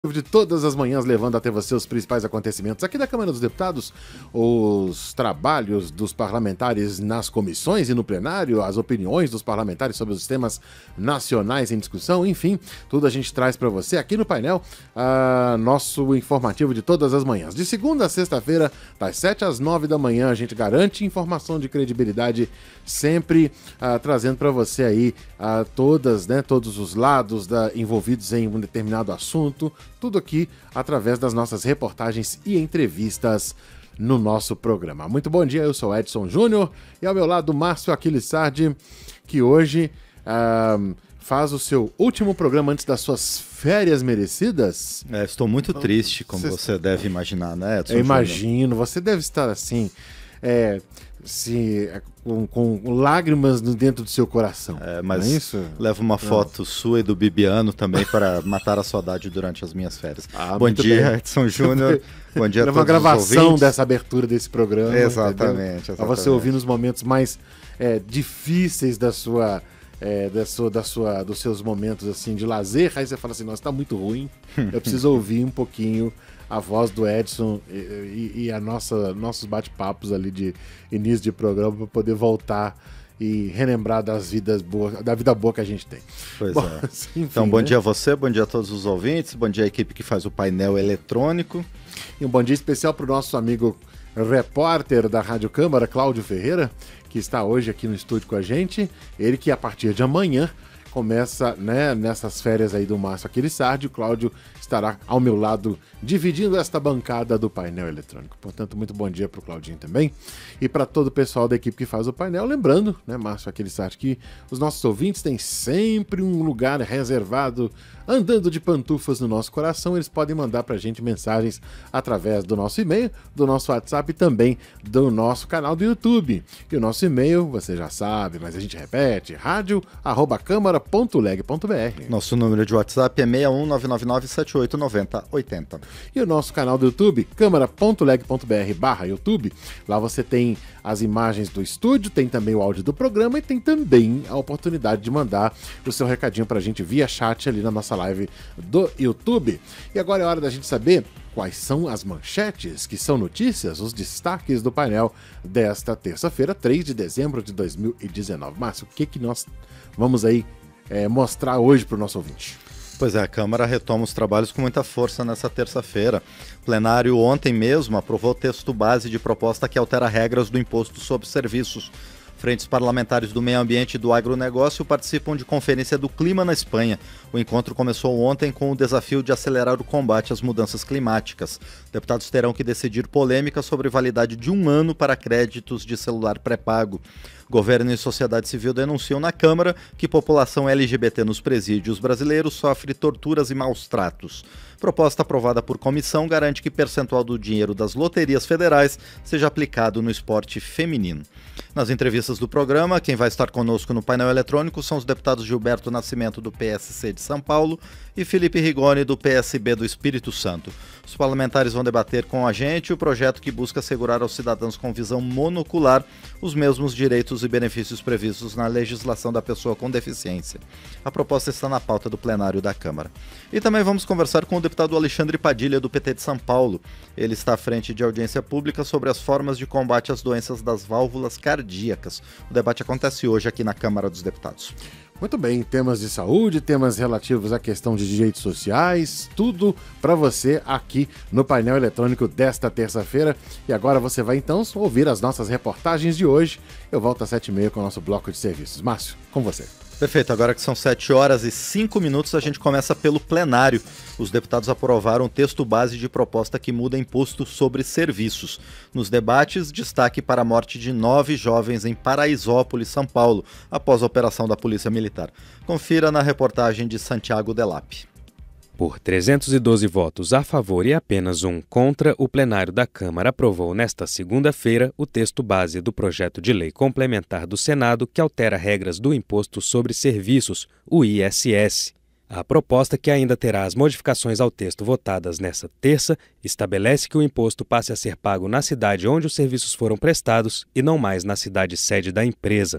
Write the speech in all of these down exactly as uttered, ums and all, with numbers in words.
De todas as manhãs, levando até você os principais acontecimentos aqui da Câmara dos Deputados, os trabalhos dos parlamentares nas comissões e no plenário, as opiniões dos parlamentares sobre os temas nacionais em discussão, enfim, tudo a gente traz para você aqui no painel, uh, nosso informativo de todas as manhãs. De segunda a sexta-feira, das sete às nove da manhã, a gente garante informação de credibilidade, sempre uh, trazendo para você aí uh, todas, né, todos os lados da, envolvidos em um determinado assunto, tudo aqui através das nossas reportagens e entrevistas no nosso programa. Muito bom dia, eu sou Edson Júnior e ao meu lado Márcio Aquiles Sardi, que hoje uh, faz o seu último programa antes das suas férias merecidas. É, estou muito triste, como você, você deve imaginar, né, Edson? Eu imagino, você deve estar assim, é, se, com, com lágrimas dentro do seu coração. É, mas não é isso? Levo uma foto não. sua e do Bibiano também para matar a saudade durante as minhas férias. Ah, bom dia, bem. Edson Júnior. Bom dia a todos uma gravação os dessa abertura desse programa. Exatamente. Para você ouvir nos momentos mais é, difíceis da sua, é, da sua, da sua, dos seus momentos assim de lazer. Aí você fala assim, nossa, tá muito ruim. Eu preciso ouvir um pouquinho a voz do Edson e, e, e a nossa, nossos bate-papos ali de início de programa para poder voltar e relembrar das vidas boas, da vida boa que a gente tem. Pois bom, é. Enfim, então, bom né? dia a você, bom dia a todos os ouvintes, bom dia à equipe que faz o painel eletrônico. E um bom dia especial para o nosso amigo repórter da Rádio Câmara, Cláudio Ferreira, que está hoje aqui no estúdio com a gente. Ele que a partir de amanhã começa, né, nessas férias aí do Márcio Aquiles Sardi, o Cláudio estará ao meu lado dividindo esta bancada do painel eletrônico. Portanto, muito bom dia para o Claudinho também e para todo o pessoal da equipe que faz o painel. Lembrando, né, Márcio Aquiles Sardi, que os nossos ouvintes têm sempre um lugar reservado andando de pantufas no nosso coração. Eles podem mandar para a gente mensagens através do nosso e-mail, do nosso WhatsApp e também do nosso canal do YouTube. E o nosso e-mail, você já sabe, mas a gente repete, rádio arroba câmara ponto leg ponto br. Nosso número de WhatsApp é seis um nove nove nove sete oito nove zero oito zero. E o nosso canal do YouTube, câmara ponto leg ponto br barra YouTube. Lá você tem as imagens do estúdio, tem também o áudio do programa e tem também a oportunidade de mandar o seu recadinho pra gente via chat ali na nossa live do YouTube. E agora é hora da gente saber quais são as manchetes, que são notícias, os destaques do painel desta terça-feira, três de dezembro de dois mil e dezenove. Márcio, o que, que nós vamos aí é, mostrar hoje para o nosso ouvinte? Pois é, a Câmara retoma os trabalhos com muita força nessa terça-feira. O plenário ontem mesmo aprovou o texto base de proposta que altera regras do imposto sobre serviços. Frentes parlamentares do meio ambiente e do agronegócio participam de conferência do clima na Espanha. O encontro começou ontem com o desafio de acelerar o combate às mudanças climáticas. Deputados terão que decidir polêmica sobre validade de um ano para créditos de celular pré-pago. Governo e sociedade civil denunciam na Câmara que população L G B T nos presídios brasileiros sofre torturas e maus tratos. Proposta aprovada por comissão garante que percentual do dinheiro das loterias federais seja aplicado no esporte feminino. Nas entrevistas do programa, quem vai estar conosco no painel eletrônico são os deputados Gilberto Nascimento, do P S C de São Paulo, e Felipe Rigoni, do P S B do Espírito Santo. Os parlamentares vão debater com a gente o projeto que busca assegurar aos cidadãos com visão monocular os mesmos direitos e benefícios previstos na legislação da pessoa com deficiência. A proposta está na pauta do plenário da Câmara. E também vamos conversar com o deputado Alexandre Padilha, do P T de São Paulo. Ele está à frente de audiência pública sobre as formas de combate às doenças das válvulas cardíacas. O debate acontece hoje aqui na Câmara dos Deputados. Muito bem, temas de saúde, temas relativos à questão de direitos sociais, tudo para você aqui no painel eletrônico desta terça-feira. E agora você vai então ouvir as nossas reportagens de hoje. Eu volto às sete e meia com o nosso bloco de serviços. Márcio, com você. Perfeito, agora que são sete horas e cinco minutos, a gente começa pelo plenário. Os deputados aprovaram o texto base de proposta que muda imposto sobre serviços. Nos debates, destaque para a morte de nove jovens em Paraisópolis, São Paulo, após a operação da Polícia Militar. Confira na reportagem de Santiago Delap. Por trezentos e doze votos a favor e apenas um contra, o plenário da Câmara aprovou nesta segunda-feira o texto base do projeto de lei complementar do Senado que altera regras do Imposto sobre Serviços, o I S S. A proposta, que ainda terá as modificações ao texto votadas nesta terça, estabelece que o imposto passe a ser pago na cidade onde os serviços foram prestados e não mais na cidade sede da empresa. A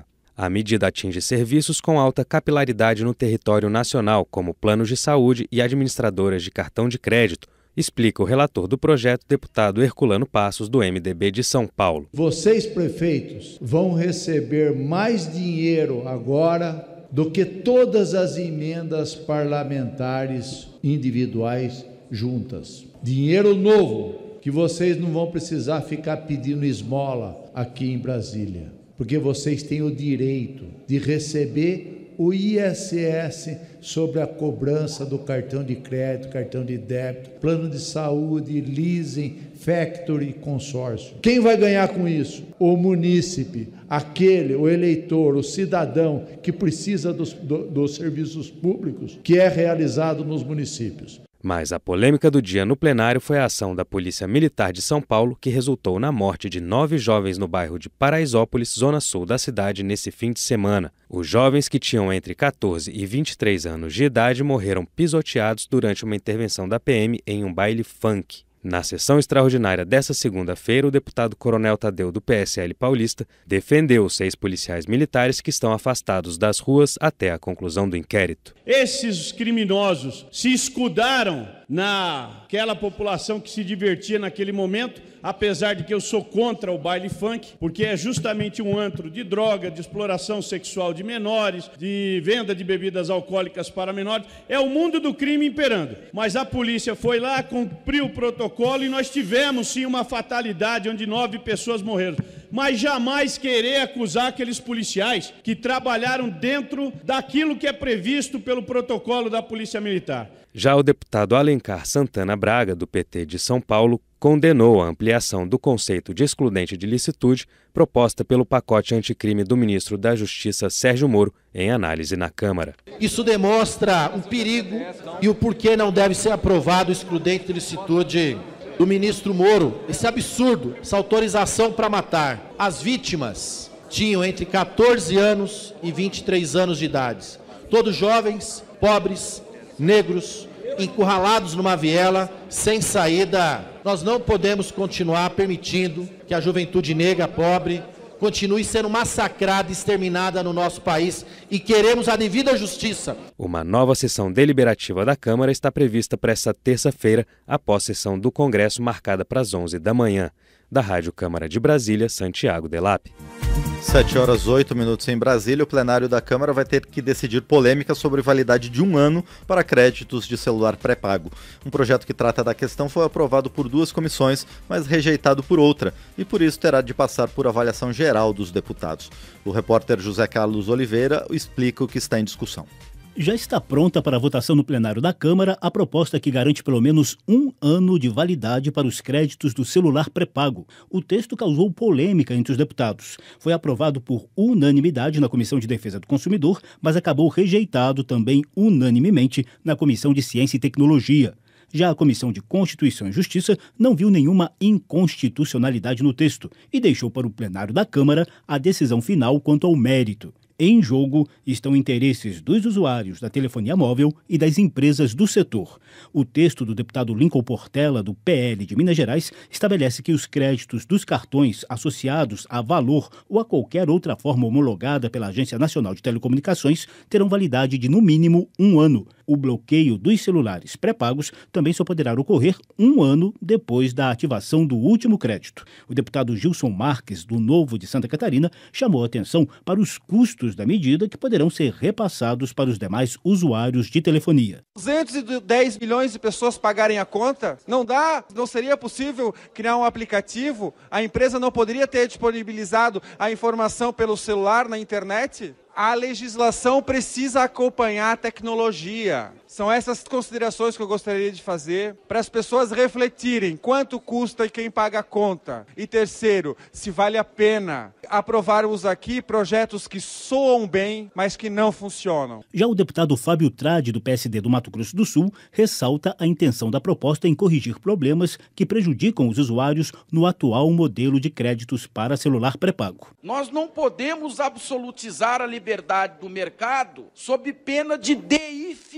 A medida atinge serviços com alta capilaridade no território nacional, como planos de saúde e administradoras de cartão de crédito, explica o relator do projeto, deputado Herculano Passos, do M D B de São Paulo. Vocês, prefeitos, vão receber mais dinheiro agora do que todas as emendas parlamentares individuais juntas. Dinheiro novo, que vocês não vão precisar ficar pedindo esmola aqui em Brasília, porque vocês têm o direito de receber o I S S sobre a cobrança do cartão de crédito, cartão de débito, plano de saúde, leasing, factory e consórcio. Quem vai ganhar com isso? O munícipe, aquele, o eleitor, o cidadão que precisa dos, do, dos serviços públicos que é realizado nos municípios. Mas a polêmica do dia no plenário foi a ação da Polícia Militar de São Paulo, que resultou na morte de nove jovens no bairro de Paraisópolis, zona sul da cidade, nesse fim de semana. Os jovens, que tinham entre quatorze e vinte e três anos de idade, morreram pisoteados durante uma intervenção da P M em um baile funk. Na sessão extraordinária desta segunda-feira, o deputado Coronel Tadeu, do P S L paulista, defendeu os seis policiais militares que estão afastados das ruas até a conclusão do inquérito. Esses criminosos se escudaram naquela população que se divertia naquele momento, apesar de que eu sou contra o baile funk, porque é justamente um antro de droga, de exploração sexual de menores, de venda de bebidas alcoólicas para menores. É o mundo do crime imperando. Mas a polícia foi lá, cumpriu o protocolo e nós tivemos sim uma fatalidade onde nove pessoas morreram. Mas jamais querer acusar aqueles policiais que trabalharam dentro daquilo que é previsto pelo protocolo da Polícia Militar. Já o deputado Alencar Santana Braga, do P T de São Paulo, condenou a ampliação do conceito de excludente de licitude proposta pelo pacote anticrime do ministro da Justiça, Sérgio Moro, em análise na Câmara. Isso demonstra o perigo e o porquê não deve ser aprovado o excludente de licitude do ministro Moro. Esse absurdo, essa autorização para matar. As vítimas tinham entre quatorze anos e vinte e três anos de idade. Todos jovens, pobres, negros, encurralados numa viela, sem saída. Nós não podemos continuar permitindo que a juventude negra pobre continue sendo massacrada e exterminada no nosso país, e queremos a devida justiça. Uma nova sessão deliberativa da Câmara está prevista para esta terça-feira, após sessão do Congresso marcada para as onze da manhã. Da Rádio Câmara de Brasília, Santiago Delap. sete horas oito minutos em Brasília, o plenário da Câmara vai ter que decidir polêmica sobre validade de um ano para créditos de celular pré-pago. Um projeto que trata da questão foi aprovado por duas comissões, mas rejeitado por outra, e por isso terá de passar por avaliação geral dos deputados. O repórter José Carlos Oliveira explica o que está em discussão. Já está pronta para votação no plenário da Câmara a proposta que garante pelo menos um ano de validade para os créditos do celular pré-pago. O texto causou polêmica entre os deputados. Foi aprovado por unanimidade na Comissão de Defesa do Consumidor, mas acabou rejeitado também unanimemente na Comissão de Ciência e Tecnologia. Já a Comissão de Constituição e Justiça não viu nenhuma inconstitucionalidade no texto e deixou para o plenário da Câmara a decisão final quanto ao mérito. Em jogo estão interesses dos usuários da telefonia móvel e das empresas do setor. O texto do deputado Lincoln Portela, do P L de Minas Gerais, estabelece que os créditos dos cartões associados a valor ou a qualquer outra forma homologada pela Agência Nacional de Telecomunicações terão validade de, no mínimo, um ano. O bloqueio dos celulares pré-pagos também só poderá ocorrer um ano depois da ativação do último crédito. O deputado Gilson Marques, do Novo de Santa Catarina, chamou a atenção para os custos da medida que poderão ser repassados para os demais usuários de telefonia. duzentos e dez milhões de pessoas pagarem a conta? Não dá? Não seria possível criar um aplicativo? A empresa não poderia ter disponibilizado a informação pelo celular na internet? A legislação precisa acompanhar a tecnologia. São essas considerações que eu gostaria de fazer para as pessoas refletirem quanto custa e quem paga a conta. E terceiro, se vale a pena aprovarmos aqui projetos que soam bem, mas que não funcionam. Já o deputado Fábio Trade, do P S D do Mato Grosso do Sul, ressalta a intenção da proposta em corrigir problemas que prejudicam os usuários no atual modelo de créditos para celular pré-pago. Nós não podemos absolutizar a liberdade do mercado sob pena de deificar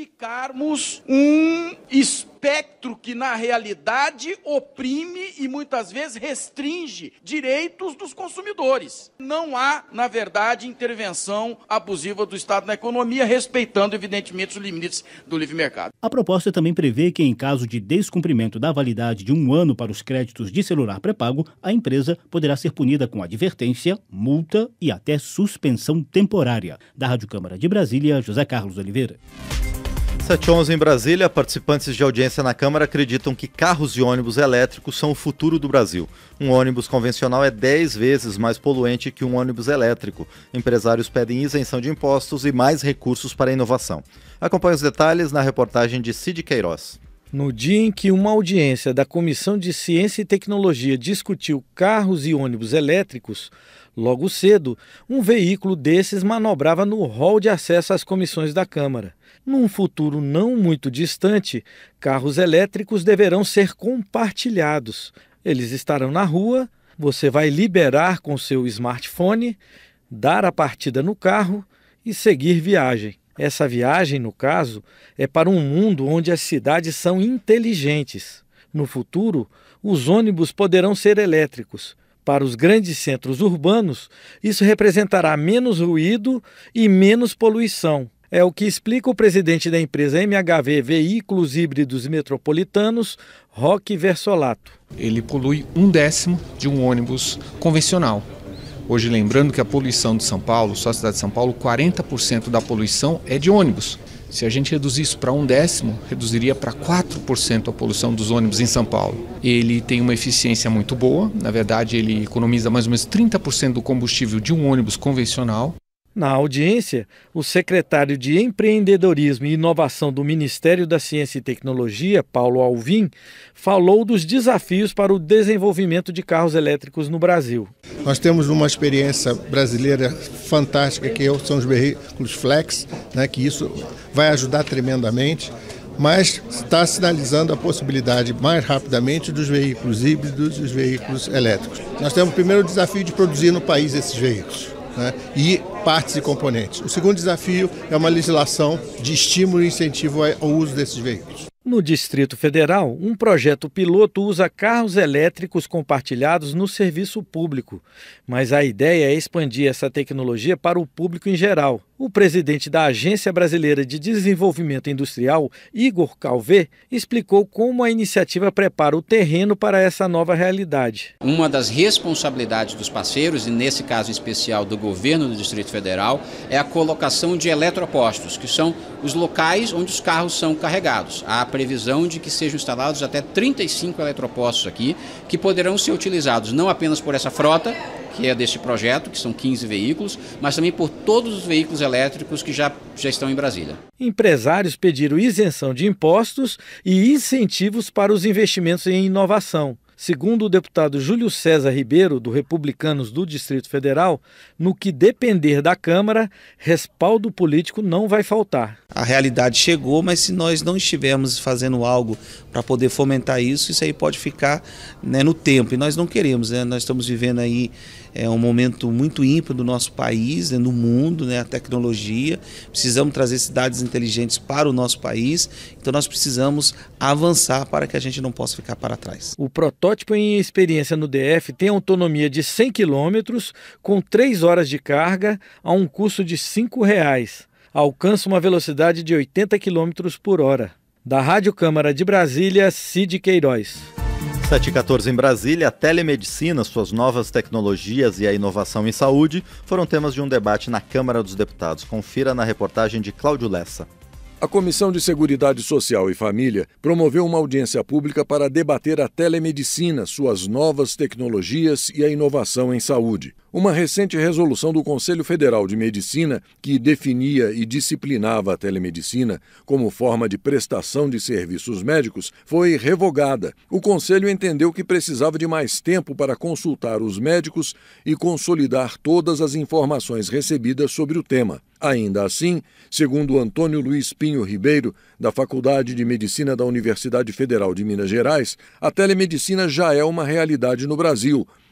criarmos um espectro que, na realidade, oprime e muitas vezes restringe direitos dos consumidores. Não há, na verdade, intervenção abusiva do Estado na economia, respeitando, evidentemente, os limites do livre mercado. A proposta também prevê que, em caso de descumprimento da validade de um ano para os créditos de celular pré-pago, a empresa poderá ser punida com advertência, multa e até suspensão temporária. Da Rádio Câmara de Brasília, José Carlos Oliveira. sete e onze em Brasília, participantes de audiência na Câmara acreditam que carros e ônibus elétricos são o futuro do Brasil. Um ônibus convencional é dez vezes mais poluente que um ônibus elétrico. Empresários pedem isenção de impostos e mais recursos para a inovação. Acompanhe os detalhes na reportagem de Cid Queiroz. No dia em que uma audiência da Comissão de Ciência e Tecnologia discutiu carros e ônibus elétricos, logo cedo, um veículo desses manobrava no hall de acesso às comissões da Câmara. Num futuro não muito distante, carros elétricos deverão ser compartilhados. Eles estarão na rua, você vai liberar com seu smartphone, dar a partida no carro e seguir viagem. Essa viagem, no caso, é para um mundo onde as cidades são inteligentes. No futuro, os ônibus poderão ser elétricos. Para os grandes centros urbanos, isso representará menos ruído e menos poluição. É o que explica o presidente da empresa M H V Veículos Híbridos Metropolitanos, Roque Versolato. Ele polui um décimo de um ônibus convencional. Hoje, lembrando que a poluição de São Paulo, só a cidade de São Paulo, quarenta por cento da poluição é de ônibus. Se a gente reduzir isso para um décimo, reduziria para quatro por cento a poluição dos ônibus em São Paulo. Ele tem uma eficiência muito boa, na verdade ele economiza mais ou menos trinta por cento do combustível de um ônibus convencional. Na audiência, o secretário de Empreendedorismo e Inovação do Ministério da Ciência e Tecnologia, Paulo Alvim, falou dos desafios para o desenvolvimento de carros elétricos no Brasil. Nós temos uma experiência brasileira fantástica, que são os veículos flex, né, que isso vai ajudar tremendamente, mas está sinalizando a possibilidade mais rapidamente dos veículos híbridos e dos veículos elétricos. Nós temos o primeiro desafio de produzir no país esses veículos, né, e partes e componentes. O segundo desafio é uma legislação de estímulo e incentivo ao uso desses veículos. No Distrito Federal, um projeto piloto usa carros elétricos compartilhados no serviço público, mas a ideia é expandir essa tecnologia para o público em geral. O presidente da Agência Brasileira de Desenvolvimento Industrial, Igor Calvé, explicou como a iniciativa prepara o terreno para essa nova realidade. Uma das responsabilidades dos parceiros, e nesse caso especial do governo do Distrito Federal, é a colocação de eletropostos, que são os locais onde os carros são carregados. Há a previsão de que sejam instalados até trinta e cinco eletropostos aqui, que poderão ser utilizados não apenas por essa frota, que é deste projeto, que são quinze veículos, mas também por todos os veículos elétricos que já, já estão em Brasília. Empresários pediram isenção de impostos e incentivos para os investimentos em inovação. Segundo o deputado Júlio César Ribeiro, do Republicanos do Distrito Federal, no que depender da Câmara, respaldo político não vai faltar. A realidade chegou, mas se nós não estivermos fazendo algo para poder fomentar isso, isso aí pode ficar, né, no tempo. E nós não queremos, né? Nós estamos vivendo aí é, um momento muito ímpar do nosso país, né, no mundo, né, a tecnologia. Precisamos trazer cidades inteligentes para o nosso país, então nós precisamos avançar para que a gente não possa ficar para trás. O protótipo em experiência no D F tem autonomia de cem quilômetros, com três horas de carga, a um custo de cinco reais. Alcança uma velocidade de oitenta quilômetros por hora. Da Rádio Câmara de Brasília, Cid Queiroz. sete e quatorze em Brasília, a telemedicina, suas novas tecnologias e a inovação em saúde foram temas de um debate na Câmara dos Deputados. Confira na reportagem de Cláudio Lessa. A Comissão de Seguridade Social e Família promoveu uma audiência pública para debater a telemedicina, suas novas tecnologias e a inovação em saúde. Uma recente resolução do Conselho Federal de Medicina, que definia e disciplinava a telemedicina como forma de prestação de serviços médicos, foi revogada. O Conselho entendeu que precisava de mais tempo para consultar os médicos e consolidar todas as informações recebidas sobre o tema. Ainda assim, segundo Antônio Luiz Pinho Ribeiro, da Faculdade de Medicina da Universidade Federal de Minas Gerais, a telemedicina já é uma realidade no Brasil,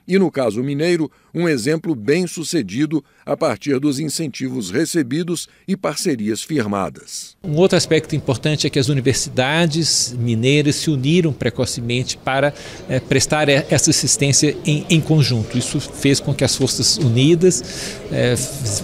E, no caso mineiro, um exemplo bem sucedido a partir dos incentivos recebidos e parcerias firmadas. Um outro aspecto importante é que as universidades mineiras se uniram precocemente para é, prestar essa assistência em, em conjunto. Isso fez com que as Forças Unidas, é,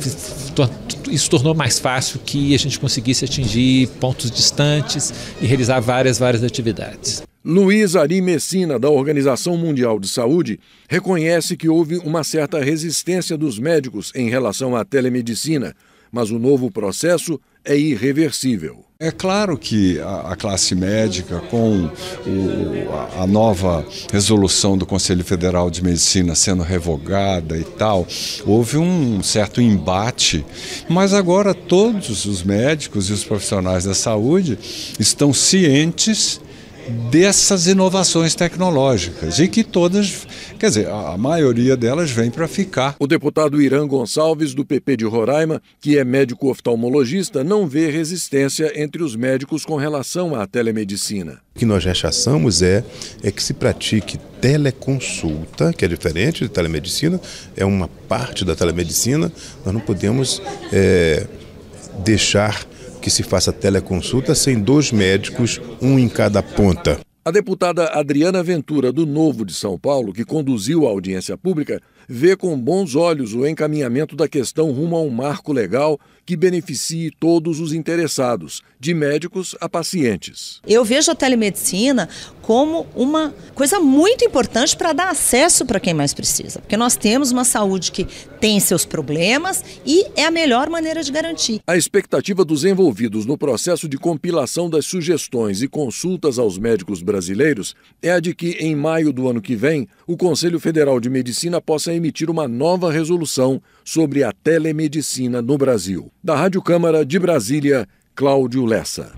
isso tornou mais fácil que a gente conseguisse atingir pontos distantes e realizar várias, várias atividades. Luiz Ari Messina, da Organização Mundial de Saúde, reconhece que houve uma certa resistência dos médicos em relação à telemedicina, mas o novo processo é irreversível. É claro que a, a classe médica, com o, a, a nova resolução do Conselho Federal de Medicina sendo revogada e tal, houve um certo embate, mas agora todos os médicos e os profissionais da saúde estão cientes dessas inovações tecnológicas e que todas, quer dizer, a maioria delas vem para ficar. O deputado Irã Gonçalves, do P P de Roraima, que é médico oftalmologista, não vê resistência entre os médicos com relação à telemedicina. O que nós rechaçamos é, é que se pratique teleconsulta, que é diferente de telemedicina, é uma parte da telemedicina, nós não podemos é, deixar que se faça teleconsulta sem dois médicos, um em cada ponta. A deputada Adriana Ventura, do Novo de São Paulo, que conduziu a audiência pública, vê com bons olhos o encaminhamento da questão rumo a um marco legal que beneficie todos os interessados, de médicos a pacientes. Eu vejo a telemedicina como uma coisa muito importante para dar acesso para quem mais precisa, porque nós temos uma saúde que tem seus problemas e é a melhor maneira de garantir. A expectativa dos envolvidos no processo de compilação das sugestões e consultas aos médicos brasileiros é a de que, em maio do ano que vem, o Conselho Federal de Medicina possa emitir uma nova resolução sobre a telemedicina no Brasil. Da Rádio Câmara de Brasília, Cláudio Lessa.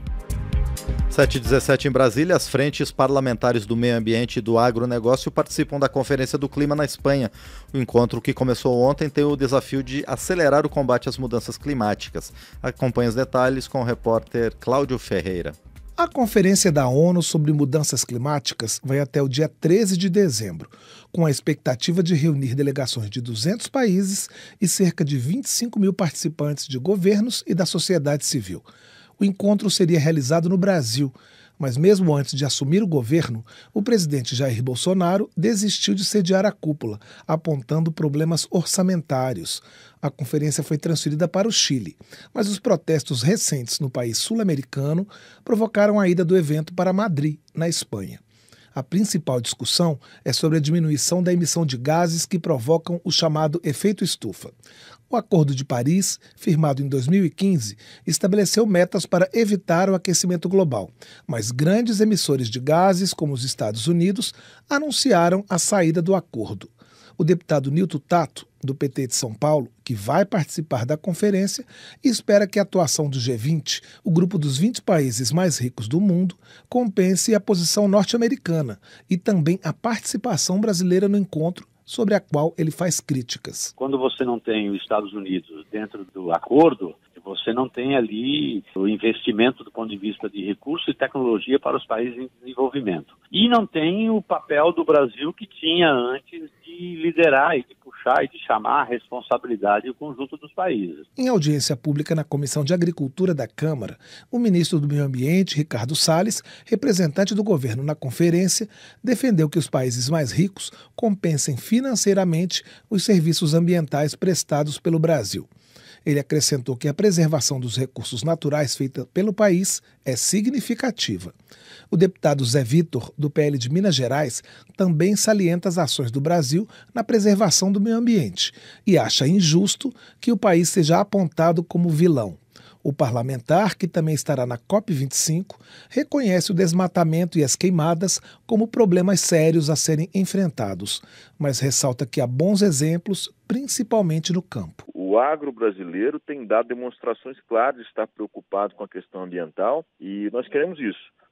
sete e dezessete em Brasília, as frentes parlamentares do meio ambiente e do agronegócio participam da Conferência do Clima na Espanha. O encontro, que começou ontem, tem o desafio de acelerar o combate às mudanças climáticas. Acompanhe os detalhes com o repórter Cláudio Ferreira. A Conferência da ONU sobre Mudanças Climáticas vai até o dia treze de dezembro, com a expectativa de reunir delegações de duzentos países e cerca de vinte e cinco mil participantes de governos e da sociedade civil. O encontro seria realizado no Brasil, mas mesmo antes de assumir o governo, o presidente Jair Bolsonaro desistiu de sediar a cúpula, apontando problemas orçamentários. A conferência foi transferida para o Chile, mas os protestos recentes no país sul-americano provocaram a ida do evento para Madrid, na Espanha. A principal discussão é sobre a diminuição da emissão de gases que provocam o chamado efeito estufa. O Acordo de Paris, firmado em dois mil e quinze, estabeleceu metas para evitar o aquecimento global, mas grandes emissores de gases, como os Estados Unidos, anunciaram a saída do acordo. O deputado Nilton Tato, do P T de São Paulo, que vai participar da conferência, espera que a atuação do G vinte, o grupo dos vinte países mais ricos do mundo, compense a posição norte-americana e também a participação brasileira no encontro, sobre a qual ele faz críticas. Quando você não tem os Estados Unidos dentro do acordo, você não tem ali o investimento do ponto de vista de recursos e tecnologia para os países em desenvolvimento. E não tem o papel do Brasil que tinha antes de liderar e de puxar e de chamar a responsabilidade do conjunto dos países. Em audiência pública na Comissão de Agricultura da Câmara, o ministro do Meio Ambiente, Ricardo Salles, representante do governo na conferência, defendeu que os países mais ricos compensem financeiramente os serviços ambientais prestados pelo Brasil. Ele acrescentou que a preservação dos recursos naturais feita pelo país é significativa. O deputado Zé Vitor, do P L de Minas Gerais, também salienta as ações do Brasil na preservação do meio ambiente e acha injusto que o país seja apontado como vilão. O parlamentar, que também estará na COP vinte e cinco, reconhece o desmatamento e as queimadas como problemas sérios a serem enfrentados, mas ressalta que há bons exemplos, principalmente no campo. O agro brasileiro tem dado demonstrações claras de estar preocupado com a questão ambiental e nós queremos isso.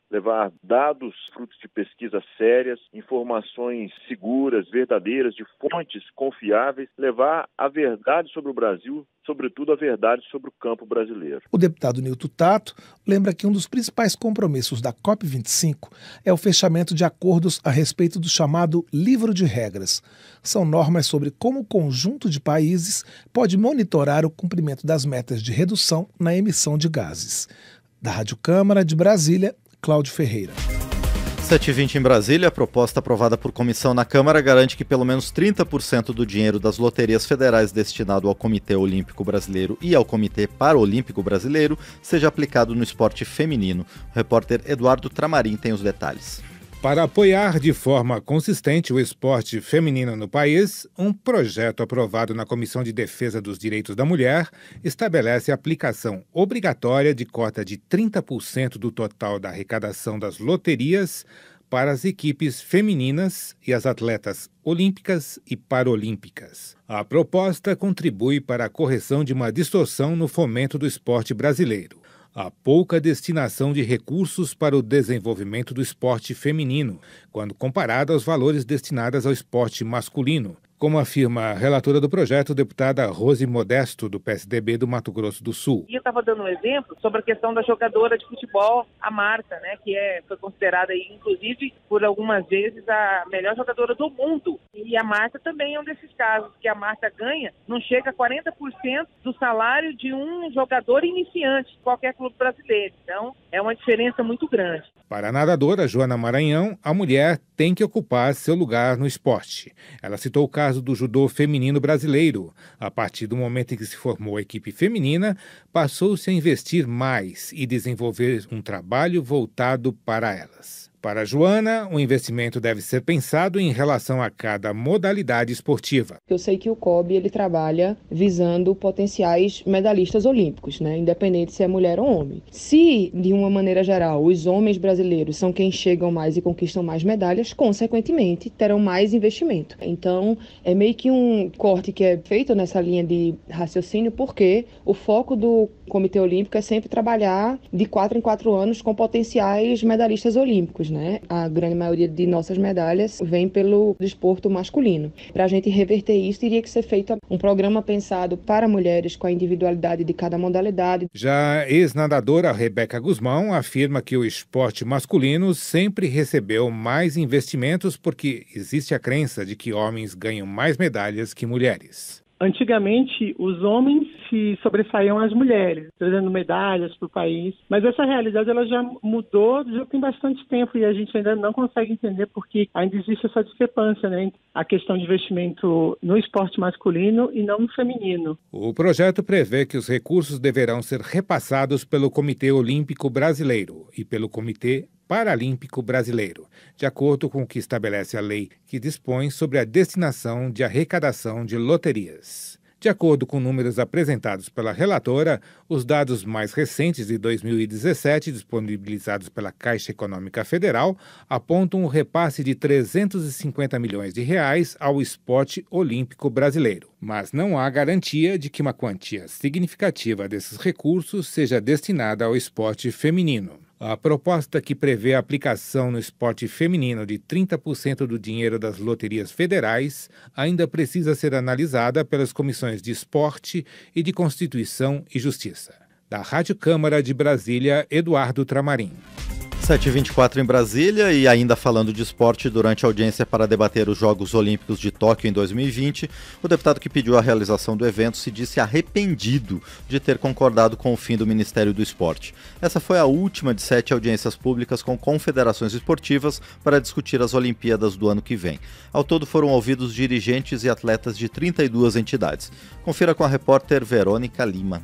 levar dados, frutos de pesquisas sérias, informações seguras, verdadeiras, de fontes confiáveis, levar a verdade sobre o Brasil, sobretudo a verdade sobre o campo brasileiro. O deputado Nilton Tato lembra que um dos principais compromissos da COP vinte e cinco é o fechamento de acordos a respeito do chamado Livro de Regras. São normas sobre como o conjunto de países pode monitorar o cumprimento das metas de redução na emissão de gases. Da Rádio Câmara de Brasília, Cláudio Ferreira. sete e vinte em Brasília, a proposta aprovada por comissão na Câmara garante que pelo menos trinta por cento do dinheiro das loterias federais destinado ao Comitê Olímpico Brasileiro e ao Comitê Paralímpico Brasileiro seja aplicado no esporte feminino. O repórter Eduardo Tramarim tem os detalhes. Para apoiar de forma consistente o esporte feminino no país, um projeto aprovado na Comissão de Defesa dos Direitos da Mulher estabelece a aplicação obrigatória de cota de trinta por cento do total da arrecadação das loterias para as equipes femininas e as atletas olímpicas e paralímpicas. A proposta contribui para a correção de uma distorção no fomento do esporte brasileiro. A pouca destinação de recursos para o desenvolvimento do esporte feminino, quando comparado aos valores destinados ao esporte masculino, como afirma a relatora do projeto, deputada Rose Modesto, do P S D B do Mato Grosso do Sul. E eu estava dando um exemplo sobre a questão da jogadora de futebol, a Marta, né, que é, foi considerada, aí, inclusive, por algumas vezes, a melhor jogadora do mundo. E a Marta também é um desses casos, que a Marta ganha, não chega a quarenta por cento do salário de um jogador iniciante de qualquer clube brasileiro. Então, é uma diferença muito grande. Para a nadadora Joana Maranhão, a mulher tem que ocupar seu lugar no esporte. Ela citou o caso do judô feminino brasileiro. A partir do momento em que se formou a equipe feminina, passou-se a investir mais e desenvolver um trabalho voltado para elas. Para a Joana, o investimento deve ser pensado em relação a cada modalidade esportiva. Eu sei que o C O B ele trabalha visando potenciais medalhistas olímpicos, né? Independente se é mulher ou homem. Se, de uma maneira geral, os homens brasileiros são quem chegam mais e conquistam mais medalhas, consequentemente, terão mais investimento. Então, é meio que um corte que é feito nessa linha de raciocínio, porque o foco do Comitê Olímpico é sempre trabalhar de quatro em quatro anos com potenciais medalhistas olímpicos, né? A grande maioria de nossas medalhas vem pelo desporto masculino. Para a gente reverter isso, teria que ser feito um programa pensado para mulheres com a individualidade de cada modalidade. Já a ex-nadadora Rebeca Guzmão afirma que o esporte masculino sempre recebeu mais investimentos porque existe a crença de que homens ganham mais medalhas que mulheres. Antigamente, os homens se sobressaíam às mulheres, trazendo medalhas para o país, mas essa realidade ela já mudou, já tem bastante tempo e a gente ainda não consegue entender porque ainda existe essa discrepância, né, entre a questão de investimento no esporte masculino e não no feminino. O projeto prevê que os recursos deverão ser repassados pelo Comitê Olímpico Brasileiro e pelo Comitê Paralímpico Brasileiro, de acordo com o que estabelece a lei que dispõe sobre a destinação de arrecadação de loterias. De acordo com números apresentados pela relatora, os dados mais recentes de dois mil e dezessete, disponibilizados pela Caixa Econômica Federal, apontam um repasse de trezentos e cinquenta milhões de reais ao esporte olímpico brasileiro. Mas não há garantia de que uma quantia significativa desses recursos seja destinada ao esporte feminino. A proposta que prevê a aplicação no esporte feminino de trinta por cento do dinheiro das loterias federais ainda precisa ser analisada pelas comissões de Esporte e de Constituição e Justiça. Da Rádio Câmara de Brasília, Eduardo Tramarim. sete e vinte e quatro em Brasília e ainda falando de esporte, durante a audiência para debater os Jogos Olímpicos de Tóquio em dois mil e vinte, o deputado que pediu a realização do evento se disse arrependido de ter concordado com o fim do Ministério do Esporte. Essa foi a última de sete audiências públicas com confederações esportivas para discutir as Olimpíadas do ano que vem. Ao todo foram ouvidos dirigentes e atletas de trinta e duas entidades. Confira com a repórter Verônica Lima.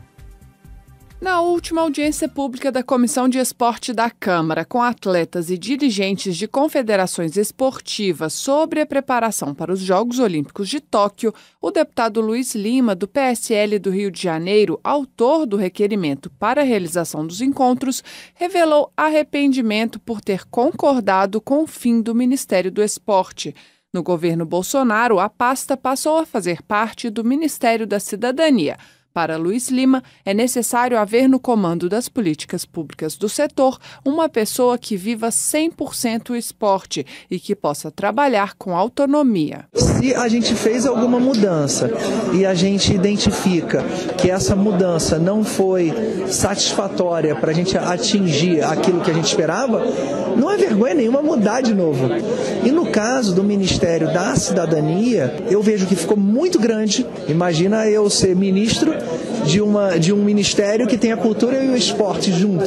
Na última audiência pública da Comissão de Esporte da Câmara, com atletas e dirigentes de confederações esportivas sobre a preparação para os Jogos Olímpicos de Tóquio, o deputado Luiz Lima, do P S L do Rio de Janeiro, autor do requerimento para a realização dos encontros, revelou arrependimento por ter concordado com o fim do Ministério do Esporte. No governo Bolsonaro, a pasta passou a fazer parte do Ministério da Cidadania. Para Luiz Lima, é necessário haver no comando das políticas públicas do setor uma pessoa que viva cem por cento o esporte e que possa trabalhar com autonomia. Se a gente fez alguma mudança e a gente identifica que essa mudança não foi satisfatória para a gente atingir aquilo que a gente esperava, não é vergonha nenhuma mudar de novo. E no caso do Ministério da Cidadania, eu vejo que ficou muito grande. Imagina eu ser ministro de, uma, de um ministério que tem a cultura e o esporte junto.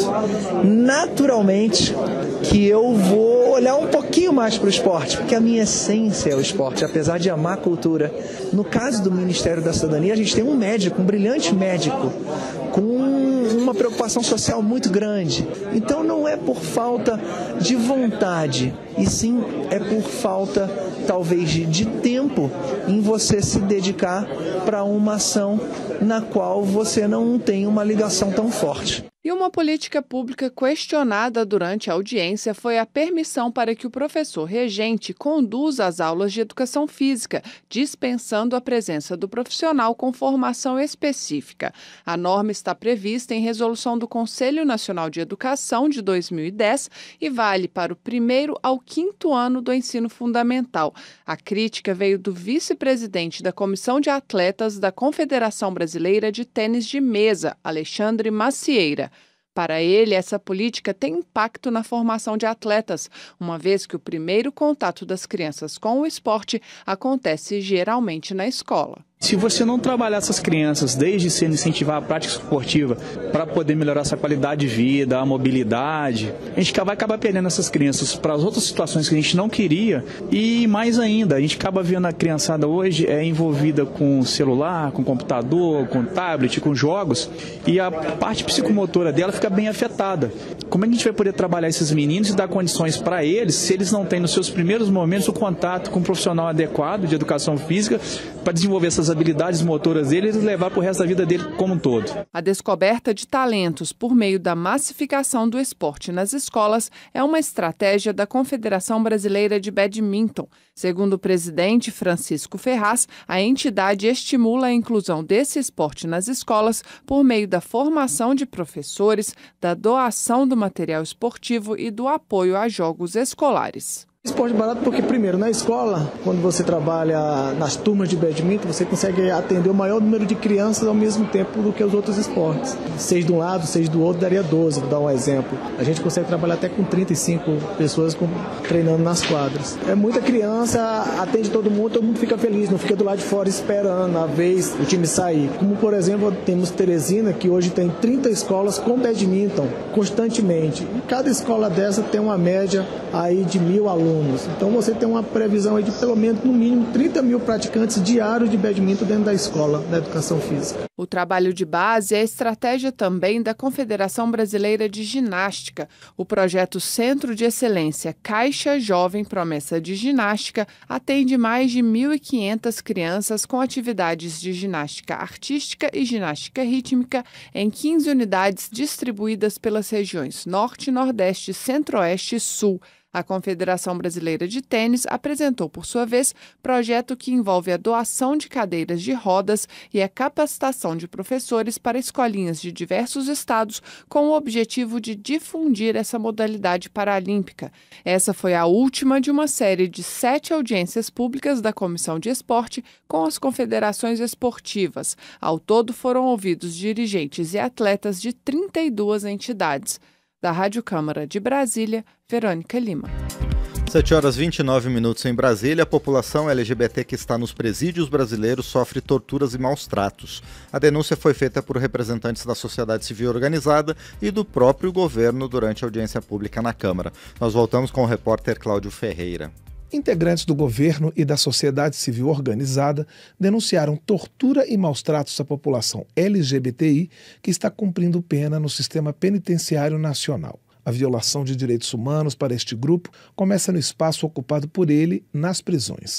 Naturalmente que eu vou olhar um pouquinho mais para o esporte, porque a minha essência é o esporte, apesar de amar a cultura. No caso do Ministério da Cidadania, a gente tem um médico, um brilhante médico, com uma preocupação social muito grande. Então não é por falta de vontade, e sim é por falta, talvez, de tempo em você se dedicar para uma ação na qual você não tem uma ligação tão forte. E uma política pública questionada durante a audiência foi a permissão para que o professor regente conduza as aulas de educação física, dispensando a presença do profissional com formação específica. A norma está prevista em resolução do Conselho Nacional de Educação de dois mil e dez e vale para o primeiro ao quinto ano do ensino fundamental. A crítica veio do vice-presidente da Comissão de Atletas da Confederação Brasileira de Tênis de Mesa, Alexandre Macieira. Para ele, essa política tem impacto na formação de atletas, uma vez que o primeiro contato das crianças com o esporte acontece geralmente na escola. Se você não trabalhar essas crianças desde cedo, incentivar a prática esportiva para poder melhorar essa qualidade de vida, a mobilidade, a gente vai acabar perdendo essas crianças para as outras situações que a gente não queria. E mais ainda, a gente acaba vendo a criançada hoje é envolvida com celular, com computador, com tablet, com jogos, e a parte psicomotora dela fica bem afetada. Como é que a gente vai poder trabalhar esses meninos e dar condições para eles se eles não têm nos seus primeiros momentos o contato com um profissional adequado de educação física para desenvolver essas habilidades motoras deles e levar para o resto da vida dele como um todo. A descoberta de talentos por meio da massificação do esporte nas escolas é uma estratégia da Confederação Brasileira de Badminton. Segundo o presidente Francisco Ferraz, a entidade estimula a inclusão desse esporte nas escolas por meio da formação de professores, da doação do material esportivo e do apoio a jogos escolares. Esporte barato porque, primeiro, na escola, quando você trabalha nas turmas de badminton, você consegue atender o maior número de crianças ao mesmo tempo do que os outros esportes. Seis de um lado, seis do outro, daria doze, vou dar um exemplo. A gente consegue trabalhar até com trinta e cinco pessoas com, treinando nas quadras. É muita criança, atende todo mundo, todo mundo fica feliz, não fica do lado de fora esperando a vez o time sair. Como, por exemplo, temos Teresina, que hoje tem trinta escolas com badminton, constantemente. E cada escola dessa tem uma média aí de mil alunos. Então você tem uma previsão aí de pelo menos, no mínimo, trinta mil praticantes diários de badminton dentro da escola, da educação física. O trabalho de base é estratégia também da Confederação Brasileira de Ginástica. O projeto Centro de Excelência Caixa Jovem Promessa de Ginástica atende mais de mil e quinhentas crianças com atividades de ginástica artística e ginástica rítmica em quinze unidades distribuídas pelas regiões Norte, Nordeste, Centro-Oeste e Sul. A Confederação Brasileira de Tênis apresentou, por sua vez, projeto que envolve a doação de cadeiras de rodas e a capacitação de professores para escolinhas de diversos estados com o objetivo de difundir essa modalidade paralímpica. Essa foi a última de uma série de sete audiências públicas da Comissão de Esporte com as confederações esportivas. Ao todo, foram ouvidos dirigentes e atletas de trinta e duas entidades. Da Rádio Câmara de Brasília, Verônica Lima. sete horas e vinte e nove minutos em Brasília. A população L G B T que está nos presídios brasileiros sofre torturas e maus tratos. A denúncia foi feita por representantes da sociedade civil organizada e do próprio governo durante a audiência pública na Câmara. Nós voltamos com o repórter Cláudio Ferreira. Integrantes do governo e da sociedade civil organizada denunciaram tortura e maus-tratos à população L G B T I que está cumprindo pena no sistema penitenciário nacional. A violação de direitos humanos para este grupo começa no espaço ocupado por ele nas prisões.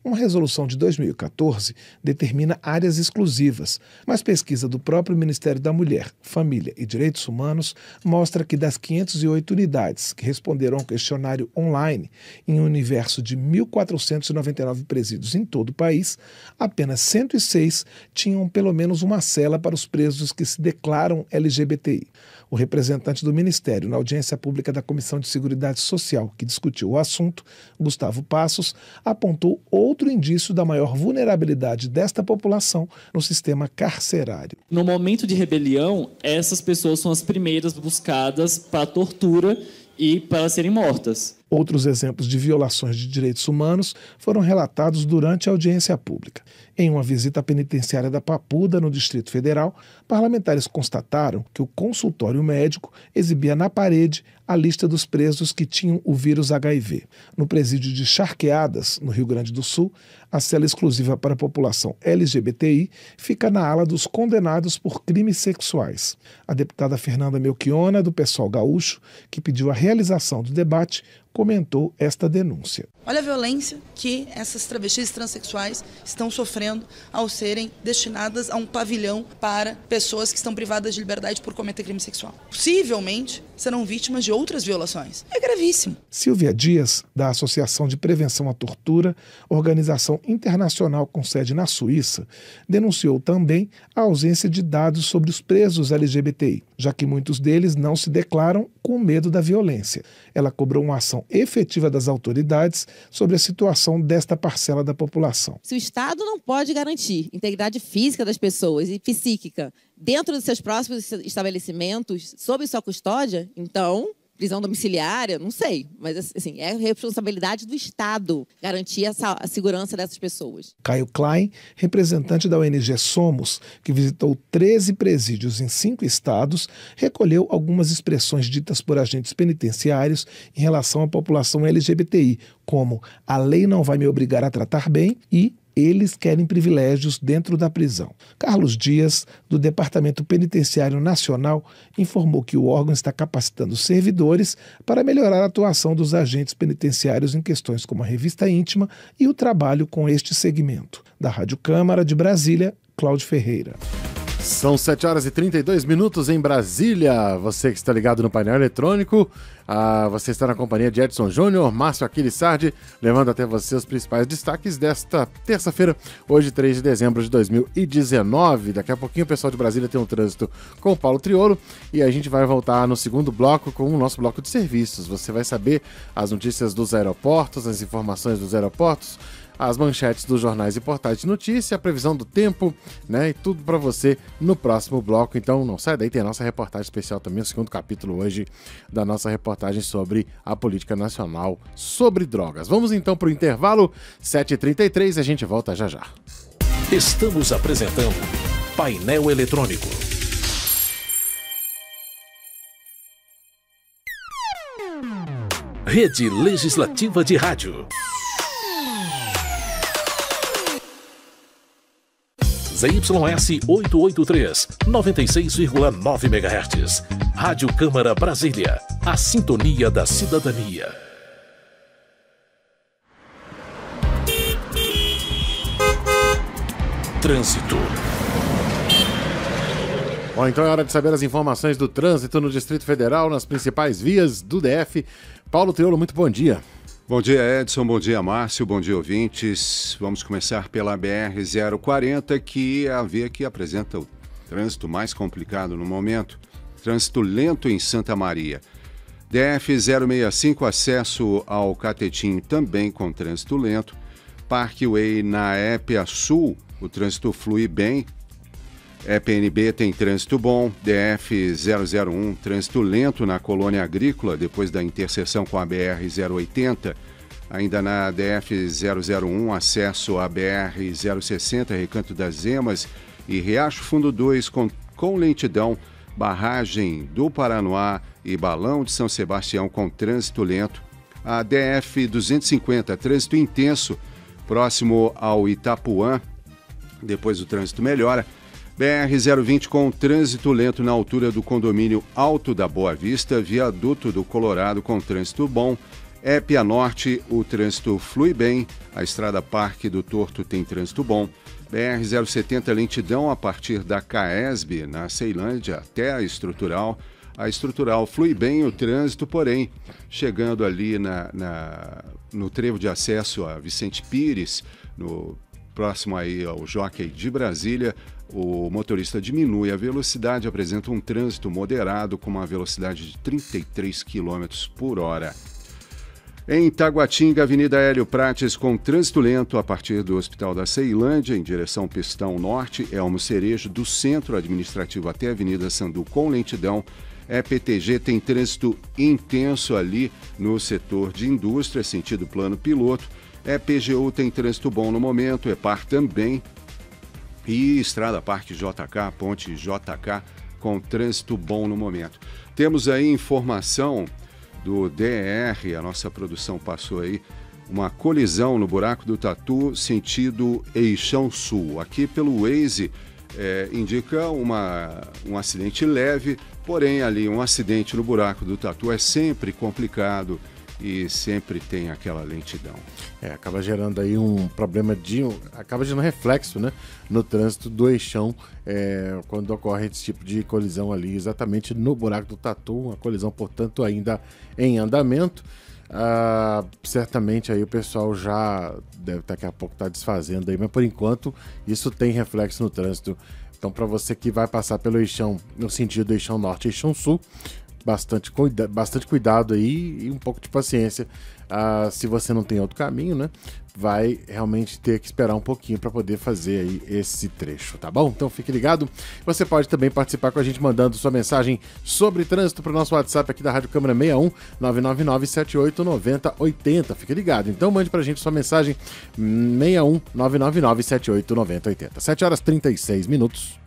Uma resolução de dois mil e quatorze determina áreas exclusivas, mas pesquisa do próprio Ministério da Mulher, Família e Direitos Humanos mostra que das quinhentas e oito unidades que responderam ao questionário online em um universo de mil quatrocentos e noventa e nove presídios em todo o país, apenas cento e seis tinham pelo menos uma cela para os presos que se declaram L G B T I. O representante do Ministério na audiência pública da Comissão de Seguridade Social, que discutiu o assunto, Gustavo Passos, apontou outro indício da maior vulnerabilidade desta população no sistema carcerário. No momento de rebelião, essas pessoas são as primeiras buscadas para a tortura e para serem mortas. Outros exemplos de violações de direitos humanos foram relatados durante a audiência pública. Em uma visita à penitenciária da Papuda, no Distrito Federal, parlamentares constataram que o consultório médico exibia na parede a lista dos presos que tinham o vírus H I V. No presídio de Charqueadas, no Rio Grande do Sul, a cela exclusiva para a população L G B T I fica na ala dos condenados por crimes sexuais. A deputada Fernanda Melchiona, do PSOL gaúcho, que pediu a realização do debate, comentou esta denúncia. Olha a violência que essas travestis transexuais estão sofrendo ao serem destinadas a um pavilhão para pessoas que estão privadas de liberdade por cometer crime sexual. Possivelmente serão vítimas de outras violações. É gravíssimo. Silvia Dias, da Associação de Prevenção à Tortura, organização internacional com sede na Suíça, denunciou também a ausência de dados sobre os presos L G B T I, já que muitos deles não se declaram com medo da violência. Ela cobrou uma ação efetiva das autoridades sobre a situação desta parcela da população. Se o Estado não pode garantir integridade física das pessoas e psíquica dentro dos seus próximos estabelecimentos, sob sua custódia, então, prisão domiciliária, não sei, mas assim, é responsabilidade do Estado garantir essa, a segurança dessas pessoas. Caio Klein, representante da O N G Somos, que visitou treze presídios em cinco estados, recolheu algumas expressões ditas por agentes penitenciários em relação à população L G B T I, como "a lei não vai me obrigar a tratar bem" e "eles querem privilégios dentro da prisão". Carlos Dias, do Departamento Penitenciário Nacional, informou que o órgão está capacitando servidores para melhorar a atuação dos agentes penitenciários em questões como a revista íntima e o trabalho com este segmento. Da Rádio Câmara de Brasília, Cláudio Ferreira. São sete horas e trinta e dois minutos em Brasília. Você que está ligado no painel eletrônico, ah, você está na companhia de Edson Júnior, Márcio Aquiles Sardi, levando até você os principais destaques desta terça-feira, hoje três de dezembro de dois mil e dezenove. Daqui a pouquinho o pessoal de Brasília tem um trânsito com o Paulo Triolo e a gente vai voltar no segundo bloco com o nosso bloco de serviços. Você vai saber as notícias dos aeroportos, as informações dos aeroportos, as manchetes dos jornais e portais de notícia, a previsão do tempo, né, e tudo para você no próximo bloco. Então não sai daí, tem a nossa reportagem especial também, o segundo capítulo hoje da nossa reportagem sobre a política nacional sobre drogas. Vamos então para o intervalo, sete e trinta e três, a gente volta já já. Estamos apresentando Painel Eletrônico. Rede Legislativa de Rádio. Z Y S oitocentos e oitenta e três, noventa e seis vírgula nove megahertz. Rádio Câmara Brasília, a sintonia da cidadania. Trânsito. Bom, então é hora de saber as informações do trânsito no Distrito Federal, nas principais vias do D F. Paulo Triolo, muito bom dia. Bom dia, Edson. Bom dia, Márcio. Bom dia, ouvintes. Vamos começar pela B R zero quarenta, que é a via que apresenta o trânsito mais complicado no momento. Trânsito lento em Santa Maria. D F zero sessenta e cinco, acesso ao Catetim, também com trânsito lento. Parkway na Épea Sul, o trânsito flui bem. E P N B tem trânsito bom. D F zero zero um, trânsito lento na Colônia Agrícola, depois da interseção com a B R zero oitenta. Ainda na D F zero zero um, acesso à B R zero sessenta, Recanto das Emas e Riacho Fundo dois com, com lentidão. Barragem do Paranoá e Balão de São Sebastião com trânsito lento. A D F duzentos e cinquenta, trânsito intenso, próximo ao Itapuã. Depois o trânsito melhora. B R zero vinte com trânsito lento na altura do condomínio Alto da Boa Vista, viaduto do Colorado com trânsito bom. Épia Norte, o trânsito flui bem, a Estrada Parque do Torto tem trânsito bom. B R zero setenta lentidão a partir da Caesb, na Ceilândia, até a Estrutural. A Estrutural flui bem o trânsito, porém, chegando ali na, na, no trevo de acesso a Vicente Pires, no, próximo aí ao Jockey de Brasília, o motorista diminui a velocidade, apresenta um trânsito moderado com uma velocidade de trinta e três quilômetros por hora. Em Taguatinga, Avenida Hélio Prates, com trânsito lento a partir do Hospital da Ceilândia, em direção Pistão Norte, Elmo Cerejo, do Centro Administrativo até a Avenida Sandu, com lentidão. E P T G tem trânsito intenso ali no setor de indústria, sentido plano piloto. E P G U tem trânsito bom no momento, EPAR também. E Estrada Parque J K, Ponte J K, com trânsito bom no momento. Temos aí informação do D R, a nossa produção passou aí, uma colisão no Buraco do Tatu, sentido Eixão Sul. Aqui pelo Waze é, indica uma, um acidente leve, porém ali um acidente no Buraco do Tatu é sempre complicado e sempre tem aquela lentidão. É, acaba gerando aí um problema de... acaba gerando reflexo, né, no trânsito do eixão é, quando ocorre esse tipo de colisão ali, exatamente no Buraco do Tatu, uma colisão, portanto, ainda em andamento. Ah, certamente aí o pessoal já deve daqui a pouco estar tá desfazendo aí, mas por enquanto isso tem reflexo no trânsito. Então, para você que vai passar pelo eixão, no sentido do eixão norte e eixão sul, bastante, cuida bastante cuidado aí e um pouco de paciência. Ah, se você não tem outro caminho, né, vai realmente ter que esperar um pouquinho para poder fazer aí esse trecho, tá bom? Então fique ligado. Você pode também participar com a gente mandando sua mensagem sobre trânsito para o nosso WhatsApp aqui da Rádio Câmara seis um nove nove nove sete oito nove zero oito zero. Fique ligado. Então mande para a gente sua mensagem seis um nove nove nove sete oito nove zero oito zero. sete horas e trinta e seis minutos.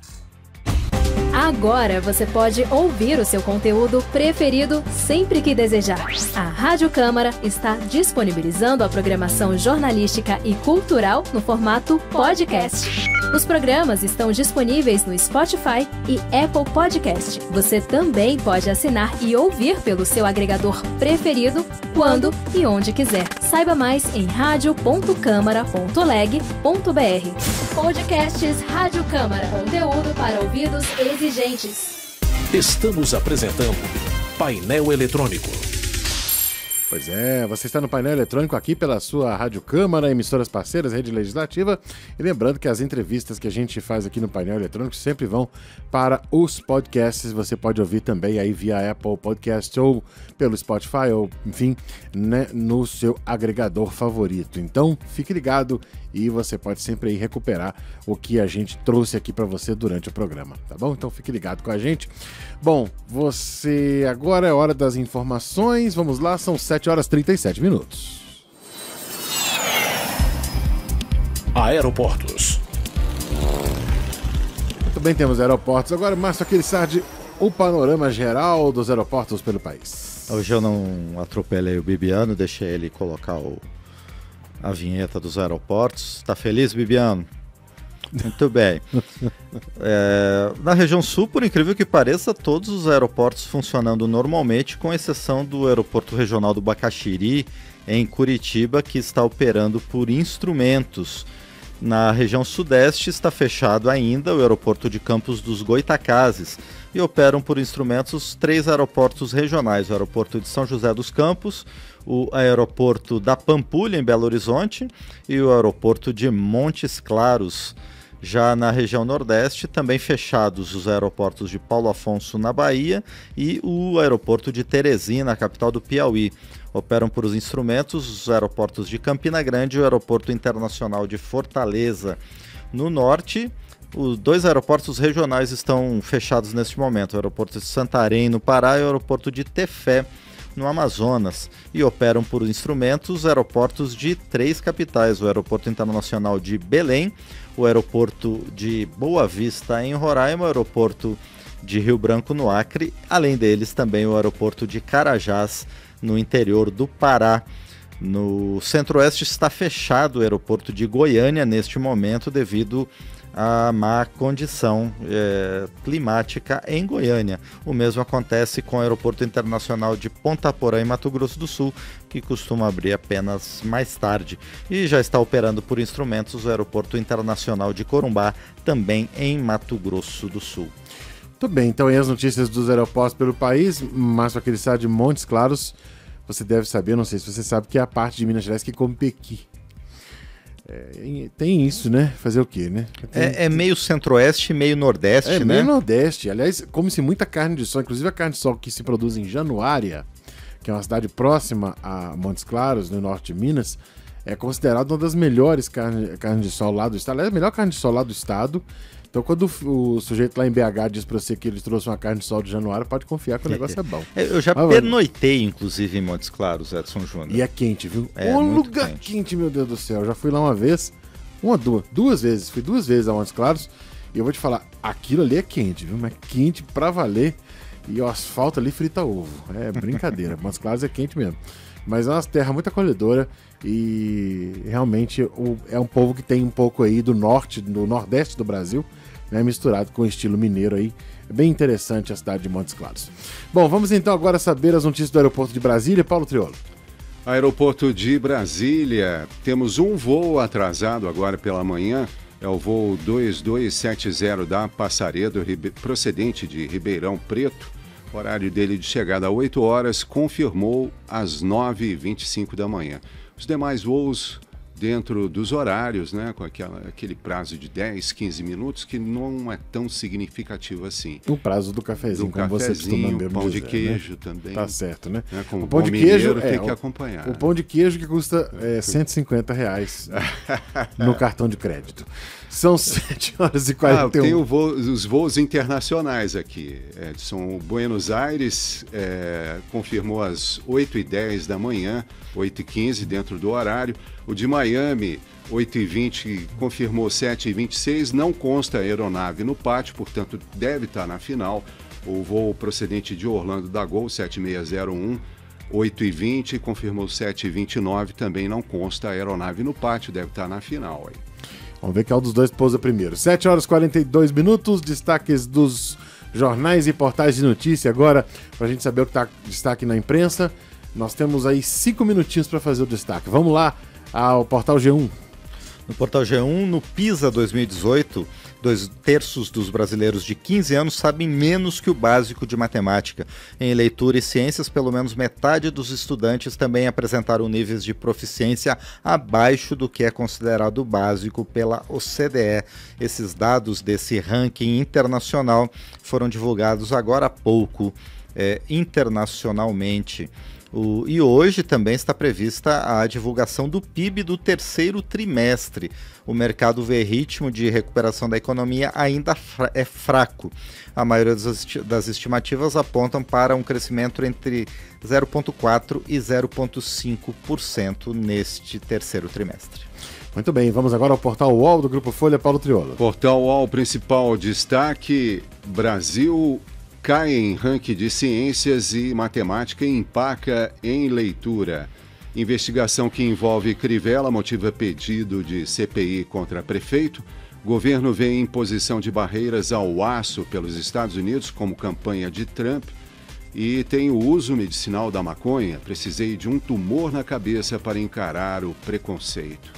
Agora você pode ouvir o seu conteúdo preferido sempre que desejar. A Rádio Câmara está disponibilizando a programação jornalística e cultural no formato podcast. Os programas estão disponíveis no Spotify e Apple Podcast. Você também pode assinar e ouvir pelo seu agregador preferido, quando e onde quiser. Saiba mais em radio ponto câmara ponto leg ponto br. Podcasts Rádio Câmara, conteúdo para ouvidos exigentes. Estamos apresentando Painel Eletrônico. Pois é, você está no painel eletrônico aqui pela sua Rádio Câmara, emissoras parceiras, Rede Legislativa. E lembrando que as entrevistas que a gente faz aqui no painel eletrônico sempre vão para os podcasts. Você pode ouvir também aí via Apple Podcast ou pelo Spotify, ou enfim, né, no seu agregador favorito. Então, fique ligado e você pode sempre aí recuperar o que a gente trouxe aqui para você durante o programa, tá bom? Então fique ligado com a gente. Bom, você agora é hora das informações. Vamos lá, são sete horas e trinta e sete minutos. Aeroportos. Muito bem, temos aeroportos. Agora, Márcio Aquilissardi, o panorama geral dos aeroportos pelo país. Hoje eu não atropelei o Bibiano, deixei ele colocar o, a vinheta dos aeroportos. Tá feliz, Bibiano? Muito bem. É, na região sul, por incrível que pareça, todos os aeroportos funcionando normalmente, com exceção do aeroporto regional do Bacaxiri, em Curitiba, que está operando por instrumentos. Na região sudeste está fechado ainda o aeroporto de Campos dos Goitacazes e operam por instrumentos três aeroportos regionais, o aeroporto de São José dos Campos, o aeroporto da Pampulha, em Belo Horizonte, e o aeroporto de Montes Claros. Já na região nordeste, também fechados os aeroportos de Paulo Afonso, na Bahia, e o aeroporto de Teresina, capital do Piauí. Operam por os instrumentos os aeroportos de Campina Grande e o aeroporto internacional de Fortaleza. No norte, os dois aeroportos regionais estão fechados neste momento, o aeroporto de Santarém, no Pará, e o aeroporto de Tefé, no Amazonas, e operam por instrumentos os aeroportos de três capitais, o aeroporto internacional de Belém, o aeroporto de Boa Vista, em Roraima, o aeroporto de Rio Branco, no Acre, além deles também o aeroporto de Carajás, no interior do Pará. No centro-oeste está fechado o aeroporto de Goiânia neste momento devido a má condição é, climática em Goiânia. O mesmo acontece com o Aeroporto Internacional de Ponta Porã, em Mato Grosso do Sul, que costuma abrir apenas mais tarde. E já está operando por instrumentos o Aeroporto Internacional de Corumbá, também em Mato Grosso do Sul. Muito bem, então aí as notícias dos aeroportos pelo país. Márcio Aquilissardi de Montes Claros, você deve saber, não sei se você sabe, que é a parte de Minas Gerais que come pequi. É, tem isso, né? Fazer o quê, né? Tem... É, é meio centro-oeste, meio nordeste, é, né? meio nordeste. Aliás, come-se muita carne de sol, inclusive a carne de sol que se produz em Januária, que é uma cidade próxima a Montes Claros, no norte de Minas, é considerada uma das melhores carnes carne de sol lá do estado. Aliás, a melhor carne de sol lá do estado. Então, quando o, o sujeito lá em B H diz pra você que ele trouxe uma carne de sol de Januário, pode confiar que o negócio é bom. Eu já Mas, pernoitei, inclusive, em Montes Claros, Edson Júnior. E é quente, viu? É, um muito lugar quente. quente, meu Deus do céu. Já fui lá uma vez, uma, duas, duas vezes. Fui duas vezes a Montes Claros e eu vou te falar, aquilo ali é quente, viu? Mas quente pra valer. E o asfalto ali frita ovo. É brincadeira. Montes Claros é quente mesmo. Mas é uma terra muito acolhedora e realmente o, é um povo que tem um pouco aí do norte, do nordeste do Brasil, né, misturado com o estilo mineiro aí. É bem interessante a cidade de Montes Claros. Bom, vamos então agora saber as notícias do aeroporto de Brasília. Paulo Triolo. Aeroporto de Brasília, temos um voo atrasado agora pela manhã, é o voo dois dois sete zero da Passaredo, procedente de Ribeirão Preto. O horário dele de chegada a oito horas, confirmou às nove e vinte e cinco da manhã. Os demais voos dentro dos horários, né, com aquela, aquele prazo de dez, quinze minutos, que não é tão significativo assim. O prazo do cafezinho, do como cafezinho, você costuma mesmo pão dizer, de queijo né? também. Tá certo, né? né? Como o pão de mineiro, queijo tem é, que o, acompanhar. O pão de queijo que custa é, cento e cinquenta reais no cartão de crédito. São sete horas e quarenta e um. Ah, tem o voo, os voos internacionais aqui. Edson, Buenos Aires é, confirmou às oito e dez da manhã, oito e quinze dentro do horário. O de Miami, oito e vinte, confirmou sete e vinte e seis. Não consta aeronave no pátio, portanto deve estar na final. O voo procedente de Orlando da Gol, sete seis zero um, oito e vinte, confirmou sete e vinte e nove. Também não consta aeronave no pátio, deve estar na final aí. Vamos ver qual dos dois pousa primeiro. sete horas e quarenta e dois minutos, destaques dos jornais e portais de notícia. Agora, para a gente saber o que está destaque na imprensa, nós temos aí cinco minutinhos para fazer o destaque. Vamos lá ao portal G um. No portal G um, no PISA dois mil e dezoito, dois terços dos brasileiros de quinze anos sabem menos que o básico de matemática. Em leitura e ciências, pelo menos metade dos estudantes também apresentaram níveis de proficiência abaixo do que é considerado básico pela O C D E. Esses dados desse ranking internacional foram divulgados agora há pouco, é, internacionalmente. O, e hoje também está prevista a divulgação do P I B do terceiro trimestre. O mercado vê ritmo de recuperação da economia ainda fra- é fraco. A maioria das, das estimativas apontam para um crescimento entre zero vírgula quatro por cento e zero vírgula cinco por cento neste terceiro trimestre. Muito bem, vamos agora ao portal U O L do Grupo Folha, Paulo Triolo. Portal U O L, principal destaque, Brasil cai em ranking de ciências e matemática e empaca em leitura. Investigação que envolve Crivella motiva pedido de C P I contra prefeito. Governo vê imposição de barreiras ao aço pelos Estados Unidos como campanha de Trump. E tem o uso medicinal da maconha. Precisei de um tumor na cabeça para encarar o preconceito.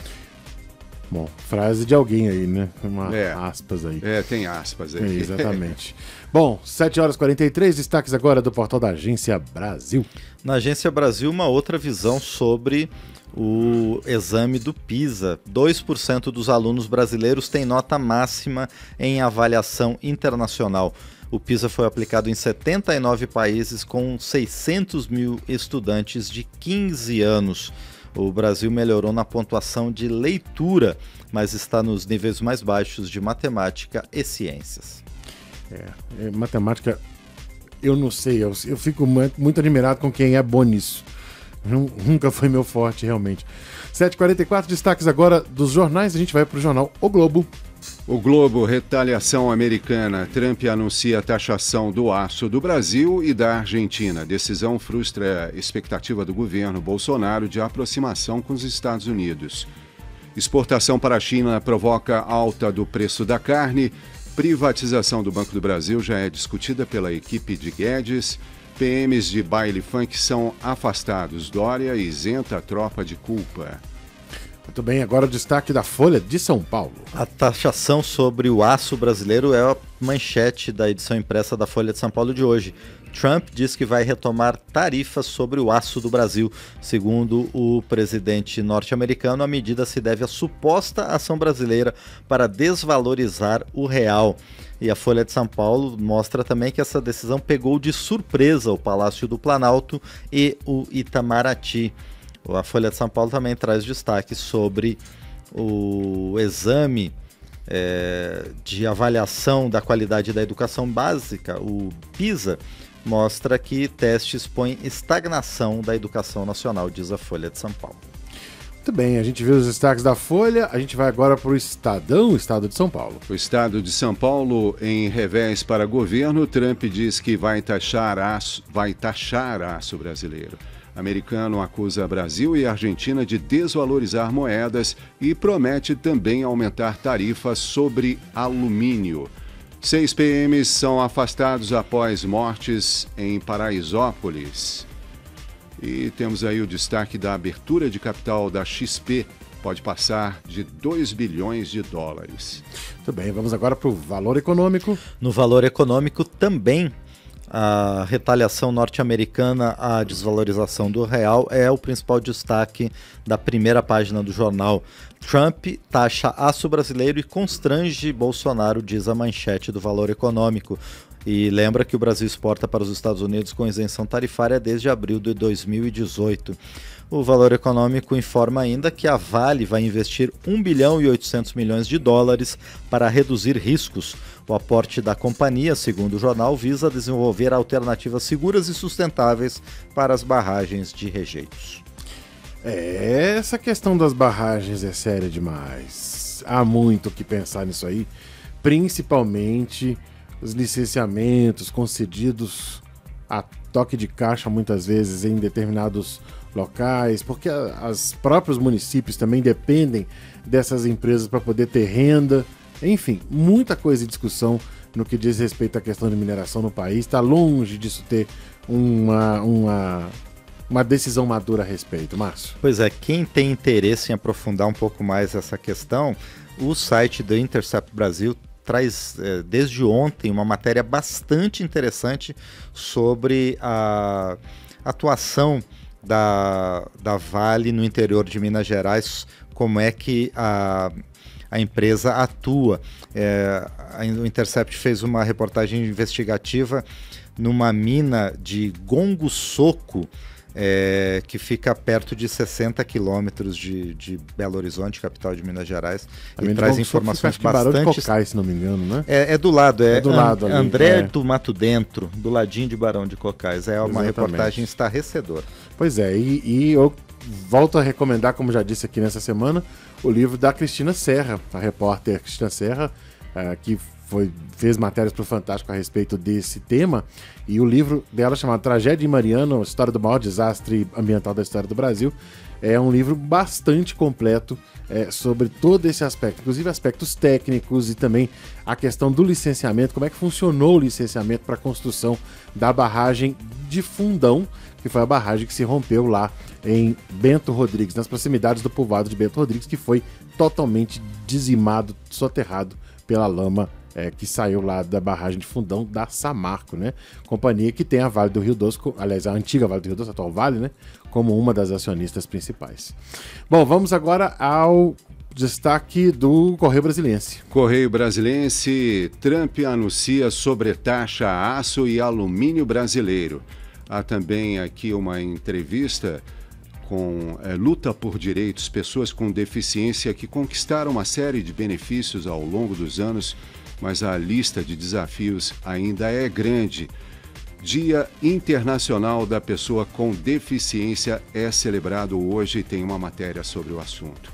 Bom, frase de alguém aí, né? Uma é, aspas aí. É, tem aspas aí. É, exatamente. Bom, sete horas e quarenta e três, destaques agora do portal da Agência Brasil. Na Agência Brasil, uma outra visão sobre o exame do PISA. dois por cento dos alunos brasileiros têm nota máxima em avaliação internacional. O PISA foi aplicado em setenta e nove países com seiscentos mil estudantes de quinze anos. O Brasil melhorou na pontuação de leitura, mas está nos níveis mais baixos de matemática e ciências. É, é, matemática, eu não sei, eu, eu fico muito, muito admirado com quem é bom nisso. Nunca foi meu forte, realmente. sete e quarenta e quatro, destaques agora dos jornais, a gente vai para o jornal O Globo. O Globo, retaliação americana. Trump anuncia a taxação do aço do Brasil e da Argentina. Decisão frustra a expectativa do governo Bolsonaro de aproximação com os Estados Unidos. Exportação para a China provoca alta do preço da carne. Privatização do Banco do Brasil já é discutida pela equipe de Guedes. P Ms de baile funk são afastados. Dória isenta a tropa de culpa. Muito bem, agora o destaque da Folha de São Paulo. A taxação sobre o aço brasileiro é a manchete da edição impressa da Folha de São Paulo de hoje. Trump diz que vai retomar tarifas sobre o aço do Brasil. Segundo o presidente norte-americano, a medida se deve à suposta ação brasileira para desvalorizar o real. E a Folha de São Paulo mostra também que essa decisão pegou de surpresa o Palácio do Planalto e o Itamaraty. A Folha de São Paulo também traz destaque sobre o exame é, de avaliação da qualidade da educação básica, o PISA, mostra que testes põem estagnação da educação nacional, diz a Folha de São Paulo. Muito bem, a gente viu os destaques da Folha, a gente vai agora para o Estadão, o Estado de São Paulo. O Estado de São Paulo, em revés para governo, Trump diz que vai taxar aço, vai taxar aço brasileiro. Americano acusa Brasil e Argentina de desvalorizar moedas e promete também aumentar tarifas sobre alumínio. Seis P Ms são afastados após mortes em Paraisópolis. E temos aí o destaque da abertura de capital da X P. Pode passar de dois bilhões de dólares. Muito bem, vamos agora para o valor econômico. No valor econômico também, a retaliação norte-americana à desvalorização do real é o principal destaque da primeira página do jornal. Trump taxa aço brasileiro e constrange Bolsonaro, diz a manchete do Valor Econômico. E lembra que o Brasil exporta para os Estados Unidos com isenção tarifária desde abril de dois mil e dezoito. O Valor Econômico informa ainda que a Vale vai investir um bilhão e oitocentos milhões de dólares para reduzir riscos. O aporte da companhia, segundo o jornal, visa desenvolver alternativas seguras e sustentáveis para as barragens de rejeitos. É, essa questão das barragens é séria demais. Há muito o que pensar nisso aí, principalmente os licenciamentos concedidos a toque de caixa muitas vezes em determinados locais, porque os próprios municípios também dependem dessas empresas para poder ter renda. Enfim, muita coisa em discussão no que diz respeito à questão de mineração no país. Está longe disso ter uma, uma, uma decisão madura a respeito, Márcio. Pois é, quem tem interesse em aprofundar um pouco mais essa questão, o site do Intercept Brasil traz eh, desde ontem uma matéria bastante interessante sobre a atuação da, da Vale no interior de Minas Gerais, como é que a, a empresa atua. É, a, o Intercept fez uma reportagem investigativa numa mina de Gongo Soco, É, que fica perto de sessenta quilômetros de, de Belo Horizonte, capital de Minas Gerais, também e traz informações fica, acho que bastante... de Cocais, se não me engano, né? É, é do lado, é, é do lado And, ali, André é. do Mato Dentro, do ladinho de Barão de Cocais. É uma Exatamente. reportagem estarrecedora. Pois é, e, e eu volto a recomendar, como já disse aqui nessa semana, o livro da Cristina Serra, a repórter Cristina Serra, uh, que foi, fez matérias para o Fantástico a respeito desse tema, e o livro dela chamado Tragédia em Mariana, a história do maior desastre ambiental da história do Brasil, é um livro bastante completo é, sobre todo esse aspecto, inclusive aspectos técnicos e também a questão do licenciamento, como é que funcionou o licenciamento para a construção da barragem de Fundão, que foi a barragem que se rompeu lá em Bento Rodrigues, nas proximidades do povoado de Bento Rodrigues, que foi totalmente dizimado, soterrado pela lama É, que saiu lá da barragem de Fundão da Samarco, né? Companhia que tem a Vale do Rio Doce, aliás, a antiga Vale do Rio Doce, a atual Vale, né? Como uma das acionistas principais. Bom, vamos agora ao destaque do Correio Brasiliense. Correio Brasiliense, Trump anuncia sobretaxa a aço e alumínio brasileiro. Há também aqui uma entrevista com é, luta por direitos, pessoas com deficiência que conquistaram uma série de benefícios ao longo dos anos, mas a lista de desafios ainda é grande. Dia Internacional da Pessoa com Deficiência é celebrado hoje e tem uma matéria sobre o assunto.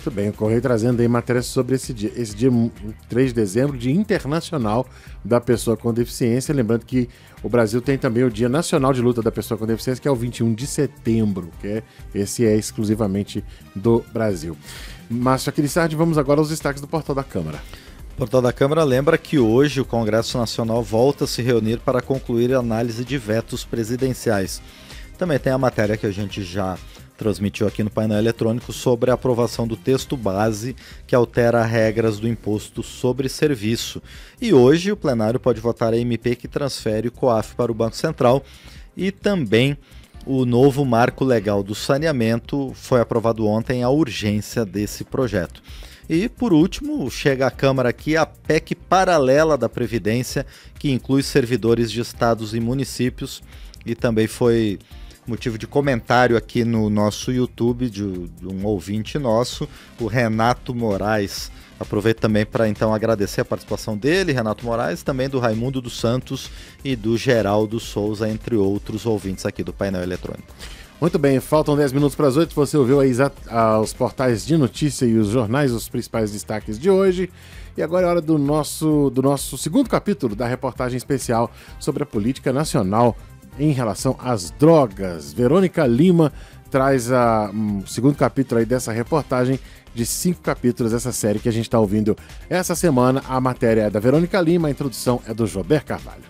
Muito bem, o Correio trazendo aí matérias sobre esse dia, esse dia três de dezembro, Dia Internacional da Pessoa com Deficiência. Lembrando que o Brasil tem também o Dia Nacional de Luta da Pessoa com Deficiência, que é o vinte e um de setembro, que é, esse é exclusivamente do Brasil. Márcio Aquilissardi, vamos agora aos destaques do Portal da Câmara. O Portal da Câmara lembra que hoje o Congresso Nacional volta a se reunir para concluir a análise de vetos presidenciais. Também tem a matéria que a gente já transmitiu aqui no painel eletrônico sobre a aprovação do texto base que altera regras do imposto sobre serviço. E hoje o plenário pode votar a M P que transfere o COAF para o Banco Central e também o novo marco legal do saneamento. Foi aprovado ontem a urgência desse projeto. E, por último, chega à Câmara aqui a P E C paralela da Previdência, que inclui servidores de estados e municípios, e também foi motivo de comentário aqui no nosso YouTube de um ouvinte nosso, o Renato Moraes. Aproveito também para então agradecer a participação dele, Renato Moraes, também do Raimundo dos Santos e do Geraldo Souza, entre outros ouvintes aqui do painel eletrônico. Muito bem, faltam dez minutos para as oito. Você ouviu aí os portais de notícia e os jornais, os principais destaques de hoje. E agora é hora do nosso, do nosso segundo capítulo da reportagem especial sobre a política nacional em relação às drogas. Verônica Lima traz o um segundo capítulo aí dessa reportagem de cinco capítulos dessa série que a gente está ouvindo essa semana. A matéria é da Verônica Lima, a introdução é do Jober Carvalho.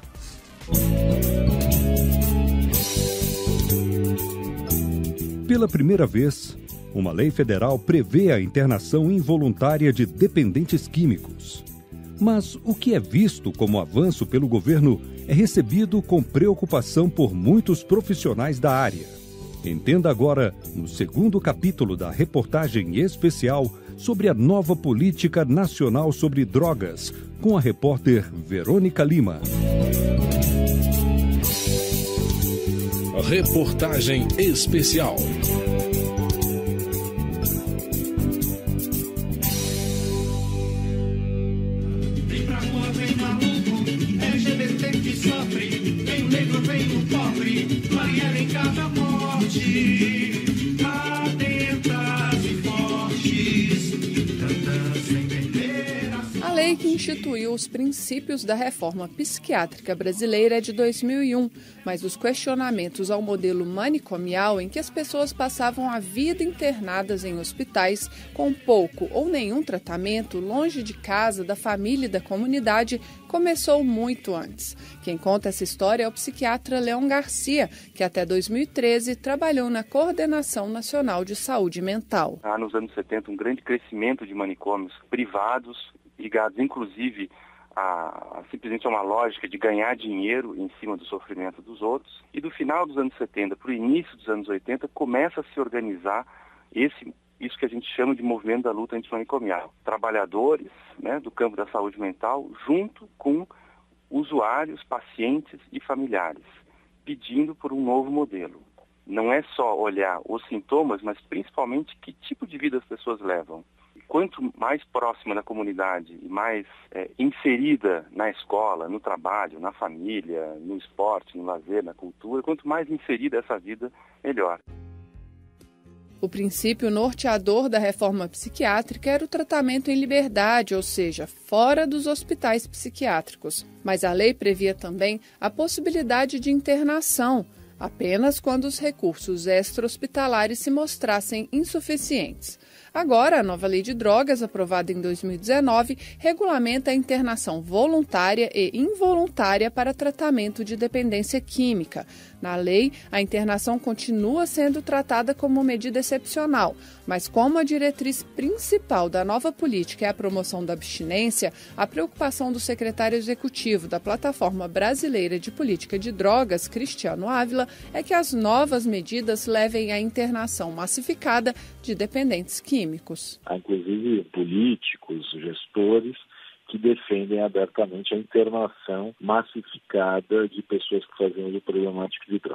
Pela primeira vez, uma lei federal prevê a internação involuntária de dependentes químicos. Mas o que é visto como avanço pelo governo é recebido com preocupação por muitos profissionais da área. Entenda agora no segundo capítulo da reportagem especial sobre a nova política nacional sobre drogas, com a repórter Verônica Lima. Reportagem especial. Vem pra rua, vem maluco, L G B T que sofre, vem o negro, vem o pobre, Mariana em cada morte, atentas e fortes, tantas sem perder a... A lei que instituiu os princípios da reforma psiquiátrica brasileira é de dois mil e um, mas os questionamentos ao modelo manicomial em que as pessoas passavam a vida internadas em hospitais com pouco ou nenhum tratamento, longe de casa, da família e da comunidade, começou muito antes. Quem conta essa história é o psiquiatra Leon Garcia, que até dois mil e treze trabalhou na Coordenação Nacional de Saúde Mental. Há nos anos setenta um grande crescimento de manicômios privados, ligados inclusive a, a simplesmente a uma lógica de ganhar dinheiro em cima do sofrimento dos outros. E do final dos anos setenta para o início dos anos oitenta começa a se organizar esse, isso que a gente chama de movimento da luta antimanicomial. Trabalhadores, né, do campo da saúde mental junto com usuários, pacientes e familiares, pedindo por um novo modelo. Não é só olhar os sintomas, mas principalmente que tipo de vida as pessoas levam. Quanto mais próxima da comunidade e mais é, inserida na escola, no trabalho, na família, no esporte, no lazer, na cultura, quanto mais inserida essa vida, melhor. O princípio norteador da reforma psiquiátrica era o tratamento em liberdade, ou seja, fora dos hospitais psiquiátricos. Mas a lei previa também a possibilidade de internação, apenas quando os recursos extra-hospitalares se mostrassem insuficientes. Agora, a nova lei de drogas, aprovada em dois mil e dezenove, regulamenta a internação voluntária e involuntária para tratamento de dependência química. Na lei, a internação continua sendo tratada como medida excepcional, mas como a diretriz principal da nova política é a promoção da abstinência, a preocupação do secretário executivo da Plataforma Brasileira de Política de Drogas, Cristiano Ávila, é que as novas medidas levem à internação massificada de dependentes químicos. Há, inclusive, políticos, gestores, que defendem abertamente a internação massificada de pessoas que fazem uso problemático de drogas.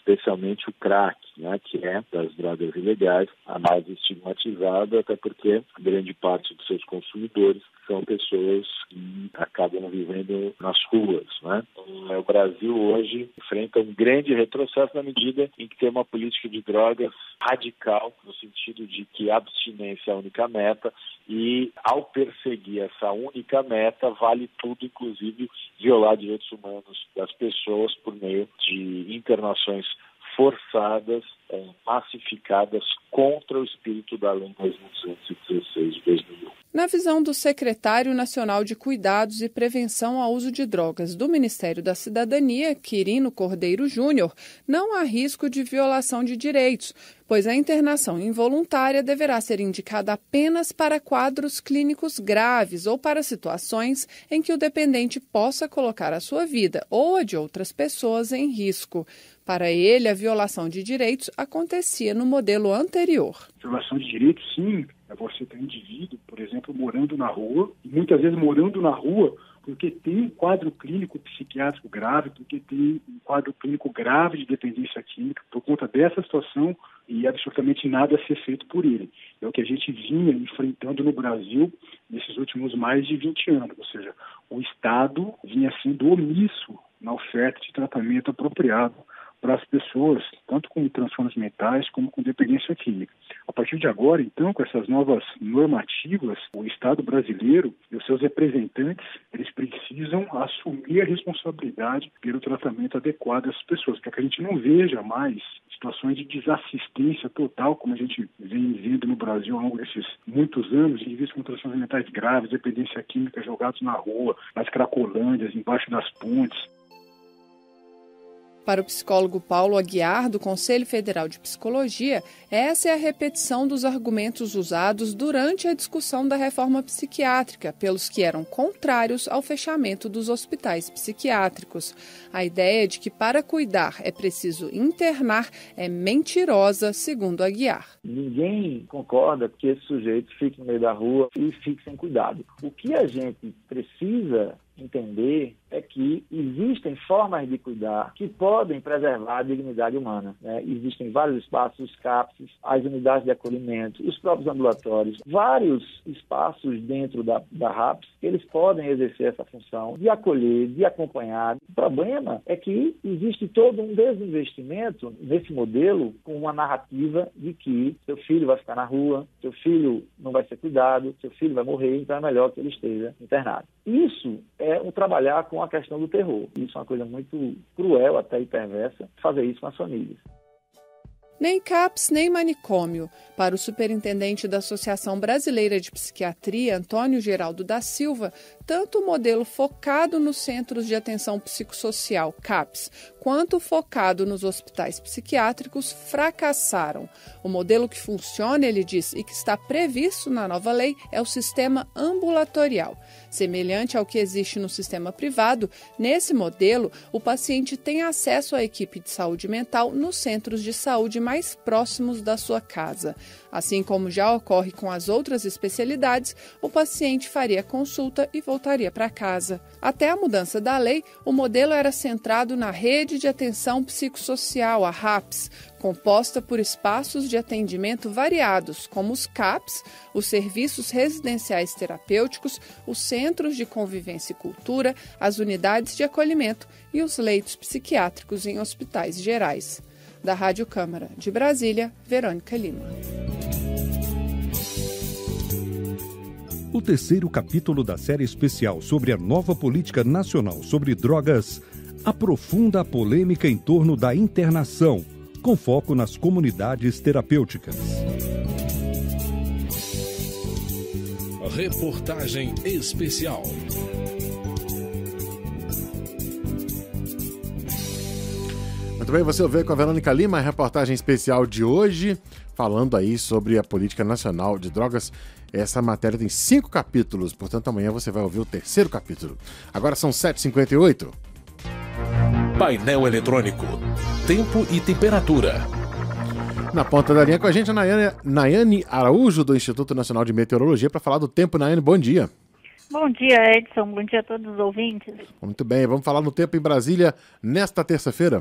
especialmente o crack, né, que é das drogas ilegais, a mais estigmatizada, até porque grande parte dos seus consumidores são pessoas que acabam vivendo nas ruas, né? O Brasil hoje enfrenta um grande retrocesso na medida em que tem uma política de drogas radical, no sentido de que a abstinência é a única meta e, ao perseguir essa única meta, vale tudo, inclusive violar direitos humanos das pessoas por meio de internações forçadas, é, massificadas contra o espírito da Lei dois mil duzentos e dezesseis de dois mil e um. Na visão do secretário nacional de Cuidados e Prevenção ao Uso de Drogas do Ministério da Cidadania, Quirino Cordeiro Júnior, não há risco de violação de direitos, pois a internação involuntária deverá ser indicada apenas para quadros clínicos graves ou para situações em que o dependente possa colocar a sua vida ou a de outras pessoas em risco. Para ele, a violação de direitos acontecia no modelo anterior. Violação de direitos, sim, é você ter um indivíduo, por exemplo, morando na rua, e muitas vezes morando na rua porque tem um quadro clínico psiquiátrico grave, porque tem um quadro clínico grave de dependência química, por conta dessa situação, e absolutamente nada a ser feito por ele. É o que a gente vinha enfrentando no Brasil nesses últimos mais de vinte anos, ou seja, o Estado vinha sendo omisso na oferta de tratamento apropriado para as pessoas, tanto com transtornos mentais como com dependência química. A partir de agora, então, com essas novas normativas, o Estado brasileiro e os seus representantes, eles precisam assumir a responsabilidade pelo tratamento adequado dessas pessoas, para que a gente não veja mais situações de desassistência total, como a gente vem vendo no Brasil ao longo desses muitos anos, indivíduos com transtornos mentais graves, dependência química jogados na rua, nas cracolândias, embaixo das pontes. Para o psicólogo Paulo Aguiar, do Conselho Federal de Psicologia, essa é a repetição dos argumentos usados durante a discussão da reforma psiquiátrica pelos que eram contrários ao fechamento dos hospitais psiquiátricos. A ideia de que para cuidar é preciso internar é mentirosa, segundo Aguiar. Ninguém concorda que esse sujeito fique no meio da rua e fique sem cuidado. O que a gente precisa entender é que existem formas de cuidar que podem preservar a dignidade humana, né? Existem vários espaços, os CAPS, as unidades de acolhimento, os próprios ambulatórios, vários espaços dentro da, da RAPS que eles podem exercer essa função de acolher, de acompanhar. O problema é que existe todo um desinvestimento nesse modelo com uma narrativa de que seu filho vai ficar na rua, seu filho não vai ser cuidado, seu filho vai morrer, então é melhor que ele esteja internado. Isso é um trabalhar com a questão do terror. Isso é uma coisa muito cruel, até e perversa, fazer isso com as famílias. Nem CAPS, nem manicômio. Para o superintendente da Associação Brasileira de Psiquiatria, Antônio Geraldo da Silva, tanto o modelo focado nos Centros de Atenção Psicossocial, CAPS, quanto focado nos hospitais psiquiátricos fracassaram. O modelo que funciona, ele diz, e que está previsto na nova lei é o sistema ambulatorial. Semelhante ao que existe no sistema privado, nesse modelo, o paciente tem acesso à equipe de saúde mental nos centros de saúde mais próximos da sua casa. Assim como já ocorre com as outras especialidades, o paciente faria consulta e voltaria para casa. Até a mudança da lei, o modelo era centrado na Rede de Atenção Psicossocial, a RAPS, composta por espaços de atendimento variados, como os CAPS, os serviços residenciais terapêuticos, os centros de convivência e cultura, as unidades de acolhimento e os leitos psiquiátricos em hospitais gerais. Da Rádio Câmara de Brasília, Verônica Lima. O terceiro capítulo da série especial sobre a nova política nacional sobre drogas aprofunda a polêmica em torno da internação, com foco nas comunidades terapêuticas. Reportagem especial. Muito bem, você ouviu com a Verônica Lima a reportagem especial de hoje, falando aí sobre a política nacional de drogas. Essa matéria tem cinco capítulos, portanto amanhã você vai ouvir o terceiro capítulo. Agora são sete e cinquenta e oito. Painel eletrônico, tempo e temperatura. Na ponta da linha com a gente a Nayane, Nayane Araújo, do Instituto Nacional de Meteorologia, para falar do tempo. Nayane, bom dia. Bom dia, Edson. Bom dia a todos os ouvintes. Muito bem, vamos falar no tempo em Brasília nesta terça-feira.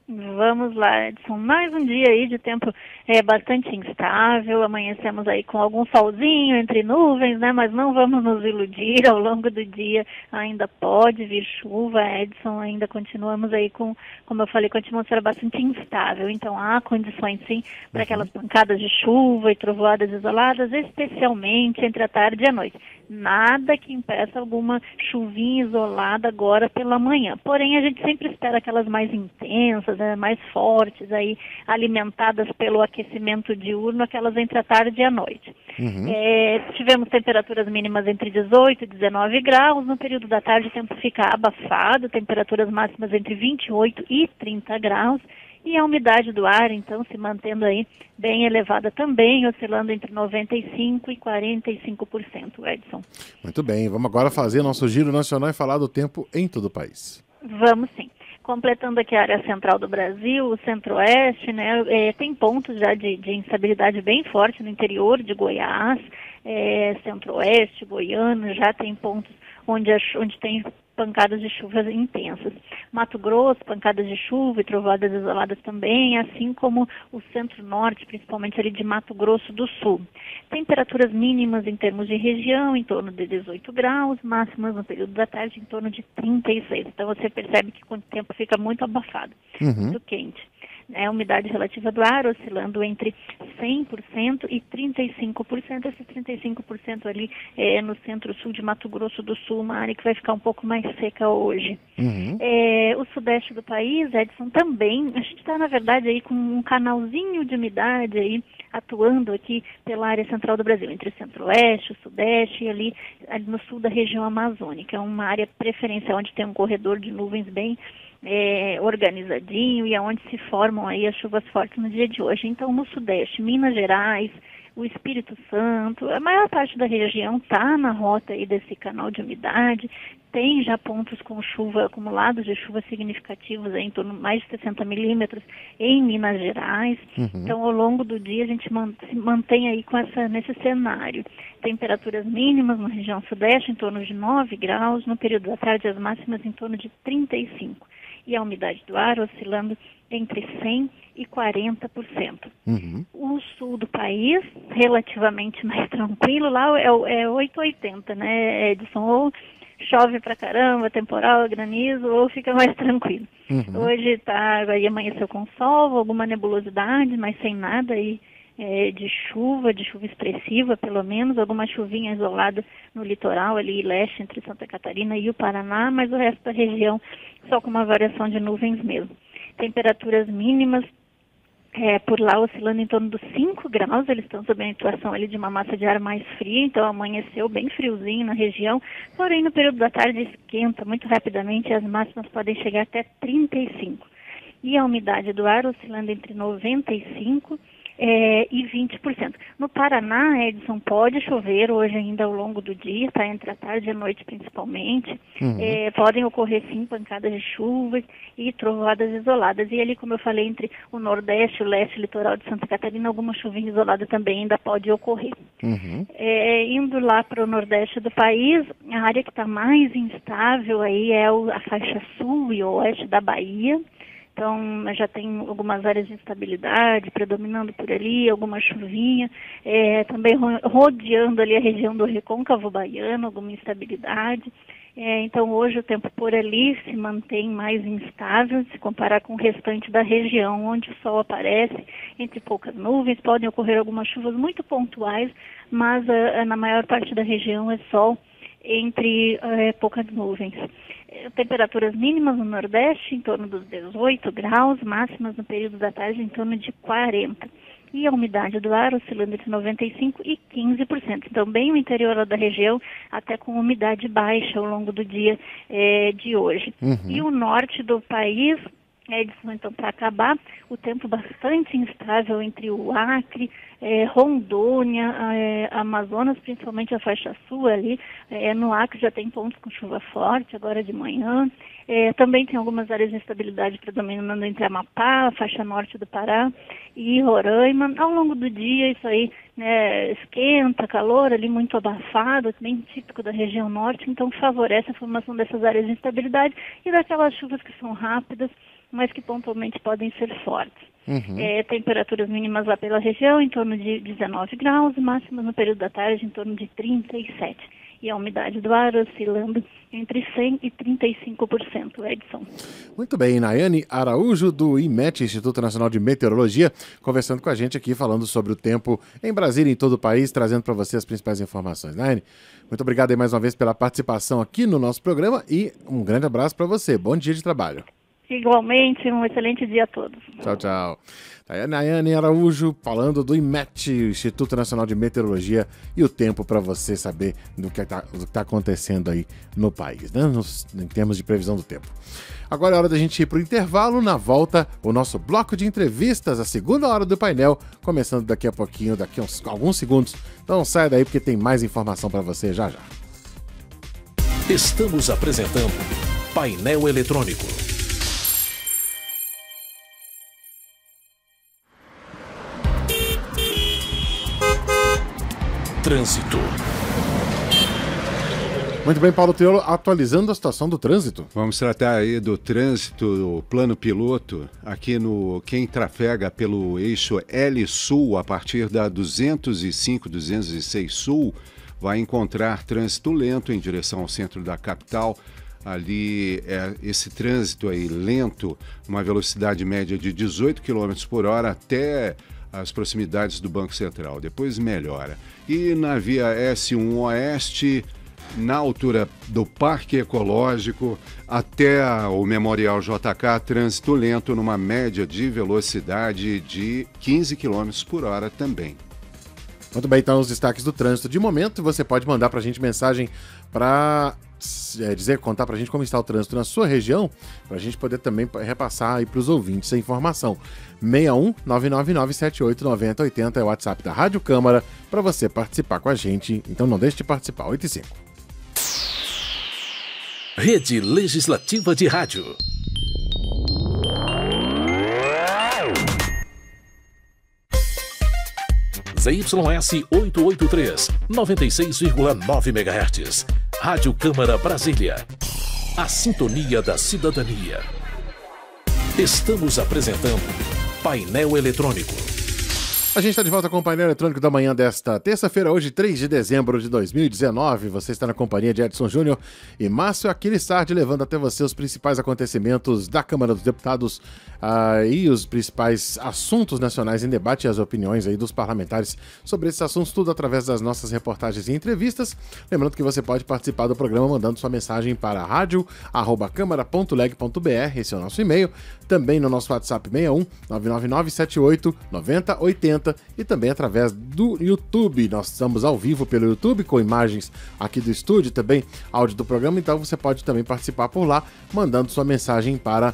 Vamos lá, Edson. Mais um dia aí de tempo é, bastante instável. Amanhecemos aí com algum solzinho entre nuvens, né? Mas não vamos nos iludir. Ao longo do dia ainda pode vir chuva, Edson. Ainda continuamos aí com, como eu falei, com a atmosfera bastante instável. Então há condições sim para aquelas pancadas de chuva e trovoadas isoladas, especialmente entre a tarde e a noite. Nada que impeça alguma chuvinha isolada agora pela manhã. Porém, a gente sempre espera aquelas mais intensas, né, mais fortes, aí, alimentadas pelo aquecimento diurno, aquelas entre a tarde e a noite. Uhum. É, tivemos temperaturas mínimas entre dezoito e dezenove graus. No período da tarde o tempo fica abafado, temperaturas máximas entre vinte e oito e trinta graus. E a umidade do ar, então, se mantendo aí bem elevada também, oscilando entre noventa e cinco por cento e quarenta e cinco por cento, Edson. Muito bem, vamos agora fazer nosso giro nacional e falar do tempo em todo o país. Vamos sim. Completando aqui a área central do Brasil, o centro-oeste, né, é, tem pontos já de, de instabilidade bem forte no interior de Goiás, é, centro-oeste, Goiânia, já tem pontos onde, a, onde tem pancadas de chuvas intensas. Mato Grosso, pancadas de chuva e trovoadas isoladas também, assim como o centro-norte, principalmente ali de Mato Grosso do Sul. Temperaturas mínimas em termos de região, em torno de dezoito graus, máximas no período da tarde em torno de trinta e seis. Então você percebe que com o tempo fica muito abafado, uhum. muito quente. É, a umidade relativa do ar oscilando entre cem por cento e trinta e cinco por cento. Esse trinta e cinco por cento ali é no centro-sul de Mato Grosso do Sul, uma área que vai ficar um pouco mais seca hoje. Uhum. É, o sudeste do país, Edson, também, a gente está, na verdade, aí com um canalzinho de umidade aí, atuando aqui pela área central do Brasil, entre o centro-oeste, o sudeste e ali, ali no sul da região amazônica. É uma área preferencial onde tem um corredor de nuvens bem É, organizadinho e aonde se formam aí as chuvas fortes no dia de hoje. Então, no sudeste, Minas Gerais, o Espírito Santo, a maior parte da região está na rota aí desse canal de umidade, tem já pontos com chuva, acumulados de chuva significativos aí, em torno de mais de sessenta milímetros em Minas Gerais. Uhum. Então, ao longo do dia, a gente man- se mantém aí com essa, nesse cenário. Temperaturas mínimas na região sudeste em torno de nove graus, no período da tarde as máximas em torno de trinta e cinco. E a umidade do ar oscilando entre cem por cento e quarenta por cento. Uhum. O sul do país, relativamente mais tranquilo, lá é, é oito a oitenta, né, Edson? Ou chove pra caramba, temporal, granizo, ou fica mais tranquilo. Uhum. Hoje tá, aí amanheceu com sol, alguma nebulosidade, mas sem nada aí é, de chuva, de chuva expressiva, pelo menos, alguma chuvinha isolada no litoral ali, leste, entre Santa Catarina e o Paraná, mas o resto da região só com uma variação de nuvens mesmo. Temperaturas mínimas é, por lá oscilando em torno dos cinco graus, eles estão sob a atuação ali de uma massa de ar mais fria, então amanheceu bem friozinho na região, porém no período da tarde esquenta muito rapidamente e as máximas podem chegar até trinta e cinco. E a umidade do ar oscilando entre noventa e cinco por cento É, e vinte por cento. No Paraná, Edson, pode chover hoje ainda ao longo do dia, tá? Entre a tarde e a noite principalmente. Uhum. É, podem ocorrer sim pancadas de chuva e trovoadas isoladas. E ali, como eu falei, entre o nordeste e o leste litoral de Santa Catarina, alguma chuvinha isolada também ainda pode ocorrer. Uhum. É, indo lá para o nordeste do país, a área que está mais instável aí é o, a faixa sul e oeste da Bahia. Então, já tem algumas áreas de instabilidade predominando por ali, alguma chuvinha, é, também rodeando ali a região do Recôncavo Baiano, alguma instabilidade. É, então, hoje o tempo por ali se mantém mais instável, se comparar com o restante da região, onde o sol aparece entre poucas nuvens, podem ocorrer algumas chuvas muito pontuais, mas a, a, na maior parte da região é sol entre é, poucas nuvens. Temperaturas mínimas no Nordeste em torno dos dezoito graus, máximas no período da tarde em torno de quarenta. E a umidade do ar oscilando entre noventa e cinco por cento e quinze por cento. Então, bem o interior da região, até com umidade baixa ao longo do dia é, de hoje. Uhum. E o norte do país, é, então, para acabar, o tempo bastante instável entre o Acre, é, Rondônia, é, Amazonas, principalmente a faixa sul ali. É, no Acre já tem pontos com chuva forte agora de manhã. É, também tem algumas áreas de instabilidade predominando entre Amapá, a faixa norte do Pará e Roraima. Ao longo do dia, isso aí, né, esquenta, calor ali muito abafado, bem típico da região norte, então favorece a formação dessas áreas de instabilidade e daquelas chuvas que são rápidas mas que pontualmente podem ser fortes. Uhum. É, temperaturas mínimas lá pela região em torno de dezenove graus, máximas no período da tarde em torno de trinta e sete. E a umidade do ar oscilando entre cem e trinta e cinco por cento, Edson. Muito bem, Nayane Araújo, do I M E T, Instituto Nacional de Meteorologia, conversando com a gente aqui, falando sobre o tempo em Brasília e em todo o país, trazendo para você as principais informações. Nayane, muito obrigado aí mais uma vez pela participação aqui no nosso programa e um grande abraço para você. Bom dia de trabalho. Igualmente, um excelente dia a todos. Tchau, tchau. Aí a Nayane Araújo falando do I M E T, Instituto Nacional de Meteorologia, e o tempo para você saber do que está tá acontecendo aí no país, né? Nos, em termos de previsão do tempo. Agora é hora da gente ir para o intervalo. Na volta, o nosso bloco de entrevistas, a segunda hora do painel, começando daqui a pouquinho, daqui a uns, alguns segundos. Então sai daí porque tem mais informação para você já já. Estamos apresentando Painel Eletrônico. Trânsito. Muito bem, Paulo Triolo, atualizando a situação do trânsito. Vamos tratar aí do trânsito, do plano piloto, aqui no quem trafega pelo eixo L Sul, a partir da duzentos e cinco, duzentos e seis Sul, vai encontrar trânsito lento em direção ao centro da capital. Ali, é, esse trânsito aí lento, uma velocidade média de dezoito quilômetros por hora até as proximidades do Banco Central. Depois melhora. E na via S um Oeste, na altura do Parque Ecológico até o Memorial J K, trânsito lento numa média de velocidade de quinze quilômetros por hora também. Muito bem, então os destaques do trânsito de momento. Você pode mandar para a gente mensagem para é, dizer, contar para a gente como está o trânsito na sua região, para a gente poder também repassar aí para os ouvintes a informação. seis um nove nove nove sete oito nove zero oito zero é o WhatsApp da Rádio Câmara para você participar com a gente. Então não deixe de participar. oito e cinco. Rede Legislativa de Rádio. Z Y S oitocentos e oitenta e três, noventa e seis vírgula nove megahertz. Rádio Câmara Brasília. A sintonia da cidadania. Estamos apresentando Painel Eletrônico. A gente está de volta com o painel eletrônico da manhã desta terça-feira, hoje, três de dezembro de dois mil e dezenove. Você está na companhia de Edson Júnior e Márcio Aquiles Sardi, levando até você os principais acontecimentos da Câmara dos Deputados uh, e os principais assuntos nacionais em debate e as opiniões aí dos parlamentares sobre esses assuntos, tudo através das nossas reportagens e entrevistas. Lembrando que você pode participar do programa mandando sua mensagem para rádio arroba câmara ponto leg ponto br, esse é o nosso e-mail. Também no nosso WhatsApp seis um nove nove nove sete oito nove zero oito zero e também através do YouTube. Nós estamos ao vivo pelo YouTube com imagens aqui do estúdio, também áudio do programa, então você pode também participar por lá, mandando sua mensagem para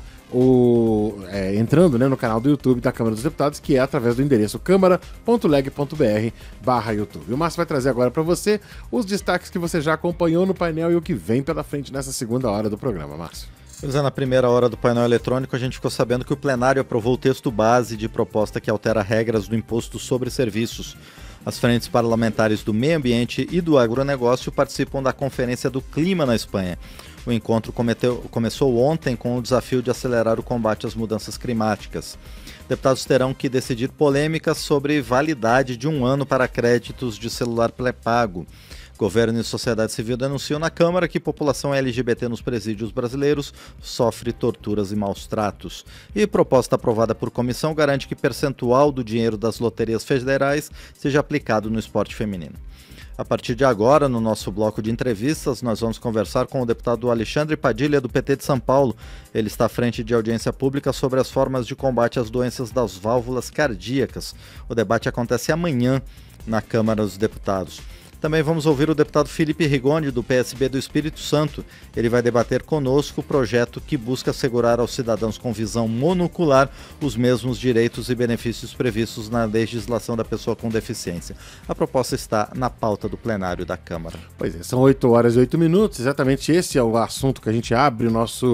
o... É, entrando né, no canal do YouTube da Câmara dos Deputados, que é através do endereço câmara ponto leg ponto br barra YouTube. O Márcio vai trazer agora para você os destaques que você já acompanhou no painel e o que vem pela frente nessa segunda hora do programa, Márcio. Pois é, na primeira hora do painel eletrônico a gente ficou sabendo que o plenário aprovou o texto base de proposta que altera regras do imposto sobre serviços. As frentes parlamentares do meio ambiente e do agronegócio participam da Conferência do Clima na Espanha. O encontro cometeu, começou ontem com o desafio de acelerar o combate às mudanças climáticas. Deputados terão que decidir polêmicas sobre validade de um ano para créditos de celular pré-pago. Governo e sociedade civil denunciam na Câmara que população L G B T nos presídios brasileiros sofre torturas e maus tratos. E proposta aprovada por comissão garante que percentual do dinheiro das loterias federais seja aplicado no esporte feminino. A partir de agora, no nosso bloco de entrevistas, nós vamos conversar com o deputado Alexandre Padilha, do P T de São Paulo. Ele está à frente de audiência pública sobre as formas de combate às doenças das válvulas cardíacas. O debate acontece amanhã na Câmara dos Deputados. Também vamos ouvir o deputado Felipe Rigoni, do P S B do Espírito Santo. Ele vai debater conosco o projeto que busca assegurar aos cidadãos com visão monocular os mesmos direitos e benefícios previstos na legislação da pessoa com deficiência. A proposta está na pauta do plenário da Câmara. Pois é, são oito horas e oito minutos, exatamente esse é o assunto que a gente abre o nosso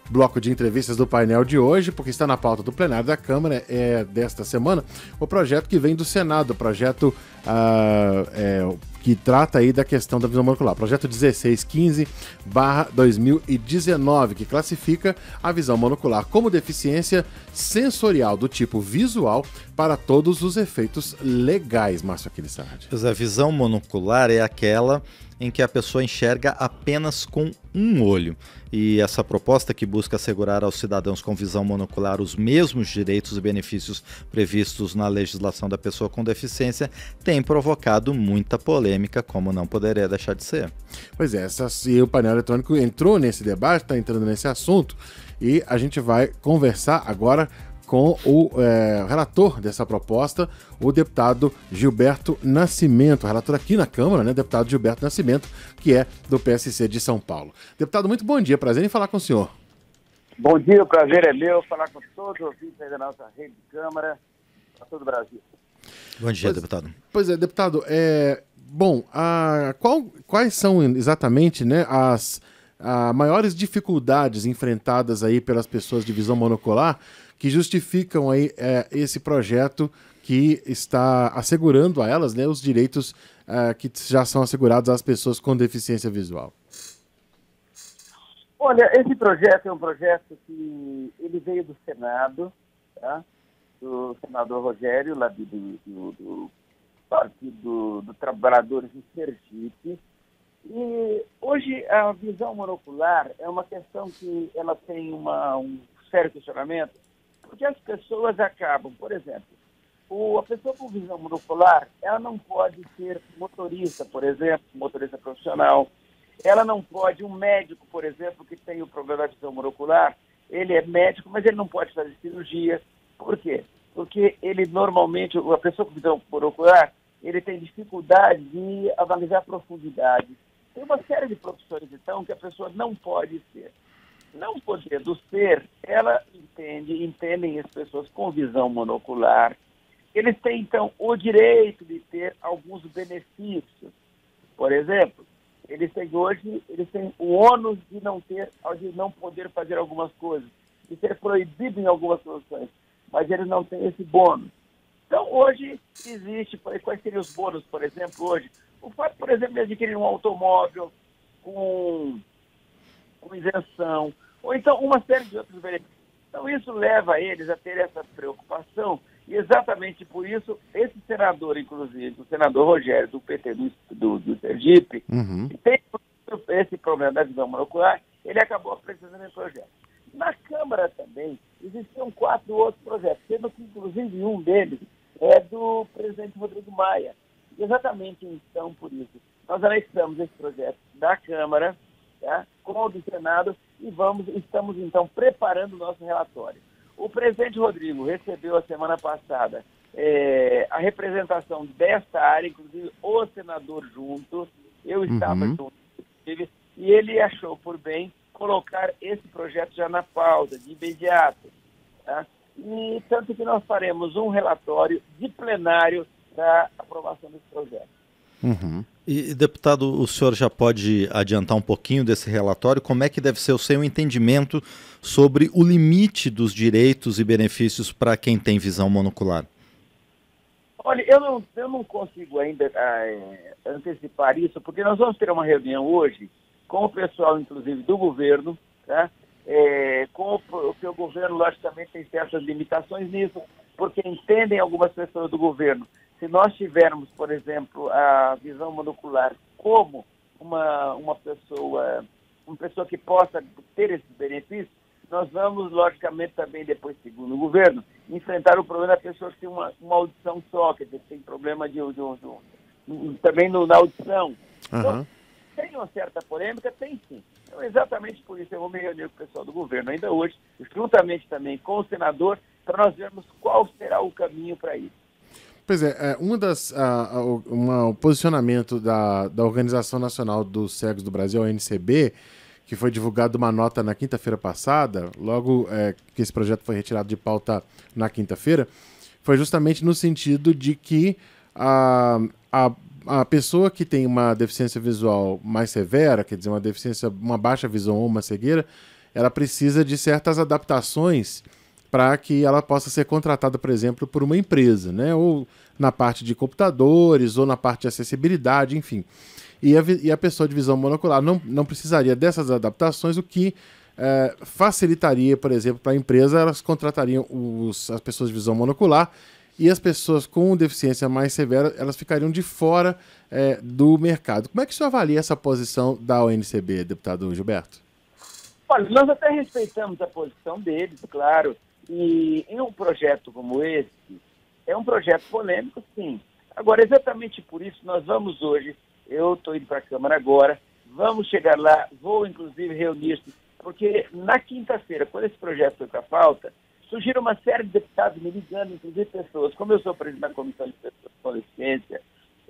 bloco de entrevistas do painel de hoje, porque está na pauta do plenário da Câmara é, desta semana, o projeto que vem do Senado, o projeto ah, é, que trata aí da questão da visão monocular, projeto dezesseis quinze barra dois mil e dezenove, que classifica a visão monocular como deficiência sensorial do tipo visual para todos os efeitos legais, Márcio Aquilissardi. A visão monocular é aquela em que a pessoa enxerga apenas com um olho. E essa proposta, que busca assegurar aos cidadãos com visão monocular os mesmos direitos e benefícios previstos na legislação da pessoa com deficiência, tem provocado muita polêmica, como não poderia deixar de ser. Pois é, essa, e o painel eletrônico entrou nesse debate, está entrando nesse assunto, e a gente vai conversar agora com o é, relator dessa proposta, o deputado Gilberto Nascimento, relator aqui na Câmara, né, deputado Gilberto Nascimento, que é do P S C de São Paulo. Deputado, muito bom dia, prazer em falar com o senhor. Bom dia, o prazer é meu falar com todos os ouvintes da nossa rede de Câmara, para todo o Brasil. Bom dia, pois, deputado. Pois é, deputado, é, bom, a, qual, quais são exatamente, né, as a, maiores dificuldades enfrentadas aí pelas pessoas de visão monocular que justificam aí é, esse projeto que está assegurando a elas, né, os direitos é, que já são assegurados às pessoas com deficiência visual? Olha, esse projeto é um projeto que ele veio do Senado, tá? Do senador Rogério, lá do, do, do Partido dos Trabalhadores de Sergipe. E hoje a visão monocular é uma questão que ela tem uma, um sério questionamento, porque as pessoas acabam, por exemplo, o, a pessoa com visão monocular, ela não pode ser motorista, por exemplo, motorista profissional. Ela não pode, um médico, por exemplo, que tem o problema da visão monocular, ele é médico, mas ele não pode fazer cirurgia. Por quê? Porque ele normalmente, a pessoa com visão monocular, ele tem dificuldade de analisar a profundidade. Tem uma série de profissões, então, que a pessoa não pode ser. Não podendo ser, ela entende, entendem as pessoas com visão monocular. Eles têm, então, o direito de ter alguns benefícios. Por exemplo, eles têm hoje, eles têm o ônus de não ter, de não poder fazer algumas coisas, de ser proibido em algumas situações, mas eles não têm esse bônus. Então, hoje, existe, quais seriam os bônus, por exemplo, hoje? O fato, por exemplo, de adquirir um automóvel com, com isenção, ou então uma série de outros benefícios. Então, isso leva eles a ter essa preocupação, e exatamente por isso, esse senador, inclusive, o senador Rogério, do P T do, do, do Sergipe, uhum. que tem esse problema da visão monocular, ele acabou apresentando esse projeto. Na Câmara também, existiam quatro outros projetos, sendo que, inclusive, um deles é do presidente Rodrigo Maia. E exatamente, então, por isso, nós anexamos esse projeto da Câmara, tá, com o do Senado, e vamos, estamos, então, preparando o nosso relatório. O presidente Rodrigo recebeu, a semana passada, é, a representação desta área, inclusive o senador junto, eu estava uhum. junto, inclusive, e ele achou por bem colocar esse projeto já na pauta, de imediato. Tá? E tanto que nós faremos um relatório de plenário da aprovação desse projeto. Uhum. E, deputado, o senhor já pode adiantar um pouquinho desse relatório? Como é que deve ser o seu entendimento sobre o limite dos direitos e benefícios para quem tem visão monocular? Olha, eu não, eu não consigo ainda é, antecipar isso, porque nós vamos ter uma reunião hoje com o pessoal, inclusive, do governo, tá? É, com o, porque o governo, logicamente, tem certas limitações nisso, porque entendem algumas pessoas do governo. Se nós tivermos, por exemplo, a visão monocular como uma, uma pessoa, uma pessoa que possa ter esses benefícios, nós vamos, logicamente, também, depois, segundo o governo, enfrentar o problema das pessoas que têm uma, uma audição só, quer dizer, tem problema de, de, de, de também no, na audição. Uhum. Então, tem uma certa polêmica? Tem sim. Então, exatamente por isso eu vou me reunir com o pessoal do governo ainda hoje, juntamente também com o senador, para nós vermos qual será o caminho para isso. Pois é, é uma das, uh, uma, o posicionamento da, da Organização Nacional dos Cegos do Brasil, a O N C B, que foi divulgado uma nota na quinta-feira passada, logo é, que esse projeto foi retirado de pauta na quinta-feira, foi justamente no sentido de que a, a, a pessoa que tem uma deficiência visual mais severa, quer dizer, uma deficiência, uma baixa visão ou uma cegueira, ela precisa de certas adaptações para que ela possa ser contratada, por exemplo, por uma empresa, né? Ou na parte de computadores, ou na parte de acessibilidade, enfim. E a, e a pessoa de visão monocular não, não precisaria dessas adaptações, o que é, facilitaria, por exemplo, para a empresa, elas contratariam os, as pessoas de visão monocular e as pessoas com deficiência mais severa, elas ficariam de fora é, do mercado. Como é que o senhor avalia essa posição da O N C B, deputado Gilberto? Olha, nós até respeitamos a posição deles, claro, e em um projeto como esse, é um projeto polêmico, sim. Agora, exatamente por isso, nós vamos hoje, eu estou indo para a Câmara agora, vamos chegar lá, vou inclusive reunir-se, porque na quinta-feira, quando esse projeto foi para a pauta, surgiram uma série de deputados me ligando, inclusive pessoas, como eu sou presidente da Comissão de Pessoas com Deficiência,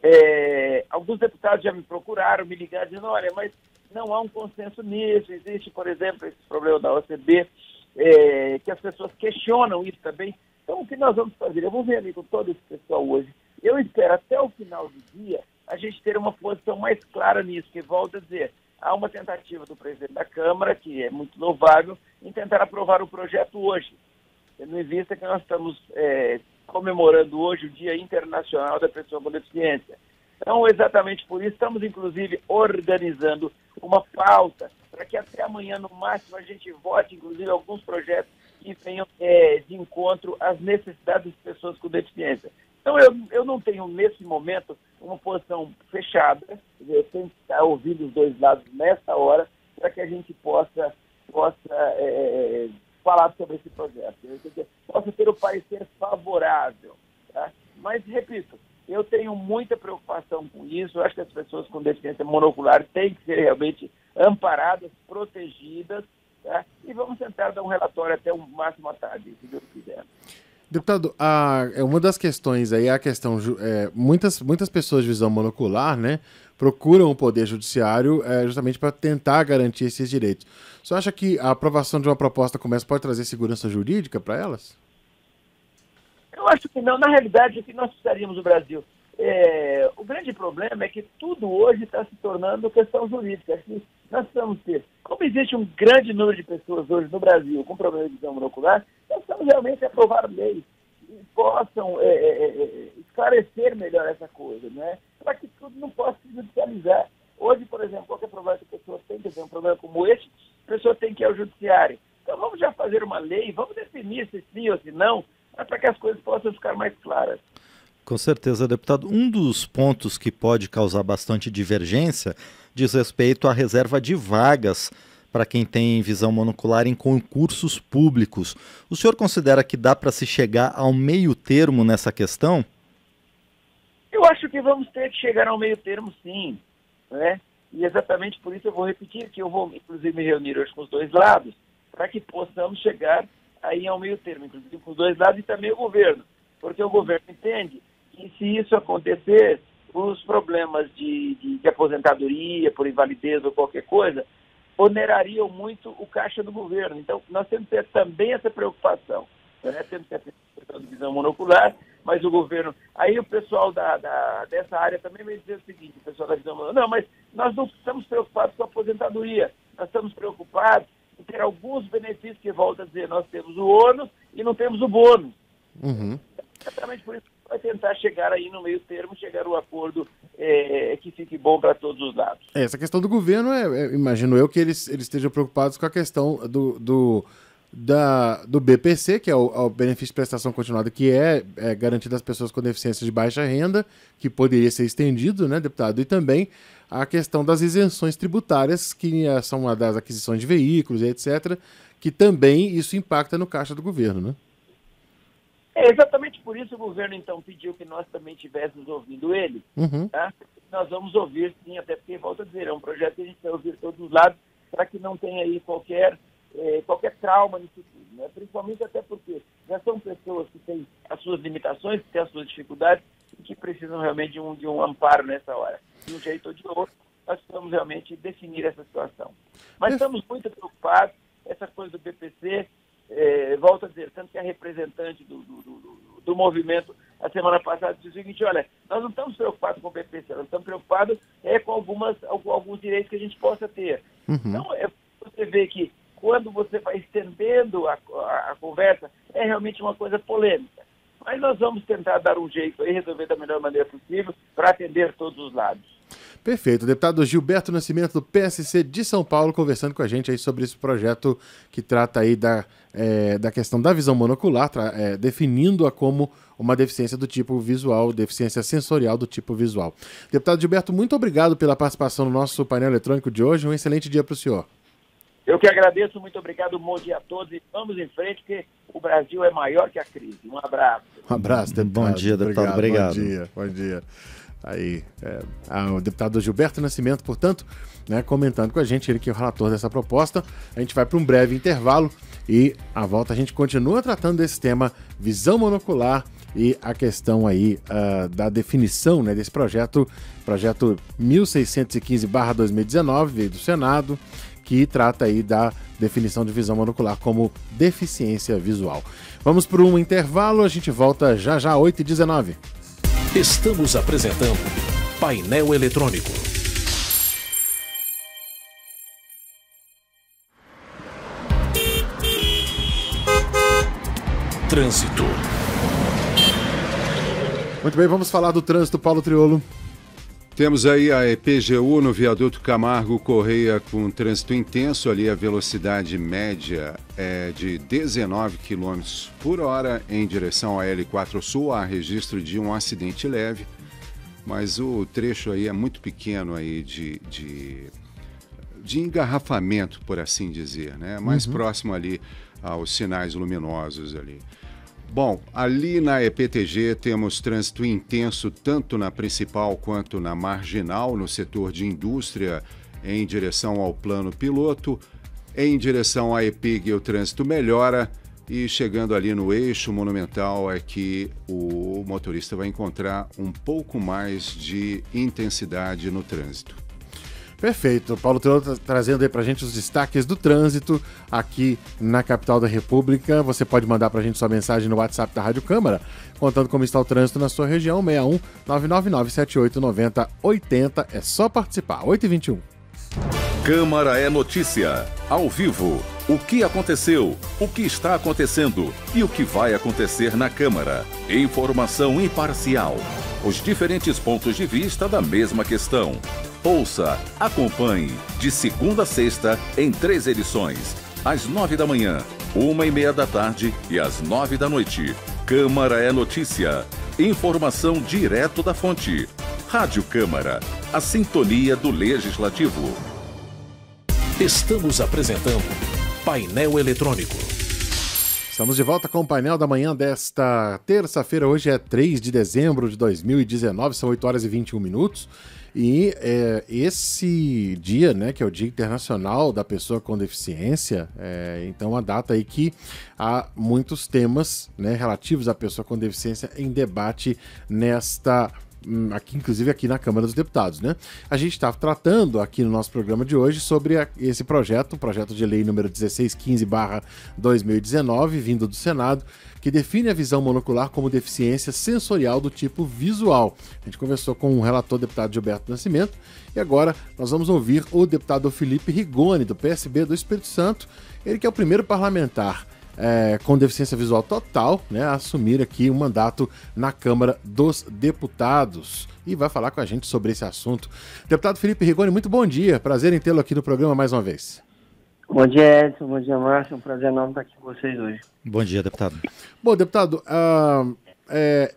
é, alguns deputados já me procuraram, me ligaram, dizendo, olha, mas não há um consenso nisso, existe, por exemplo, esse problema da O C B, é, que as pessoas questionam isso também. Então, o que nós vamos fazer? Eu vou ver ali com todo esse pessoal hoje. Eu espero até o final do dia a gente ter uma posição mais clara nisso, que volto a dizer, há uma tentativa do presidente da Câmara, que é muito louvável, em tentar aprovar o projeto hoje. Tendo em vista que nós estamos é, comemorando hoje o Dia Internacional da Pessoa com Deficiência. Então, exatamente por isso, estamos, inclusive, organizando uma pauta para que até amanhã, no máximo, a gente vote, inclusive, alguns projetos que venham é, de encontro às necessidades das pessoas com deficiência. Então, eu, eu não tenho, nesse momento, uma posição fechada. Eu tenho que estar ouvindo os dois lados nessa hora para que a gente possa, possa é, falar sobre esse projeto. Eu possa ter o parecer favorável. Tá? Mas, repito, eu tenho muita preocupação com isso. Eu acho que as pessoas com deficiência monocular têm que ser realmente amparadas, protegidas, tá? E vamos tentar dar um relatório até o máximo à tarde, se Deus quiser. Deputado, a, uma das questões aí é a questão, é, muitas, muitas pessoas de visão monocular, né, procuram o Poder Judiciário é, justamente para tentar garantir esses direitos. Você acha que a aprovação de uma proposta como essa pode trazer segurança jurídica para elas? Eu acho que não. Na realidade, o que nós precisaríamos no Brasil? É, o grande problema é que tudo hoje está se tornando questão jurídica. Assim, nós precisamos ter, como existe um grande número de pessoas hoje no Brasil com problema de visão monocular, nós precisamos realmente aprovar leis que possam é, é, esclarecer melhor essa coisa, né? Para que tudo não possa se judicializar. Hoje, por exemplo, qualquer problema que a pessoa tem, quer dizer, um problema como este, a pessoa tem que ir ao judiciário. Então vamos já fazer uma lei, vamos definir se sim ou se não, para que as coisas possam ficar mais claras. Com certeza, deputado. Um dos pontos que pode causar bastante divergência diz respeito à reserva de vagas para quem tem visão monocular em concursos públicos. O senhor considera que dá para se chegar ao meio termo nessa questão? Eu acho que vamos ter que chegar ao meio termo, sim, né? E exatamente por isso eu vou repetir que eu vou, inclusive, me reunir hoje com os dois lados, para que possamos chegar aí ao meio termo, inclusive com os dois lados e também o governo, porque o governo entende que se isso acontecer, os problemas de, de, de aposentadoria por invalidez ou qualquer coisa, onerariam muito o caixa do governo. Então, nós temos que ter também essa preocupação, né? Temos que ter a visão monocular, mas o governo... Aí o pessoal da, da, dessa área também vai dizer o seguinte, o pessoal da visão monocular, não, mas nós não estamos preocupados com a aposentadoria, nós estamos preocupados em ter alguns benefícios que, volta a dizer, nós temos o ônus e não temos o bônus. Uhum. Exatamente por isso que vai tentar chegar aí no meio termo, chegar a um acordo é, que fique bom para todos os lados. É, essa questão do governo, é, é, imagino eu que eles, eles estejam preocupados com a questão do, do, da, do B P C, que é o, o benefício de prestação continuada, que é, é garantido às pessoas com deficiência de baixa renda, que poderia ser estendido, né, deputado? E também a questão das isenções tributárias, que são uma das aquisições de veículos, etcétera, que também isso impacta no caixa do governo, né? É exatamente por isso o governo, então, pediu que nós também estivéssemos ouvindo ele. Uhum. Tá? Nós vamos ouvir, sim, até porque, volto a dizer, é um projeto que a gente vai ouvir todos os lados para que não tenha aí qualquer, eh, qualquer trauma nisso tudo, né? Principalmente até porque já são pessoas que têm as suas limitações, que têm as suas dificuldades e que precisam realmente de um, de um amparo nessa hora. De um jeito ou de outro, nós precisamos realmente definir essa situação. Mas estamos muito preocupados, essa coisa do B P C... É, volto a dizer, tanto que a representante do, do, do, do movimento a semana passada disse o seguinte, olha, nós não estamos preocupados com o B P C, nós estamos preocupados é, com algumas, alguns direitos que a gente possa ter. Uhum. Então, é, você vê que quando você vai estendendo a, a, a conversa, é realmente uma coisa polêmica. Mas nós vamos tentar dar um jeito aí, resolver da melhor maneira possível, para atender todos os lados. Perfeito. O deputado Gilberto Nascimento, do P S C de São Paulo, conversando com a gente aí sobre esse projeto que trata aí da, é, da questão da visão monocular, é, definindo-a como uma deficiência do tipo visual, deficiência sensorial do tipo visual. Deputado Gilberto, muito obrigado pela participação no nosso painel eletrônico de hoje. Um excelente dia para o senhor. Eu que agradeço, muito obrigado, um bom dia a todos e vamos em frente, porque o Brasil é maior que a crise. Um abraço. Um abraço, deputado. Bom dia, deputado. Obrigado. Bom dia, bom dia. Aí, é, ah, o deputado Gilberto Nascimento, portanto, né, comentando com a gente, ele que é o relator dessa proposta. A gente vai para um breve intervalo e à volta a gente continua tratando desse tema, visão monocular e a questão aí uh, da definição, né, desse projeto, projeto mil seiscentos e quinze barra dois mil e dezenove, veio do Senado, que trata aí da definição de visão monocular como deficiência visual. Vamos para um intervalo, a gente volta já já, oito e dezenove. Estamos apresentando Painel Eletrônico. Trânsito. Muito bem, vamos falar do trânsito, Paulo Triolo. Temos aí a E P G U no viaduto Camargo Correia com trânsito intenso, ali a velocidade média é de dezenove quilômetros por hora em direção à L quatro Sul, há registro de um acidente leve, mas o trecho aí é muito pequeno aí de, de, de engarrafamento, por assim dizer, né? Mais uhum. próximo ali aos sinais luminosos ali. Bom, ali na E P T G temos trânsito intenso tanto na principal quanto na marginal, no setor de indústria, em direção ao plano piloto. Em direção à E P I G, o trânsito melhora e chegando ali no eixo monumental é que o motorista vai encontrar um pouco mais de intensidade no trânsito. Perfeito. O Paulo Triolo tá trazendo aí pra gente os destaques do trânsito aqui na capital da República. Você pode mandar pra gente sua mensagem no WhatsApp da Rádio Câmara, contando como está o trânsito na sua região, seis um nove nove nove sete oito nove zero oito zero. É só participar. oito e vinte e um. Câmara é notícia. Ao vivo. O que aconteceu, o que está acontecendo e o que vai acontecer na Câmara. Informação imparcial. Os diferentes pontos de vista da mesma questão. Ouça, acompanhe, de segunda a sexta, em três edições. Às nove da manhã, uma e meia da tarde e às nove da noite. Câmara é notícia. Informação direto da fonte. Rádio Câmara, a sintonia do Legislativo. Estamos apresentando Painel Eletrônico. Estamos de volta com o painel da manhã desta terça-feira. Hoje é três de dezembro de dois mil e dezenove, são oito horas e vinte e um minutos. E é, esse dia, né, que é o Dia Internacional da Pessoa com Deficiência, é, então uma data aí que há muitos temas, né, relativos à pessoa com deficiência em debate nesta aqui, inclusive aqui na Câmara dos Deputados, né? A gente está tratando aqui no nosso programa de hoje sobre a, esse projeto, o projeto de lei número dezesseis quinze barra dois mil e dezenove, vindo do Senado, que define a visão monocular como deficiência sensorial do tipo visual. A gente conversou com o relator deputado Gilberto Nascimento e agora nós vamos ouvir o deputado Felipe Rigoni, do P S B do Espírito Santo, ele que é o primeiro parlamentar É, com deficiência visual total, né, a assumir aqui um mandato na Câmara dos Deputados e vai falar com a gente sobre esse assunto. Deputado Felipe Rigoni, muito bom dia, prazer em tê-lo aqui no programa mais uma vez. Bom dia, Edson, bom dia, Márcio, é um prazer enorme estar aqui com vocês hoje. Bom dia, deputado. Bom, deputado, uh, é,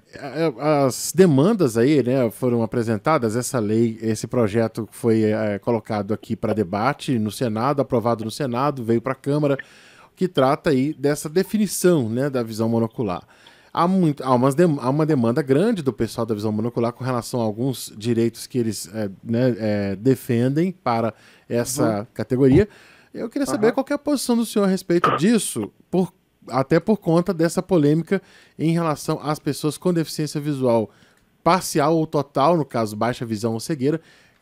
as demandas aí, né, foram apresentadas, essa lei, esse projeto foi é, colocado aqui para debate no Senado, aprovado no Senado, veio para a Câmara, que trata aí dessa definição, né, da visão monocular. Há, muito, há, umas de, há uma demanda grande do pessoal da visão monocular com relação a alguns direitos que eles é, né, é, defendem para essa uhum. categoria. Eu queria saber uhum. qual que é a posição do senhor a respeito disso, por, até por conta dessa polêmica em relação às pessoas com deficiência visual parcial ou total, no caso baixa visão ou cegueira,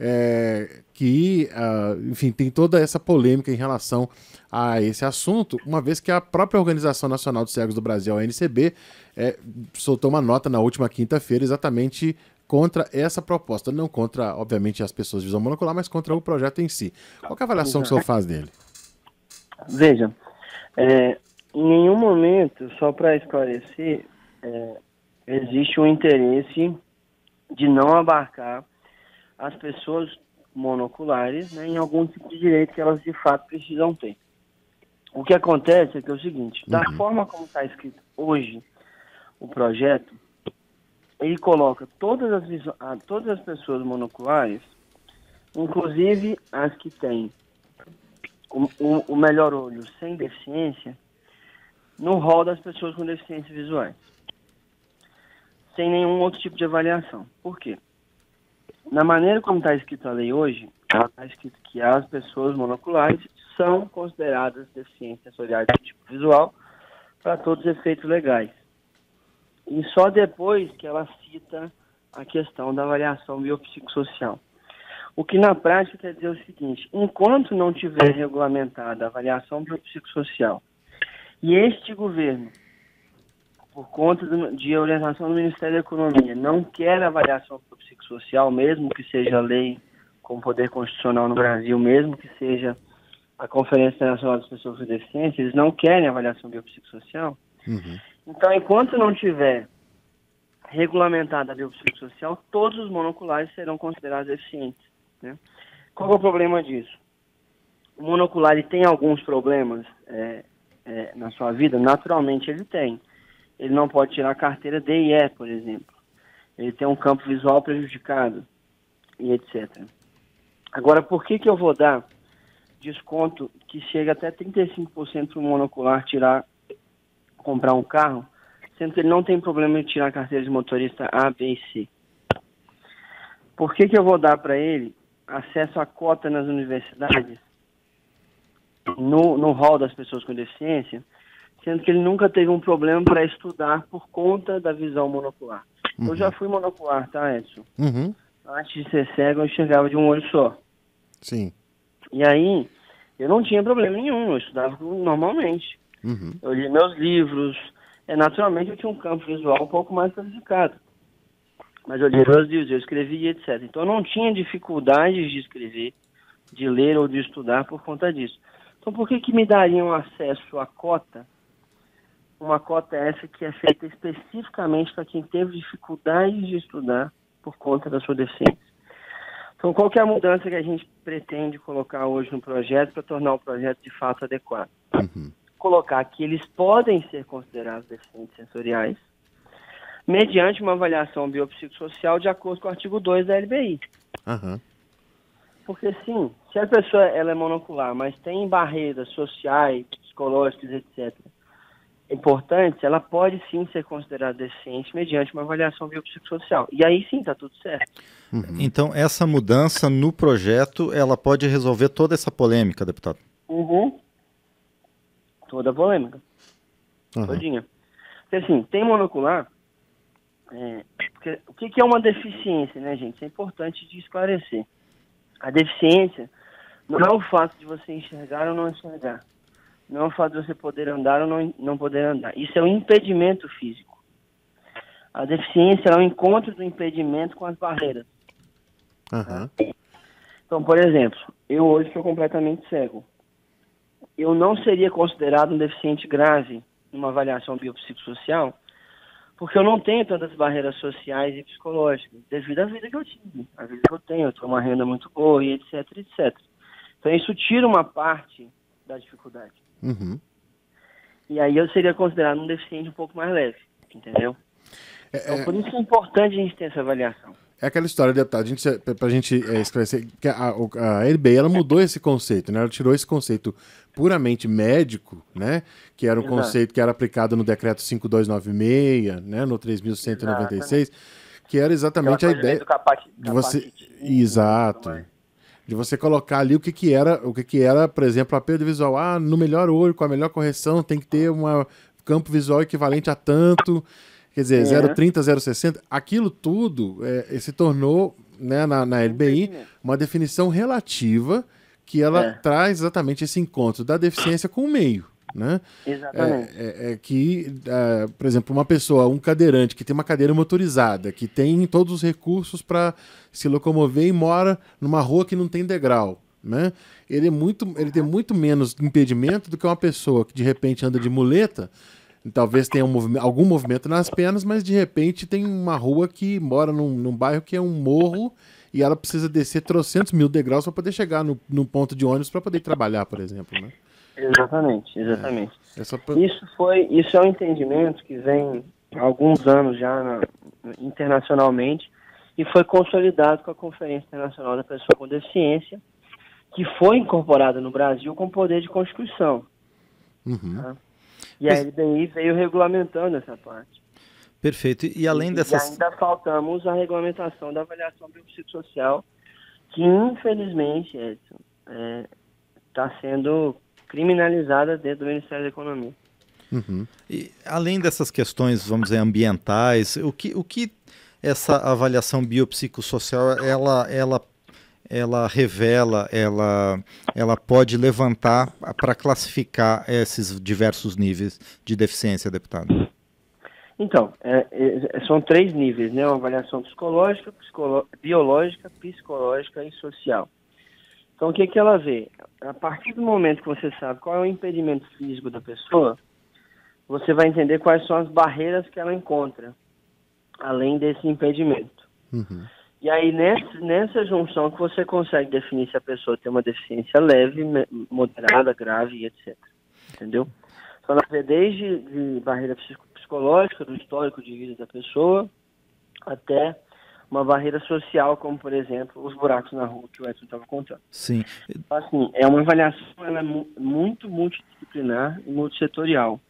É, que, uh, enfim, tem toda essa polêmica em relação a esse assunto, uma vez que a própria Organização Nacional dos Cegos do Brasil, a N C B, é, soltou uma nota na última quinta-feira exatamente contra essa proposta, não contra, obviamente, as pessoas de visão monocular, mas contra o projeto em si. Qual que é a avaliação que o senhor faz dele? Veja, é, em nenhum momento, só para esclarecer, é, existe um interesse de não abarcar as pessoas monoculares, né, em algum tipo de direito que elas de fato precisam ter. O que acontece é que é o seguinte, da Uhum. forma como está escrito hoje o projeto, ele coloca todas as, viso- ah, todas as pessoas monoculares, inclusive as que têm o, o, o melhor olho sem deficiência, no rol das pessoas com deficiências visuais, sem nenhum outro tipo de avaliação. Por quê? Na maneira como está escrito a lei hoje, está escrito que as pessoas monoculares são consideradas deficientes sensoriais do tipo visual para todos os efeitos legais. E só depois que ela cita a questão da avaliação biopsicossocial. O que na prática quer dizer o seguinte, enquanto não tiver regulamentada a avaliação biopsicossocial e este governo, por conta do, de orientação do Ministério da Economia, não quer avaliação biopsicossocial, mesmo que seja lei com poder constitucional no Brasil, mesmo que seja a Conferência Internacional das Pessoas com Deficiência, eles não querem avaliação biopsicossocial. Uhum. Então, enquanto não tiver regulamentada a biopsicossocial, todos os monoculares serão considerados deficientes, né? Qual é o problema disso? O monocular ele tem alguns problemas é, é, na sua vida, naturalmente ele tem. Ele não pode tirar a carteira D e E, por exemplo. Ele tem um campo visual prejudicado e etcétera. Agora, por que que eu vou dar desconto que chega até trinta e cinco por cento para o monocular tirar, comprar um carro, sendo que ele não tem problema de tirar a carteira de motorista A, B e C? Por que que eu vou dar para ele acesso à cota nas universidades, no, no hall das pessoas com deficiência, sendo que ele nunca teve um problema para estudar por conta da visão monocular? Uhum. Eu já fui monocular, tá, Edson? Uhum. Antes de ser cego, eu enxergava de um olho só. Sim. E aí, eu não tinha problema nenhum, eu estudava normalmente. Uhum. Eu li meus livros, é, naturalmente eu tinha um campo visual um pouco mais prejudicado. Mas eu li meus livros, eu escrevi, etcétera. Então eu não tinha dificuldades de escrever, de ler ou de estudar por conta disso. Então por que que me dariam acesso à cota? Uma cota essa que é feita especificamente para quem teve dificuldades de estudar por conta da sua deficiência. Então, qual que é a mudança que a gente pretende colocar hoje no projeto para tornar o projeto de fato adequado? Uhum. Colocar que eles podem ser considerados deficientes sensoriais mediante uma avaliação biopsicossocial de acordo com o artigo dois da L B I. Uhum. Porque, sim, se a pessoa ela é monocular, mas tem barreiras sociais, psicológicas, etcétera, importantes, ela pode sim ser considerada deficiente mediante uma avaliação biopsicossocial. E aí sim, está tudo certo. Uhum. Então, essa mudança no projeto, ela pode resolver toda essa polêmica, deputado? Uhum. Toda a polêmica. Uhum. Todinha. Porque assim, tem monocular, é, porque, o que, que é uma deficiência, né, gente? Isso é importante de esclarecer. A deficiência não é o fato de você enxergar ou não enxergar. Não é o fato de você poder andar ou não, não poder andar. Isso é um impedimento físico. A deficiência é o encontro do impedimento com as barreiras. Uhum. Então, por exemplo, eu hoje sou completamente cego. Eu não seria considerado um deficiente grave numa avaliação biopsicossocial, porque eu não tenho tantas barreiras sociais e psicológicas, devido à vida que eu tive, a vida que eu tenho, eu tenho uma renda muito boa e etc, etcétera. Então isso tira uma parte da dificuldade. Uhum. E aí eu seria considerado um deficiente um pouco mais leve, entendeu? É, então é... por isso é importante a gente ter essa avaliação. É aquela história, deputado, a gente, pra gente é, esclarecer, que a, a L B I, ela mudou esse conceito, né? Ela tirou esse conceito puramente médico, né? Que era um Exato. conceito que era aplicado no decreto cinco dois nove seis, né? No três mil cento e noventa e seis, Exatamente. Que era exatamente a ideia capacit... de você... Exato. De você colocar ali o que que era, o que que era, por exemplo, a perda visual. Ah, no melhor olho, com a melhor correção, tem que ter um campo visual equivalente a tanto... Quer dizer, é. zero vírgula trinta, zero vírgula sessenta, aquilo tudo é, se tornou, né, na, na L B I, uma definição relativa que ela é. traz exatamente esse encontro da deficiência com o meio. Né? Exatamente. É, é, é que, é, por exemplo, uma pessoa, um cadeirante que tem uma cadeira motorizada, que tem todos os recursos para se locomover e mora numa rua que não tem degrau, né? Ele, é muito, ele tem muito menos impedimento do que uma pessoa que de repente anda de muleta, talvez tenha um movi- algum movimento nas pernas, mas de repente tem uma rua que mora num, num bairro que é um morro e ela precisa descer trocentos mil degraus para poder chegar no, no ponto de ônibus para poder trabalhar, por exemplo, né? Exatamente, exatamente. É, essa... Isso foi, isso é um entendimento que vem há alguns anos já na, internacionalmente e foi consolidado com a Conferência Internacional da Pessoa com Deficiência, que foi incorporada no Brasil com poder de Constituição. Uhum. Tá? E a L B I veio regulamentando essa parte. Perfeito. E além e, dessas... E ainda faltamos a regulamentação da avaliação biopsicossocial, que infelizmente, Edson, está sendo criminalizada dentro do Ministério da Economia. Uhum. E além dessas questões, vamos dizer, ambientais, o que, o que essa avaliação biopsicossocial, ela, ela, ela revela, ela, ela pode levantar para classificar esses diversos níveis de deficiência, deputado? Então, é, é, são três níveis, né? Uma avaliação psicológica, psicolo... biológica, psicológica e social. Então, o que, que ela vê? A partir do momento que você sabe qual é o impedimento físico da pessoa, você vai entender quais são as barreiras que ela encontra, além desse impedimento. Uhum. E aí, nessa, nessa junção que você consegue definir se a pessoa tem uma deficiência leve, moderada, grave e etcétera. Entendeu? Então, ela vê desde de barreira psicológica, do histórico de vida da pessoa, até uma barreira social, como, por exemplo, os buracos na rua que o Edson estava contando. Sim. Então, assim, é uma avaliação, ela é mu muito multidisciplinar e multissetorial.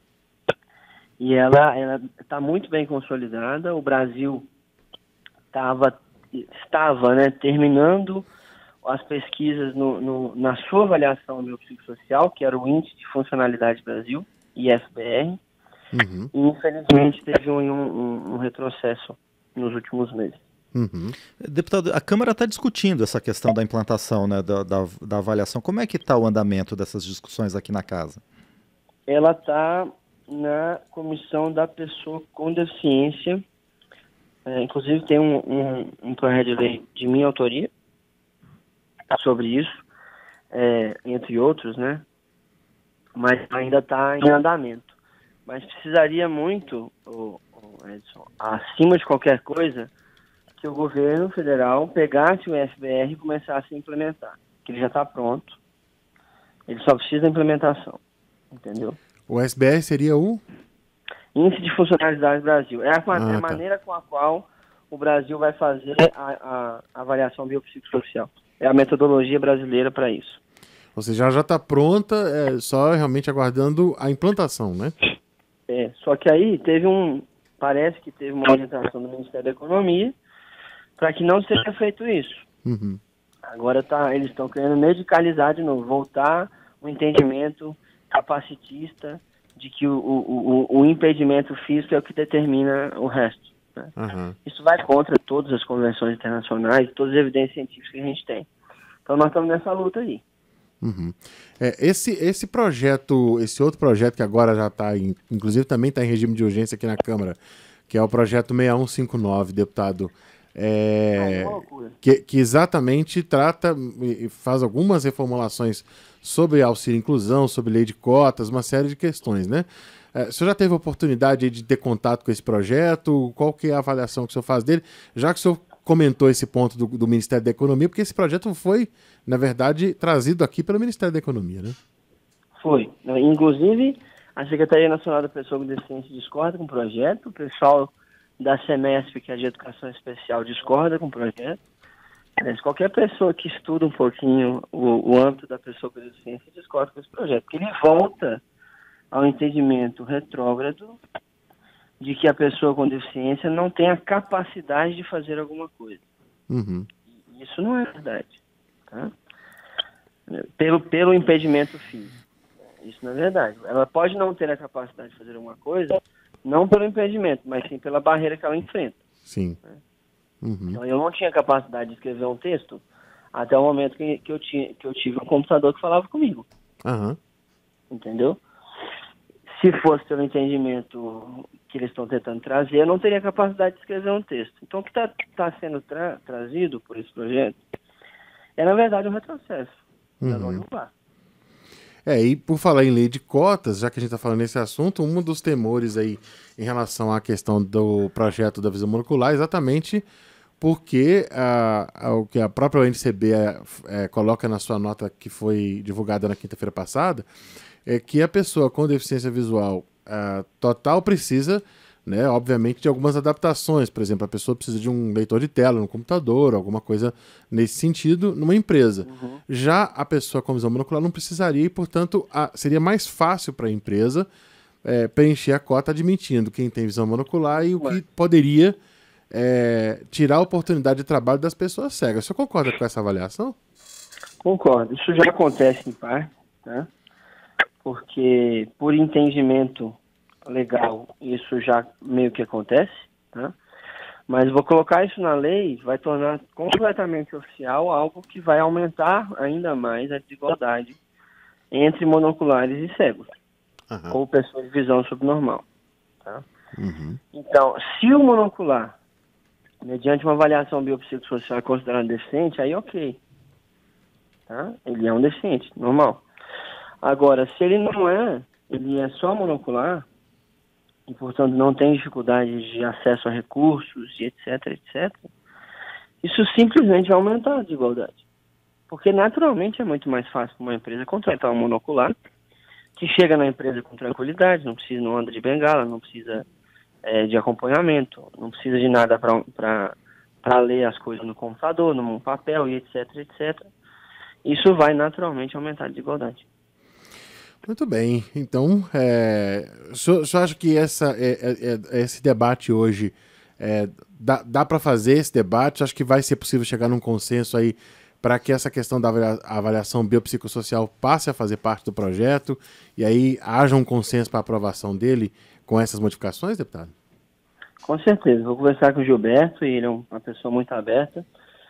E ela está muito bem consolidada. O Brasil tava, estava né, terminando as pesquisas no, no, na sua avaliação biopsicossocial, que era o Índice de Funcionalidade Brasil, I F B R, uhum. e infelizmente teve um, um, um retrocesso nos últimos meses. Uhum. Deputado, a Câmara está discutindo essa questão da implantação, né, da, da, da avaliação. Como é que está o andamento dessas discussões aqui na casa? Ela está na Comissão da Pessoa com Deficiência. É, inclusive tem um, um, um projeto de lei de minha autoria sobre isso, é, entre outros, né? Mas ainda está em andamento. Mas precisaria muito, o, o Edson, acima de qualquer coisa, que o governo federal pegasse o I F B R e começasse a implementar. Que ele já está pronto. Ele só precisa da implementação. Entendeu? O S B R seria o? Índice de Funcionalidade Brasil. É a, ah, é a tá. maneira com a qual o Brasil vai fazer a, a avaliação biopsicossocial. É a metodologia brasileira para isso. Ou seja, já está pronta, é só realmente aguardando a implantação, né? É, só que aí teve um... Parece que teve uma orientação do Ministério da Economia para que não seja feito isso. Uhum. Agora tá, eles estão querendo medicalizar de novo, voltar o entendimento capacitista de que o, o, o, o impedimento físico é o que determina o resto. Né? Uhum. Isso vai contra todas as convenções internacionais, todas as evidências científicas que a gente tem. Então nós estamos nessa luta aí. Uhum. É, esse, esse projeto, esse outro projeto que agora já está, inclusive também está em regime de urgência aqui na Câmara, que é o projeto seis um cinco nove, deputado, é, que, que exatamente trata e faz algumas reformulações sobre auxílio inclusão, sobre lei de cotas, uma série de questões, né? É, o senhor já teve a oportunidade de ter contato com esse projeto? Qual que é a avaliação que o senhor faz dele? Já que o senhor comentou esse ponto do, do Ministério da Economia, porque esse projeto foi, na verdade, trazido aqui pelo Ministério da Economia, né? Foi. Inclusive, a Secretaria Nacional da Pessoa com Deficiência discorda com o projeto, o pessoal da SEMESP, que é de Educação Especial, discorda com o projeto. Mas qualquer pessoa que estuda um pouquinho o, o âmbito da pessoa com deficiência discorda com esse projeto, porque ele volta ao entendimento retrógrado de que a pessoa com deficiência não tem a capacidade de fazer alguma coisa. Uhum. Isso não é verdade. Tá? Pelo, pelo impedimento físico. Isso não é verdade. Ela pode não ter a capacidade de fazer alguma coisa, não pelo impedimento, mas sim pela barreira que ela enfrenta. Sim. Né? Uhum. Então, eu não tinha capacidade de escrever um texto até o momento que, que, eu, tinha, que eu tive um computador que falava comigo. Uhum. Entendeu? Se fosse pelo entendimento que eles estão tentando trazer, eu não teria capacidade de escrever um texto. Então, o que está tá sendo tra trazido por esse projeto é, na verdade, um retrocesso. Uhum. É, e por falar em lei de cotas, já que a gente está falando nesse assunto, um dos temores aí em relação à questão do projeto da visão monocular é exatamente porque a, a, o que a própria O N C B é, é, coloca na sua nota que foi divulgada na quinta-feira passada, é que a pessoa com deficiência visual a, total precisa, né, obviamente, de algumas adaptações. Por exemplo, a pessoa precisa de um leitor de tela no computador, alguma coisa nesse sentido, numa empresa. Uhum. Já a pessoa com visão monocular não precisaria e, portanto, a, seria mais fácil para a empresa é, preencher a cota admitindo quem tem visão monocular e o que poderia é, tirar a oportunidade de trabalho das pessoas cegas. Você concorda com essa avaliação? Concordo. Isso já acontece em parte, né? Porque, por entendimento legal, isso já meio que acontece, tá? Mas vou colocar isso na lei, vai tornar completamente oficial algo que vai aumentar ainda mais a desigualdade entre monoculares e cegos, uhum. ou pessoas de visão subnormal, tá? Uhum. Então, se o monocular, mediante uma avaliação biopsicossocial, é considerado deficiente, aí ok, tá? Ele é um deficiente, normal. Agora, se ele não é, ele é só monocular, e, portanto, não tem dificuldade de acesso a recursos, e etc, etcétera, isso simplesmente vai aumentar a desigualdade. Porque, naturalmente, é muito mais fácil para uma empresa contratar um monocular que chega na empresa com tranquilidade, não precisa, não anda de bengala, não precisa é, de acompanhamento, não precisa de nada para ler as coisas no computador, num papel, e etc, etcétera. Isso vai, naturalmente, aumentar a desigualdade. Muito bem, então, é, o senhor acha que essa, é, é, esse debate hoje, é, dá, dá para fazer esse debate? Acho que vai ser possível chegar num consenso aí para que essa questão da avaliação biopsicossocial passe a fazer parte do projeto e aí haja um consenso para a aprovação dele com essas modificações, deputado? Com certeza, vou conversar com o Gilberto, ele é uma pessoa muito aberta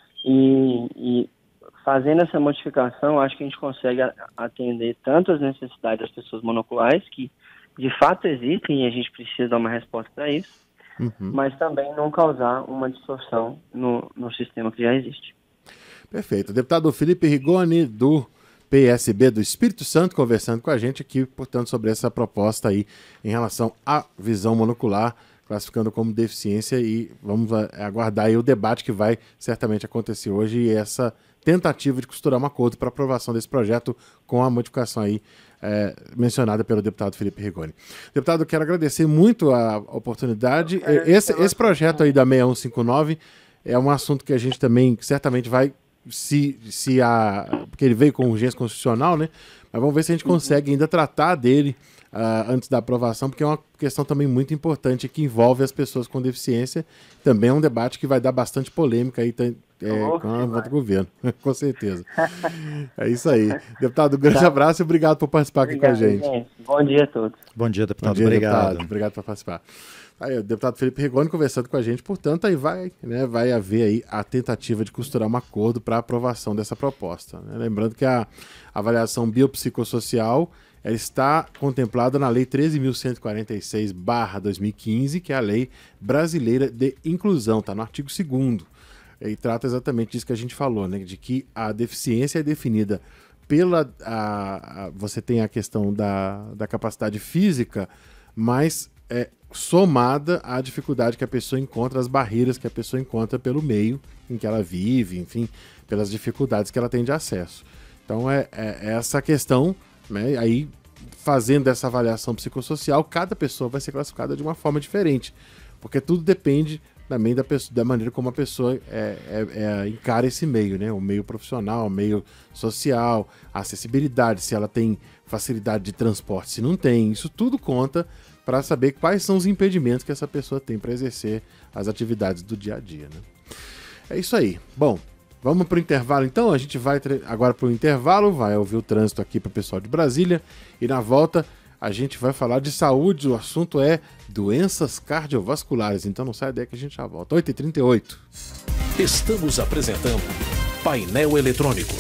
e... e... fazendo essa modificação, acho que a gente consegue atender tanto as necessidades das pessoas monoculares, que de fato existem e a gente precisa dar uma resposta para isso, uhum. mas também não causar uma distorção no, no sistema que já existe. Perfeito. Deputado Felipe Rigoni, do P S B do Espírito Santo, conversando com a gente aqui, portanto, sobre essa proposta aí em relação à visão monocular, classificando como deficiência, e vamos aguardar aí o debate que vai certamente acontecer hoje e essa tentativa de costurar um acordo para aprovação desse projeto com a modificação aí é, mencionada pelo deputado Felipe Rigoni. Deputado, quero agradecer muito a oportunidade. Esse, esse projeto aí da seis um cinco nove é um assunto que a gente também certamente vai, se, se a, porque ele veio com urgência constitucional, né? Mas vamos ver se a gente consegue ainda tratar dele Uh, antes da aprovação, porque é uma questão também muito importante que envolve as pessoas com deficiência. Também é um debate que vai dar bastante polêmica aí é, oh, com a volta do governo, com certeza. É isso aí. Deputado, um grande tá. abraço e obrigado por participar obrigado, aqui com a gente. gente. Bom dia a todos. Bom dia, deputado. Bom dia, obrigado. Deputado. Obrigado por participar. Aí, o deputado Felipe Rigoni conversando com a gente, portanto, aí vai, né, vai haver aí a tentativa de costurar um acordo para a aprovação dessa proposta. Né? Lembrando que a avaliação biopsicossocial ela está contemplada na Lei treze mil cento e quarenta e seis barra dois mil e quinze, que é a Lei Brasileira de Inclusão, está no artigo segundo. E trata exatamente disso que a gente falou, né, de que a deficiência é definida pela... A, a, você tem a questão da, da capacidade física, mas é somada à dificuldade que a pessoa encontra, as barreiras que a pessoa encontra pelo meio em que ela vive, enfim, pelas dificuldades que ela tem de acesso. Então é, é essa questão... Né? Aí, fazendo essa avaliação psicossocial, cada pessoa vai ser classificada de uma forma diferente, porque tudo depende também da, pessoa, da maneira como a pessoa é, é, é, encara esse meio, né? O meio profissional, o meio social, a acessibilidade, se ela tem facilidade de transporte, se não tem, isso tudo conta para saber quais são os impedimentos que essa pessoa tem para exercer as atividades do dia a dia, né? É isso aí. Bom, vamos para o intervalo então, a gente vai agora para o intervalo, vai ouvir o trânsito aqui para o pessoal de Brasília e na volta a gente vai falar de saúde, o assunto é doenças cardiovasculares, então não sai daí que a gente já volta. oito e trinta e oito. Estamos apresentando Painel Eletrônico.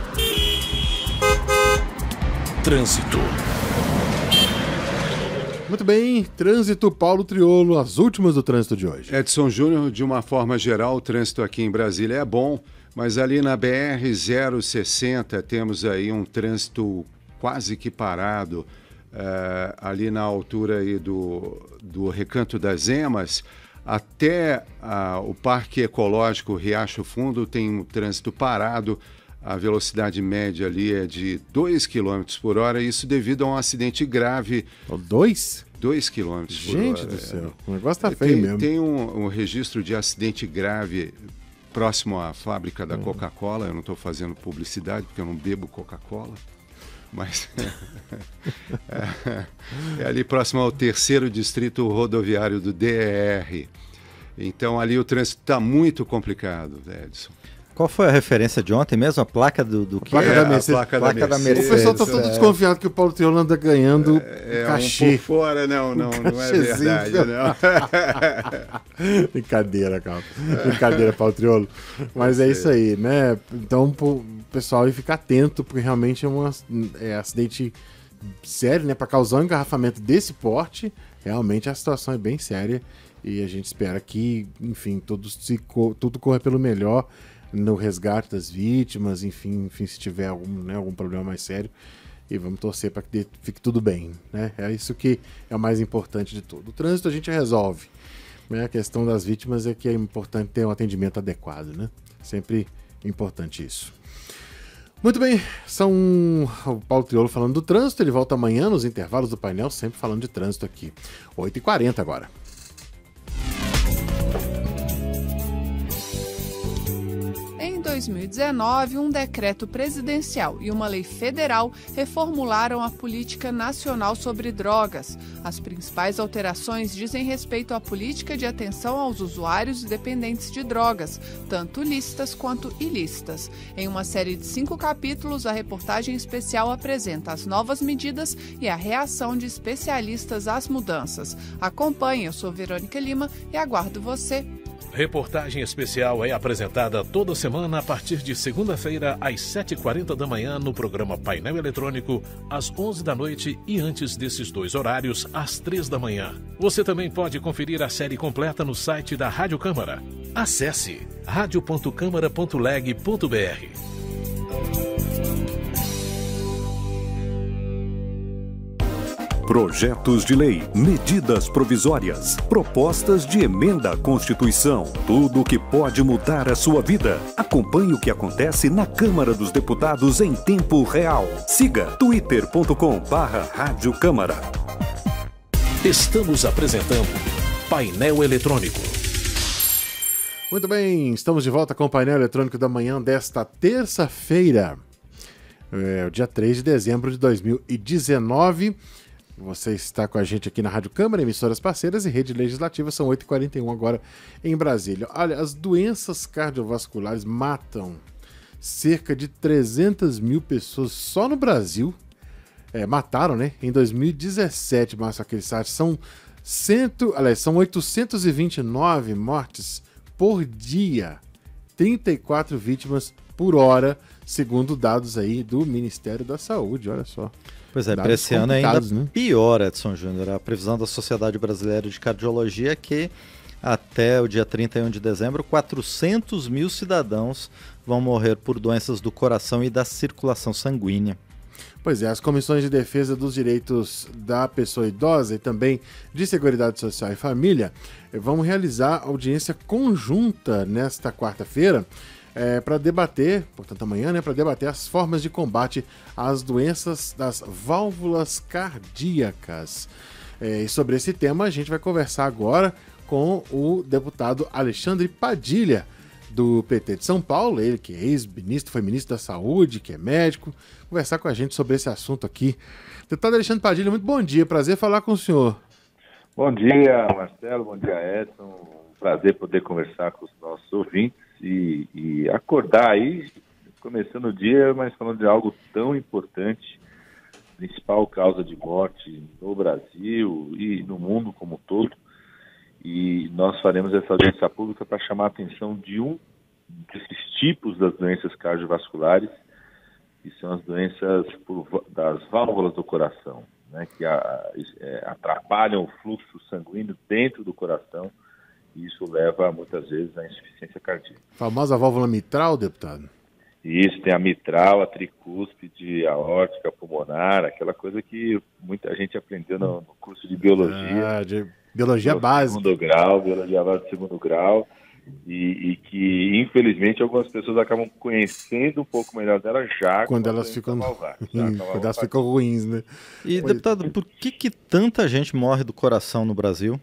Trânsito. Muito bem, trânsito, Paulo Triolo, as últimas do trânsito de hoje. Edson Júnior, de uma forma geral, o trânsito aqui em Brasília é bom, mas ali na B R zero sessenta temos aí um trânsito quase que parado, uh, ali na altura aí do, do Recanto das Emas, até uh, o Parque Ecológico Riacho Fundo tem um trânsito parado. A velocidade média ali é de dois quilômetros por hora, isso devido a um acidente grave. Dois? dois quilômetros por hora. Gente do céu, o negócio tá feio tem, mesmo. Tem um, um registro de acidente grave próximo à fábrica da Coca-Cola. Eu não estou fazendo publicidade porque eu não bebo Coca-Cola, mas é, é ali próximo ao terceiro distrito rodoviário do D E R. Então ali o trânsito está muito complicado, Edson. Qual foi a referência de ontem mesmo? A placa do, do que? Placa é, da Mercedes. placa placa da Mercedes. O pessoal está todo é. desconfiado que o Paulo Triolo anda ganhando é, é cachê. Um por fora, não, não, um não é verdade, não. Brincadeira, calma. Brincadeira, Paulo Triolo. Mas é isso aí, né? Então, o pessoal aí fica atento, porque realmente é um é, acidente sério, né? Para causar um engarrafamento desse porte, realmente a situação é bem séria e a gente espera que, enfim, tudo, se, tudo corra pelo melhor no resgate das vítimas, enfim, enfim se tiver algum, né, algum problema mais sério, e vamos torcer para que fique tudo bem, né? É isso que é o mais importante de tudo. O trânsito a gente resolve, né? A questão das vítimas é que é importante ter um atendimento adequado, né? Sempre importante isso. Muito bem, são o Paulo Triolo falando do trânsito, ele volta amanhã nos intervalos do painel, sempre falando de trânsito aqui. oito e quarenta agora. Em dois mil e dezenove, um decreto presidencial e uma lei federal reformularam a política nacional sobre drogas. As principais alterações dizem respeito à política de atenção aos usuários e dependentes de drogas, tanto lícitas quanto ilícitas. Em uma série de cinco capítulos, a reportagem especial apresenta as novas medidas e a reação de especialistas às mudanças. Acompanhe, eu sou Verônica Lima e aguardo você. Reportagem especial é apresentada toda semana a partir de segunda-feira às sete e quarenta da manhã no programa Painel Eletrônico, às onze da noite e antes desses dois horários, às três da manhã. Você também pode conferir a série completa no site da Rádio Câmara. Acesse radio ponto câmara ponto leg ponto br. Projetos de lei, medidas provisórias, propostas de emenda à Constituição, tudo o que pode mudar a sua vida. Acompanhe o que acontece na Câmara dos Deputados em tempo real. Siga twitter ponto com barra Rádio Câmara. Estamos apresentando Painel Eletrônico. Muito bem, estamos de volta com o Painel Eletrônico da manhã desta terça-feira, é, o dia três de dezembro de dois mil e dezenove. Você está com a gente aqui na Rádio Câmara, emissoras parceiras e rede legislativa. São oito e quarenta e um agora em Brasília. Olha, as doenças cardiovasculares matam cerca de trezentas mil pessoas só no Brasil. É, mataram, né? Em dois mil e dezessete, Márcio Aquilissardi, são, cento, aliás, são oitocentos e vinte e nove mortes por dia. trinta e quatro vítimas por hora, segundo dados aí do Ministério da Saúde, olha só. Pois é, dados para esse ano ainda né? pior, Edson Júnior. A previsão da Sociedade Brasileira de Cardiologia é que até o dia trinta e um de dezembro, quatrocentos mil cidadãos vão morrer por doenças do coração e da circulação sanguínea. Pois é, as comissões de defesa dos direitos da pessoa idosa e também de Seguridade Social e Família vão realizar audiência conjunta nesta quarta-feira é, para debater, portanto amanhã, né, para debater as formas de combate às doenças das válvulas cardíacas. É, e sobre esse tema a gente vai conversar agora com o deputado Alexandre Padilha, do P T de São Paulo, ele que é ex-ministro, foi ministro da Saúde, que é médico, conversar com a gente sobre esse assunto aqui. Deputado Alexandre Padilha, muito bom dia, prazer falar com o senhor. Bom dia, Marcelo, bom dia, Edson, prazer poder conversar com os nossos ouvintes e, e acordar aí, começando o dia, mas falando de algo tão importante, principal causa de morte no Brasil e no mundo como um todo. E nós faremos essa audiência pública para chamar a atenção de um desses tipos das doenças cardiovasculares, que são as doenças por, das válvulas do coração, né, que a, é, atrapalham o fluxo sanguíneo dentro do coração, e isso leva muitas vezes à insuficiência cardíaca. A famosa válvula mitral, deputado? Isso, tem a mitral, a tricúspide, a aórtica, a pulmonar, aquela coisa que muita gente aprendeu no, no curso de biologia. Ah, de biologia básica. Segundo grau, biologia básica de segundo grau, e, e que, infelizmente, algumas pessoas acabam conhecendo um pouco melhor dela já quando elas ficam, valvar, já hum, quando elas ficam ruins, né? E, deputado, por que, que tanta gente morre do coração no Brasil?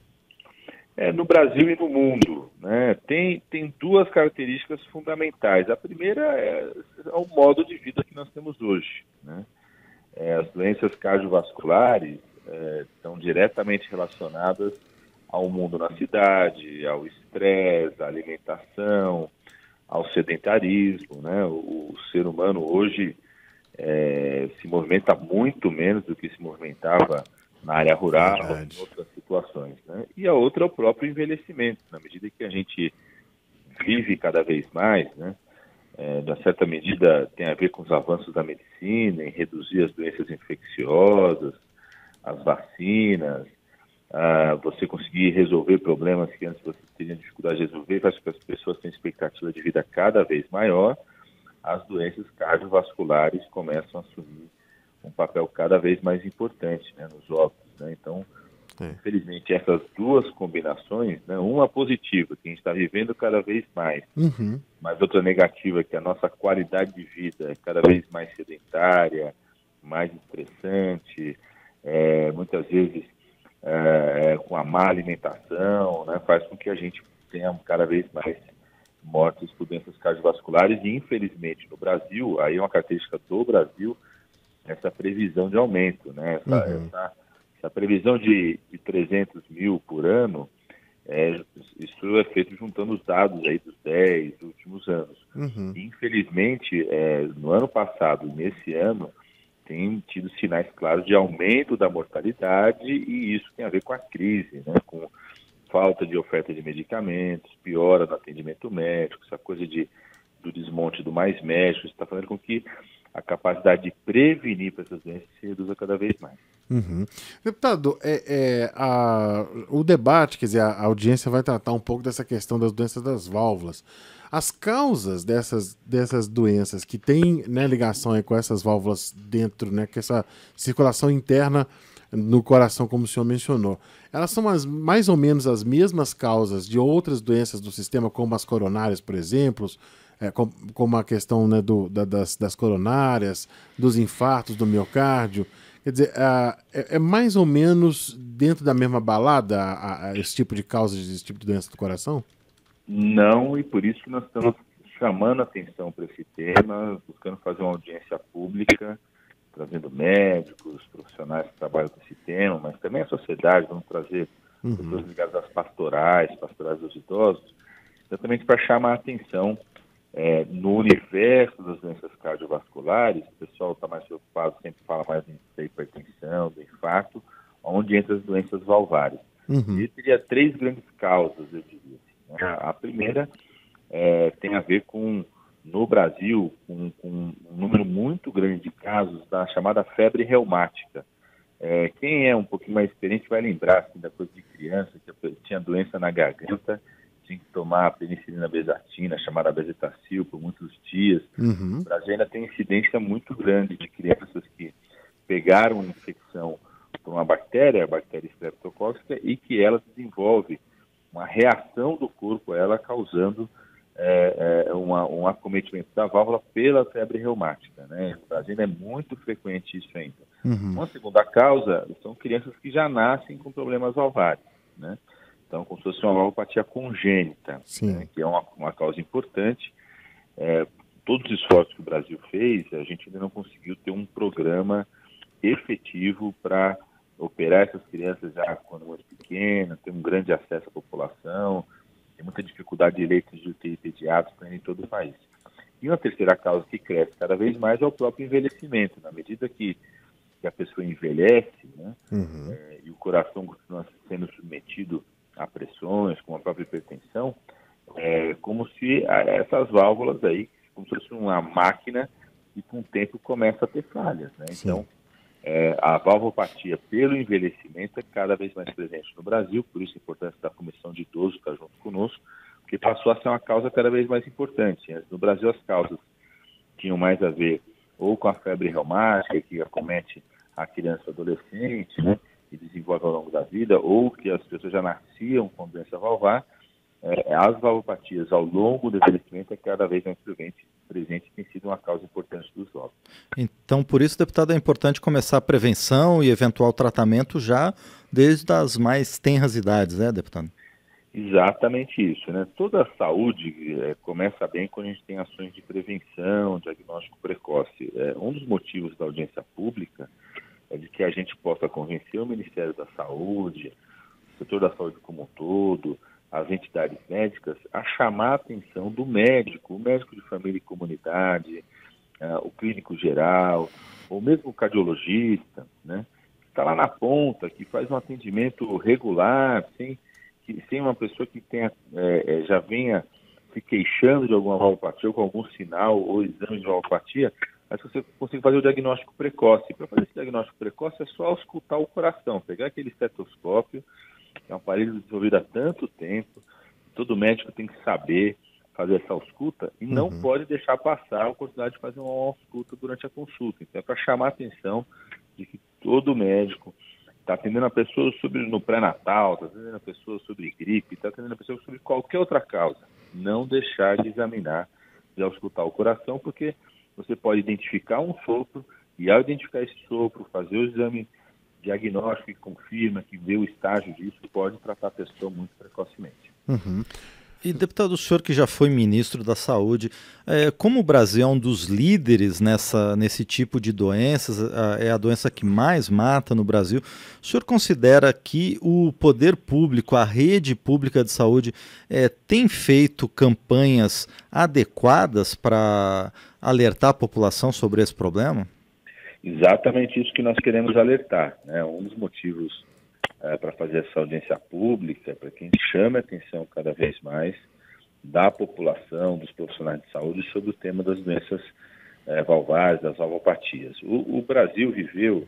É, no Brasil e no mundo, né? Tem, tem duas características fundamentais. A primeira é, é o modo de vida que nós temos hoje, né? É, as doenças cardiovasculares é, estão diretamente relacionadas ao mundo na cidade, ao estresse, à alimentação, ao sedentarismo, né? O, o ser humano hoje é, se movimenta muito menos do que se movimentava na área rural, em outras situações, né? E a outra é o próprio envelhecimento. Na medida que a gente vive cada vez mais, né? É, de certa medida tem a ver com os avanços da medicina, em reduzir as doenças infecciosas, as vacinas, ah, você conseguir resolver problemas que antes você teria dificuldade de resolver, faz com que as pessoas tenham expectativa de vida cada vez maior. As doenças cardiovasculares começam a assumir um papel cada vez mais importante, né, nos óbitos, né? Então, é. infelizmente, essas duas combinações, né, uma positiva, que a gente está vivendo cada vez mais, uhum. mas outra negativa, que a nossa qualidade de vida é cada vez mais sedentária, mais estressante, é, muitas vezes é, com a má alimentação, né, faz com que a gente tenha cada vez mais mortes por doenças cardiovasculares, e infelizmente no Brasil, aí é uma característica do Brasil, essa previsão de aumento, né? Essa, uhum. essa, essa previsão de, de trezentos mil por ano, é, isso é feito juntando os dados aí dos dez últimos anos. Uhum. Infelizmente, é, no ano passado e nesse ano, tem tido sinais claros de aumento da mortalidade, e isso tem a ver com a crise, né? Com falta de oferta de medicamentos, piora no atendimento médico, essa coisa de, do desmonte do mais médico, está fazendo com que a capacidade de prevenir para essas doenças se reduza cada vez mais. Uhum. Deputado, é, é, a, o debate, quer dizer, a, a audiência vai tratar um pouco dessa questão das doenças das válvulas. As causas dessas, dessas doenças que têm, né, ligação aí com essas válvulas dentro, né, com essa circulação interna no coração, como o senhor mencionou, elas são as, mais ou menos as mesmas causas de outras doenças do sistema, como as coronárias, por exemplo, É, como, como a questão, né, do, da, das, das coronárias, dos infartos do miocárdio. Quer dizer, a, é, é mais ou menos dentro da mesma balada a, a, esse tipo de causa, esse tipo de doença do coração? Não, e por isso que nós estamos chamando atenção para esse tema, buscando fazer uma audiência pública, trazendo médicos, profissionais que trabalham com esse tema, mas também a sociedade, vamos trazer uhum. pessoas ligadas às pastorais, pastorais dos idosos, exatamente para chamar a atenção. É, no universo das doenças cardiovasculares, o pessoal está mais preocupado, sempre fala mais da hipertensão, do infarto, onde entra as doenças valvares. Uhum. E teria três grandes causas, eu diria. Né? A primeira é, tem a ver com, no Brasil, com, com um número muito grande de casos da chamada febre reumática. É, quem é um pouquinho mais experiente vai lembrar assim, da coisa de criança, que tinha doença na garganta, tinha que tomar a penicilina bezatina, chamada bezetacil, por muitos dias. Uhum. O Brasil ainda tem incidência muito grande de crianças que pegaram infecção por uma bactéria, a bactéria streptocócica, e que ela desenvolve uma reação do corpo a ela, causando é, é, uma, um acometimento da válvula pela febre reumática, né? No Brasil ainda é muito frequente isso ainda. Uhum. Uma segunda causa são crianças que já nascem com problemas valvares, né? Então, como se fosse uma valvopatia congênita, né, que é uma, uma causa importante. É, todos os esforços que o Brasil fez, a gente ainda não conseguiu ter um programa efetivo para operar essas crianças já quando muito pequenas, ter um grande acesso à população, tem muita dificuldade de leitos de U T I pediátricos em todo o país. E uma terceira causa que cresce cada vez mais é o próprio envelhecimento. Na medida que, que a pessoa envelhece, né, uhum. é, e o coração continua sendo submetido a pressões, como a própria hipertensão, é como se essas válvulas aí, como se fosse uma máquina, e com o tempo começa a ter falhas, né? Então, É, a valvopatia pelo envelhecimento é cada vez mais presente no Brasil, por isso a importância da Comissão de Idoso estar junto conosco, porque passou a ser uma causa cada vez mais importante. No Brasil, as causas tinham mais a ver ou com a febre reumática, que acomete a criança e o adolescente, né, e desenvolve ao longo da vida, ou que as pessoas já nasciam com doença valvar. É, as valvopatias ao longo do envelhecimento é cada vez mais presente, presente e tem sido uma causa importante dos óbitos. Então, por isso, deputado, é importante começar a prevenção e eventual tratamento já desde as mais tenras idades, né, deputado? Exatamente isso, né? Toda a saúde é, começa bem quando a gente tem ações de prevenção, diagnóstico precoce. É, um dos motivos da audiência pública é de que a gente possa convencer o Ministério da Saúde, o setor da saúde como um todo, as entidades médicas, a chamar a atenção do médico, o médico de família e comunidade, uh, o clínico geral, ou mesmo o cardiologista, né, que está lá na ponta, que faz um atendimento regular, sem, que, sem uma pessoa que tenha, é, já venha se queixando de alguma valvopatia, ou com algum sinal ou exame de valvopatia, mas você consegue fazer o diagnóstico precoce. Para fazer esse diagnóstico precoce é só auscultar o coração, pegar aquele estetoscópio, é um aparelho desenvolvido há tanto tempo, todo médico tem que saber fazer essa ausculta e não uhum. pode deixar passar a oportunidade de fazer uma ausculta durante a consulta. Então é para chamar a atenção de que todo médico está atendendo a pessoa sobre, no pré-natal, está atendendo a pessoa sobre gripe, está atendendo a pessoa sobre qualquer outra causa. Não deixar de examinar, de auscultar o coração, porque você pode identificar um sopro e ao identificar esse sopro, fazer o exame diagnóstico que confirma, que vê o estágio disso, pode tratar a pessoa muito precocemente. Uhum. E, deputado, o senhor que já foi ministro da Saúde, é, como o Brasil é um dos líderes nessa, nesse tipo de doenças, a, é a doença que mais mata no Brasil, o senhor considera que o poder público, a rede pública de saúde, é, tem feito campanhas adequadas para alertar a população sobre esse problema? Exatamente isso que nós queremos alertar, né? Um dos motivos é, para fazer essa audiência pública, para que a gente chame a atenção cada vez mais da população, dos profissionais de saúde sobre o tema das doenças é, valvares, das valvopatias. O, o Brasil viveu,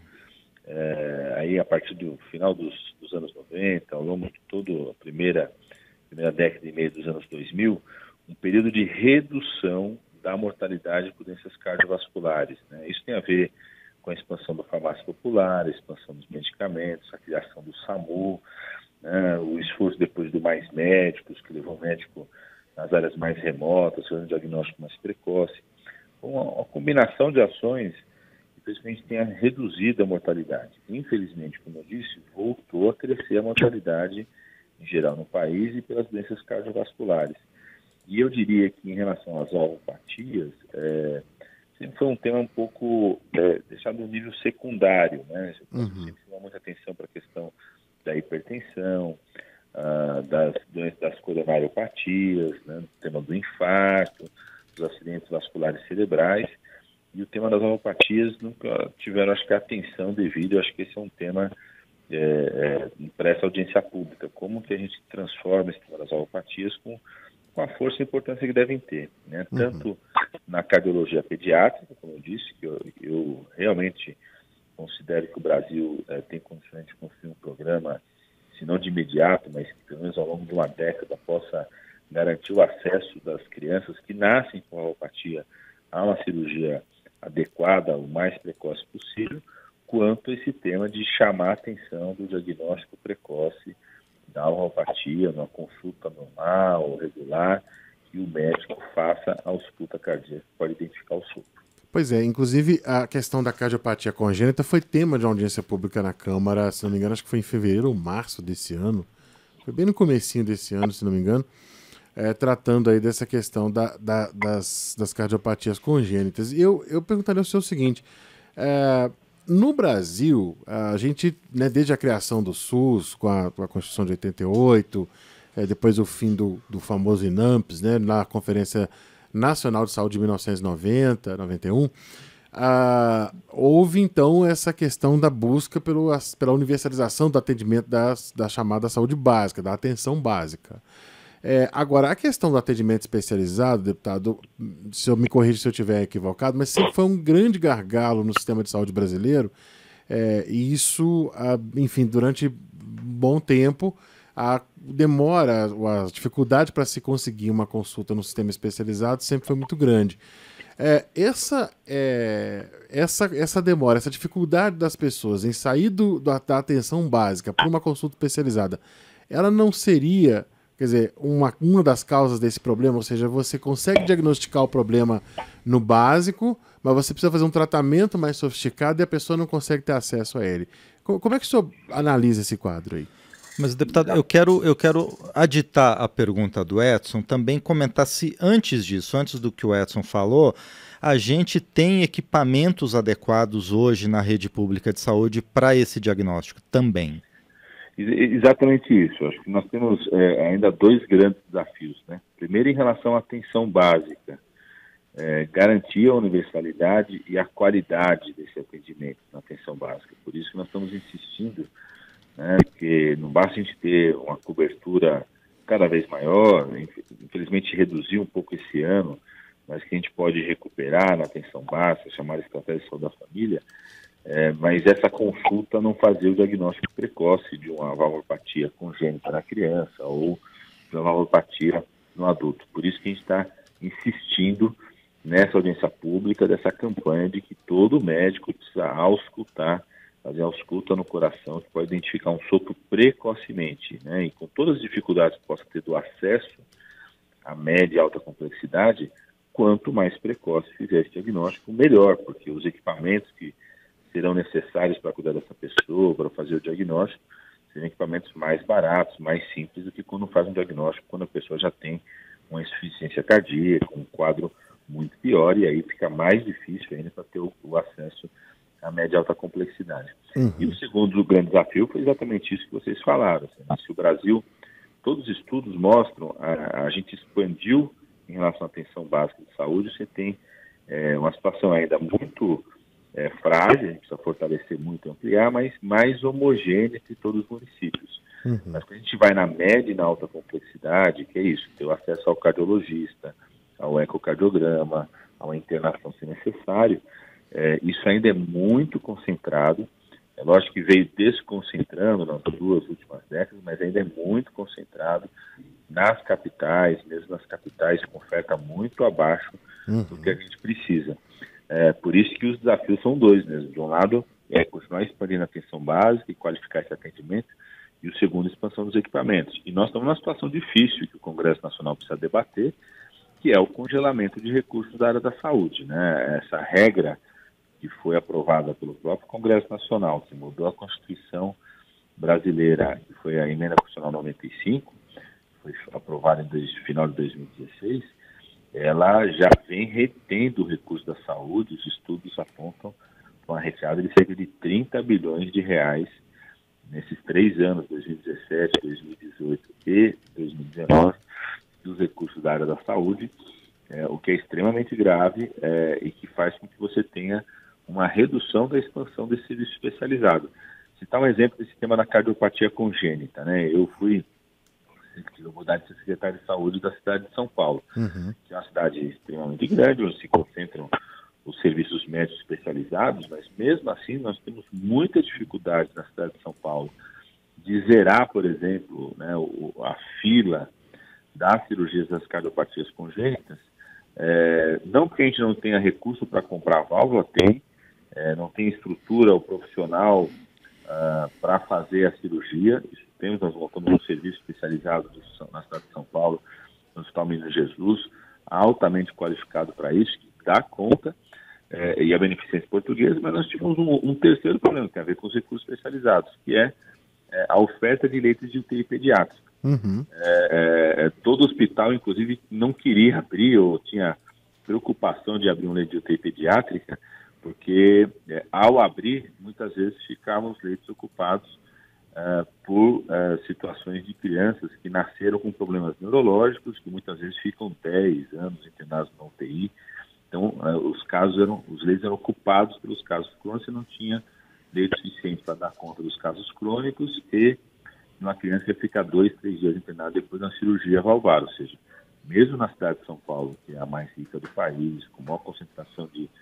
é, aí a partir do final dos, dos anos noventa, ao longo de toda a primeira, primeira década e meia dos anos dois mil, um período de redução da mortalidade por doenças cardiovasculares, né? Isso tem a ver com a expansão da farmácia popular, a expansão dos medicamentos, a criação do SAMU, né, o esforço depois do Mais Médicos, que levou o médico nas áreas mais remotas, fazendo um diagnóstico mais precoce. Uma, uma combinação de ações que principalmente tenha reduzido a mortalidade. Infelizmente, como eu disse, voltou a crescer a mortalidade em geral no país e pelas doenças cardiovasculares. E eu diria que em relação às valvopatias, é, sempre foi um tema um pouco é, deixado no nível secundário, né? Uhum. Sempre chamou muita atenção para a questão da hipertensão, uh, das doenças das coronariopatias, né? O tema do infarto, dos acidentes vasculares cerebrais, e o tema das valvopatias nunca tiveram, acho que, a atenção devida. Eu acho que esse é um tema é, é, para essa audiência pública. Como que a gente transforma esse tema das valvopatias com com a força e importância que devem ter, né? Uhum. Tanto na cardiologia pediátrica, como eu disse, que eu, eu realmente considero que o Brasil é, tem condições de construir um programa, se não de imediato, mas que pelo menos ao longo de uma década possa garantir o acesso das crianças que nascem com valvopatia a uma cirurgia adequada, o mais precoce possível, quanto esse tema de chamar a atenção do diagnóstico precoce da valvopatia, numa consulta normal, regular, que o médico faça a ausculta cardíaca para identificar o sopro. Pois é, inclusive a questão da cardiopatia congênita foi tema de uma audiência pública na Câmara, se não me engano, acho que foi em fevereiro ou março desse ano, foi bem no comecinho desse ano, se não me engano, é, tratando aí dessa questão da, da, das, das cardiopatias congênitas. E eu, eu perguntaria ao senhor o seguinte, é, no Brasil, a gente, né, desde a criação do SUS, com a, com a Constituição de oitenta e oito, é, depois o fim do, do famoso INAMPS, né, na Conferência Nacional de Saúde de mil novecentos e noventa, noventa e um, ah, houve então essa questão da busca pelo, pela universalização do atendimento das, da chamada saúde básica, da atenção básica. É, agora, a questão do atendimento especializado, deputado, se eu me corrija se eu estiver equivocado, mas sempre foi um grande gargalo no sistema de saúde brasileiro, É, e isso, ah, enfim, durante um bom tempo, a demora, a dificuldade para se conseguir uma consulta no sistema especializado sempre foi muito grande. É, essa, é, essa, essa demora, essa dificuldade das pessoas em sair do, da, da atenção básica para uma consulta especializada, ela não seria, quer dizer, uma, uma das causas desse problema? Ou seja, você consegue diagnosticar o problema no básico, mas você precisa fazer um tratamento mais sofisticado e a pessoa não consegue ter acesso a ele. Como, como é que o senhor analisa esse quadro aí? Mas, deputado, eu quero, eu quero aditar a pergunta do Edson, também comentar se antes disso, antes do que o Edson falou, a gente tem equipamentos adequados hoje na rede pública de saúde para esse diagnóstico também. Exatamente isso. Acho que nós temos é, ainda dois grandes desafios, né? Primeiro, em relação à atenção básica, é, garantir a universalidade e a qualidade desse atendimento na atenção básica. Por isso que nós estamos insistindo, né, que não basta a gente ter uma cobertura cada vez maior, infelizmente reduziu um pouco esse ano, mas que a gente pode recuperar na atenção básica, chamar de estratégia de saúde da família, é, mas essa consulta não fazer o diagnóstico precoce de uma valvulopatia congênita na criança ou de uma valvulopatia no adulto. Por isso que a gente está insistindo nessa audiência pública, dessa campanha de que todo médico precisa auscultar, fazer ausculta no coração, que pode identificar um sopro precocemente, né? E com todas as dificuldades que possa ter do acesso à média e alta complexidade, quanto mais precoce fizer esse diagnóstico, melhor, porque os equipamentos que serão necessários para cuidar dessa pessoa, para fazer o diagnóstico, serão equipamentos mais baratos, mais simples do que quando faz um diagnóstico, quando a pessoa já tem uma insuficiência cardíaca, um quadro muito pior, e aí fica mais difícil ainda para ter o, o acesso a média e alta complexidade. Uhum. E o segundo grande desafio foi exatamente isso que vocês falaram. Assim, se o Brasil, todos os estudos mostram, a, a gente expandiu em relação à atenção básica de saúde, você tem é, uma situação ainda muito é, frágil, a gente precisa fortalecer muito e ampliar, mas mais homogênea entre todos os municípios. Uhum. Mas quando a gente vai na média e na alta complexidade, que é isso, ter o acesso ao cardiologista, ao ecocardiograma, a uma internação se necessário, É, isso ainda é muito concentrado. É lógico que veio desconcentrando nas duas últimas décadas, mas ainda é muito concentrado nas capitais, mesmo nas capitais com oferta muito abaixo uhum. do que a gente precisa. É, por isso que os desafios são dois mesmo. De um lado, é continuar expandindo a atenção básica e qualificar esse atendimento, e o segundo, a expansão dos equipamentos. E nós estamos numa situação difícil que o Congresso Nacional precisa debater, que é o congelamento de recursos da área da saúde, né? Essa regra que foi aprovada pelo próprio Congresso Nacional, que mudou a Constituição brasileira, que foi a Emenda Constitucional noventa e cinco, foi aprovada no final de dois mil e dezesseis, ela já vem retendo o recurso da saúde. Os estudos apontam uma retirada de cerca de trinta bilhões de reais nesses três anos, dois mil e dezessete, dois mil e dezoito e dois mil e dezenove, dos recursos da área da saúde, é, o que é extremamente grave é, e que faz com que você tenha uma redução da expansão desse serviço especializado. Citar um exemplo desse tema da cardiopatia congênita, né? Eu fui, eu vou dar de ser secretário de saúde da cidade de São Paulo, uhum. que é uma cidade extremamente grande, onde se concentram os serviços médicos especializados, mas mesmo assim nós temos muita dificuldade na cidade de São Paulo de zerar, por exemplo, né, o, a fila das cirurgias das cardiopatias congênitas, é, não porque a gente não tenha recurso para comprar a válvula, tem, É, não tem estrutura ou profissional uh, para fazer a cirurgia. Isso temos, nós montamos um serviço especializado na cidade de São Paulo, no Hospital Menino Jesus, altamente qualificado para isso, que dá conta, é, e a beneficência portuguesa, mas nós tivemos um, um terceiro problema, que tem a ver com os recursos especializados, que é, é a oferta de leitos de U T I pediátrica. Uhum. É, é, todo hospital, inclusive, não queria abrir ou tinha preocupação de abrir um leito de U T I pediátrica, porque é, ao abrir, muitas vezes ficavam os leitos ocupados uh, por uh, situações de crianças que nasceram com problemas neurológicos, que muitas vezes ficam dez anos internados na U T I. Então, uh, os casos eram, os leitos eram ocupados pelos casos crônicos, e não tinha leito suficiente para dar conta dos casos crônicos, e uma criança ia ficar dois, três dias internada depois da cirurgia valvar. Ou seja, mesmo na cidade de São Paulo, que é a mais rica do país, com maior concentração de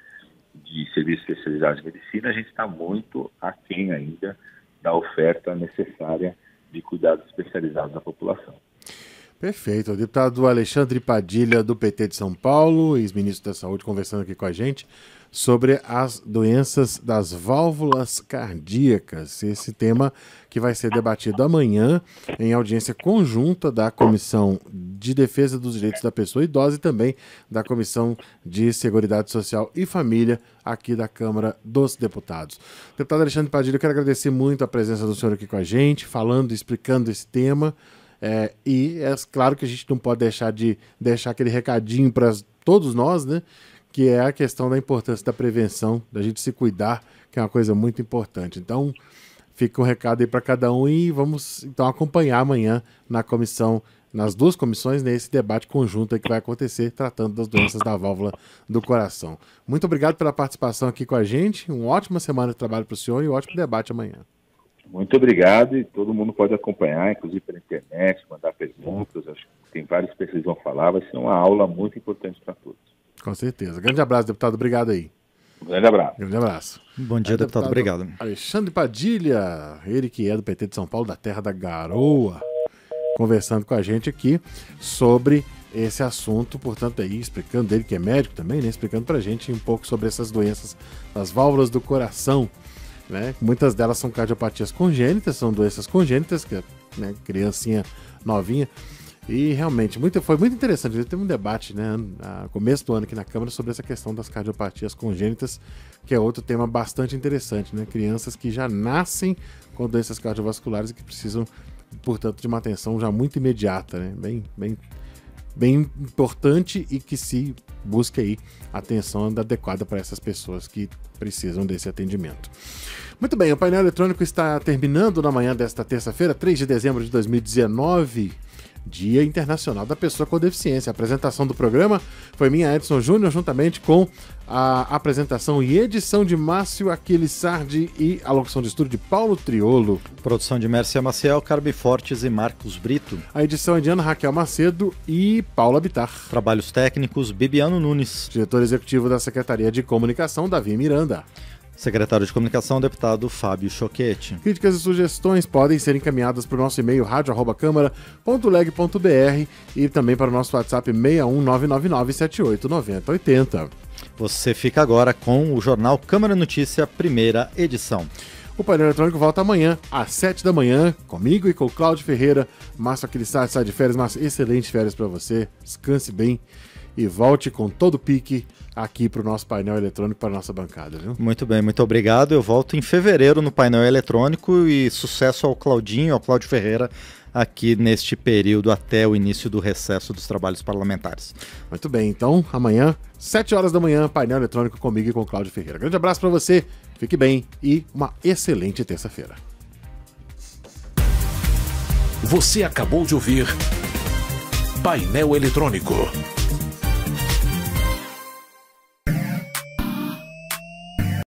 de serviços especializados de medicina, a gente está muito aquém ainda da oferta necessária de cuidados especializados à população. Perfeito. O deputado Alexandre Padilha, do P T de São Paulo, ex-ministro da Saúde, conversando aqui com a gente sobre as doenças das válvulas cardíacas. Esse tema que vai ser debatido amanhã em audiência conjunta da Comissão de Defesa dos Direitos da Pessoa Idosa e também da Comissão de Seguridade Social e Família aqui da Câmara dos Deputados. Deputado Alexandre Padilha, eu quero agradecer muito a presença do senhor aqui com a gente, falando, explicando esse tema. É, e é claro que a gente não pode deixar de deixar aquele recadinho para todos nós, né? Que é a questão da importância da prevenção, da gente se cuidar, que é uma coisa muito importante. Então, fica um recado aí para cada um e vamos então acompanhar amanhã na comissão, nas duas comissões, nesse debate conjunto aí que vai acontecer, tratando das doenças da válvula do coração. Muito obrigado pela participação aqui com a gente, uma ótima semana de trabalho para o senhor e um ótimo debate amanhã. Muito obrigado, e todo mundo pode acompanhar, inclusive pela internet, mandar perguntas, acho que tem vários que vocês vão falar, vai ser uma aula muito importante para todos. Com certeza. Grande abraço, deputado, obrigado aí. Um grande abraço. Grande abraço. Bom dia, aí, deputado, deputado, obrigado. Alexandre Padilha, ele que é do P T de São Paulo, da terra da garoa, conversando com a gente aqui sobre esse assunto, portanto, aí, explicando, ele que é médico também, né, explicando pra gente um pouco sobre essas doenças das válvulas do coração. Né? Muitas delas são cardiopatias congênitas, são doenças congênitas, que é, né, criancinha novinha. E realmente muito, foi muito interessante. Teve um debate, né, no começo do ano aqui na Câmara sobre essa questão das cardiopatias congênitas, que é outro tema bastante interessante. Né? Crianças que já nascem com doenças cardiovasculares e que precisam, portanto, de uma atenção já muito imediata, né? bem, bem, bem importante, e que se busque aí atenção adequada para essas pessoas que precisam desse atendimento. Muito bem, o painel eletrônico está terminando na manhã desta terça-feira, três de dezembro de dois mil e dezenove, Dia Internacional da Pessoa com Deficiência. A apresentação do programa foi minha, Edson Júnior, juntamente com a apresentação e edição de Márcio Aquiles Sardi e a locução de estúdio de Paulo Triolo. Produção de Mércia Maciel, Carbi Fortes e Marcos Brito. A edição é de Ana Raquel Macedo e Paula Bittar. Trabalhos técnicos, Bibiano Nunes. Diretor executivo da Secretaria de Comunicação, Davi Miranda. Secretário de Comunicação, deputado Fábio Choquete. Críticas e sugestões podem ser encaminhadas para o nosso e-mail rádio arroba câmara ponto leg ponto br e também para o nosso WhatsApp seis um nove nove nove sete oito nove zero oito zero. Você fica agora com o Jornal Câmara Notícia, primeira edição. O painel eletrônico volta amanhã, às sete da manhã, comigo e com o Cláudio Ferreira. Márcio Aquilissardi sai de férias, Márcio, excelente férias para você, descanse bem e volte com todo o pique aqui para o nosso painel eletrônico, para a nossa bancada, viu? Muito bem, muito obrigado. Eu volto em fevereiro no painel eletrônico e sucesso ao Claudinho, ao Cláudio Ferreira, aqui neste período até o início do recesso dos trabalhos parlamentares. Muito bem, então amanhã, sete horas da manhã, painel eletrônico comigo e com o Cláudio Ferreira. Grande abraço para você, fique bem e uma excelente terça-feira. Você acabou de ouvir Painel Eletrônico.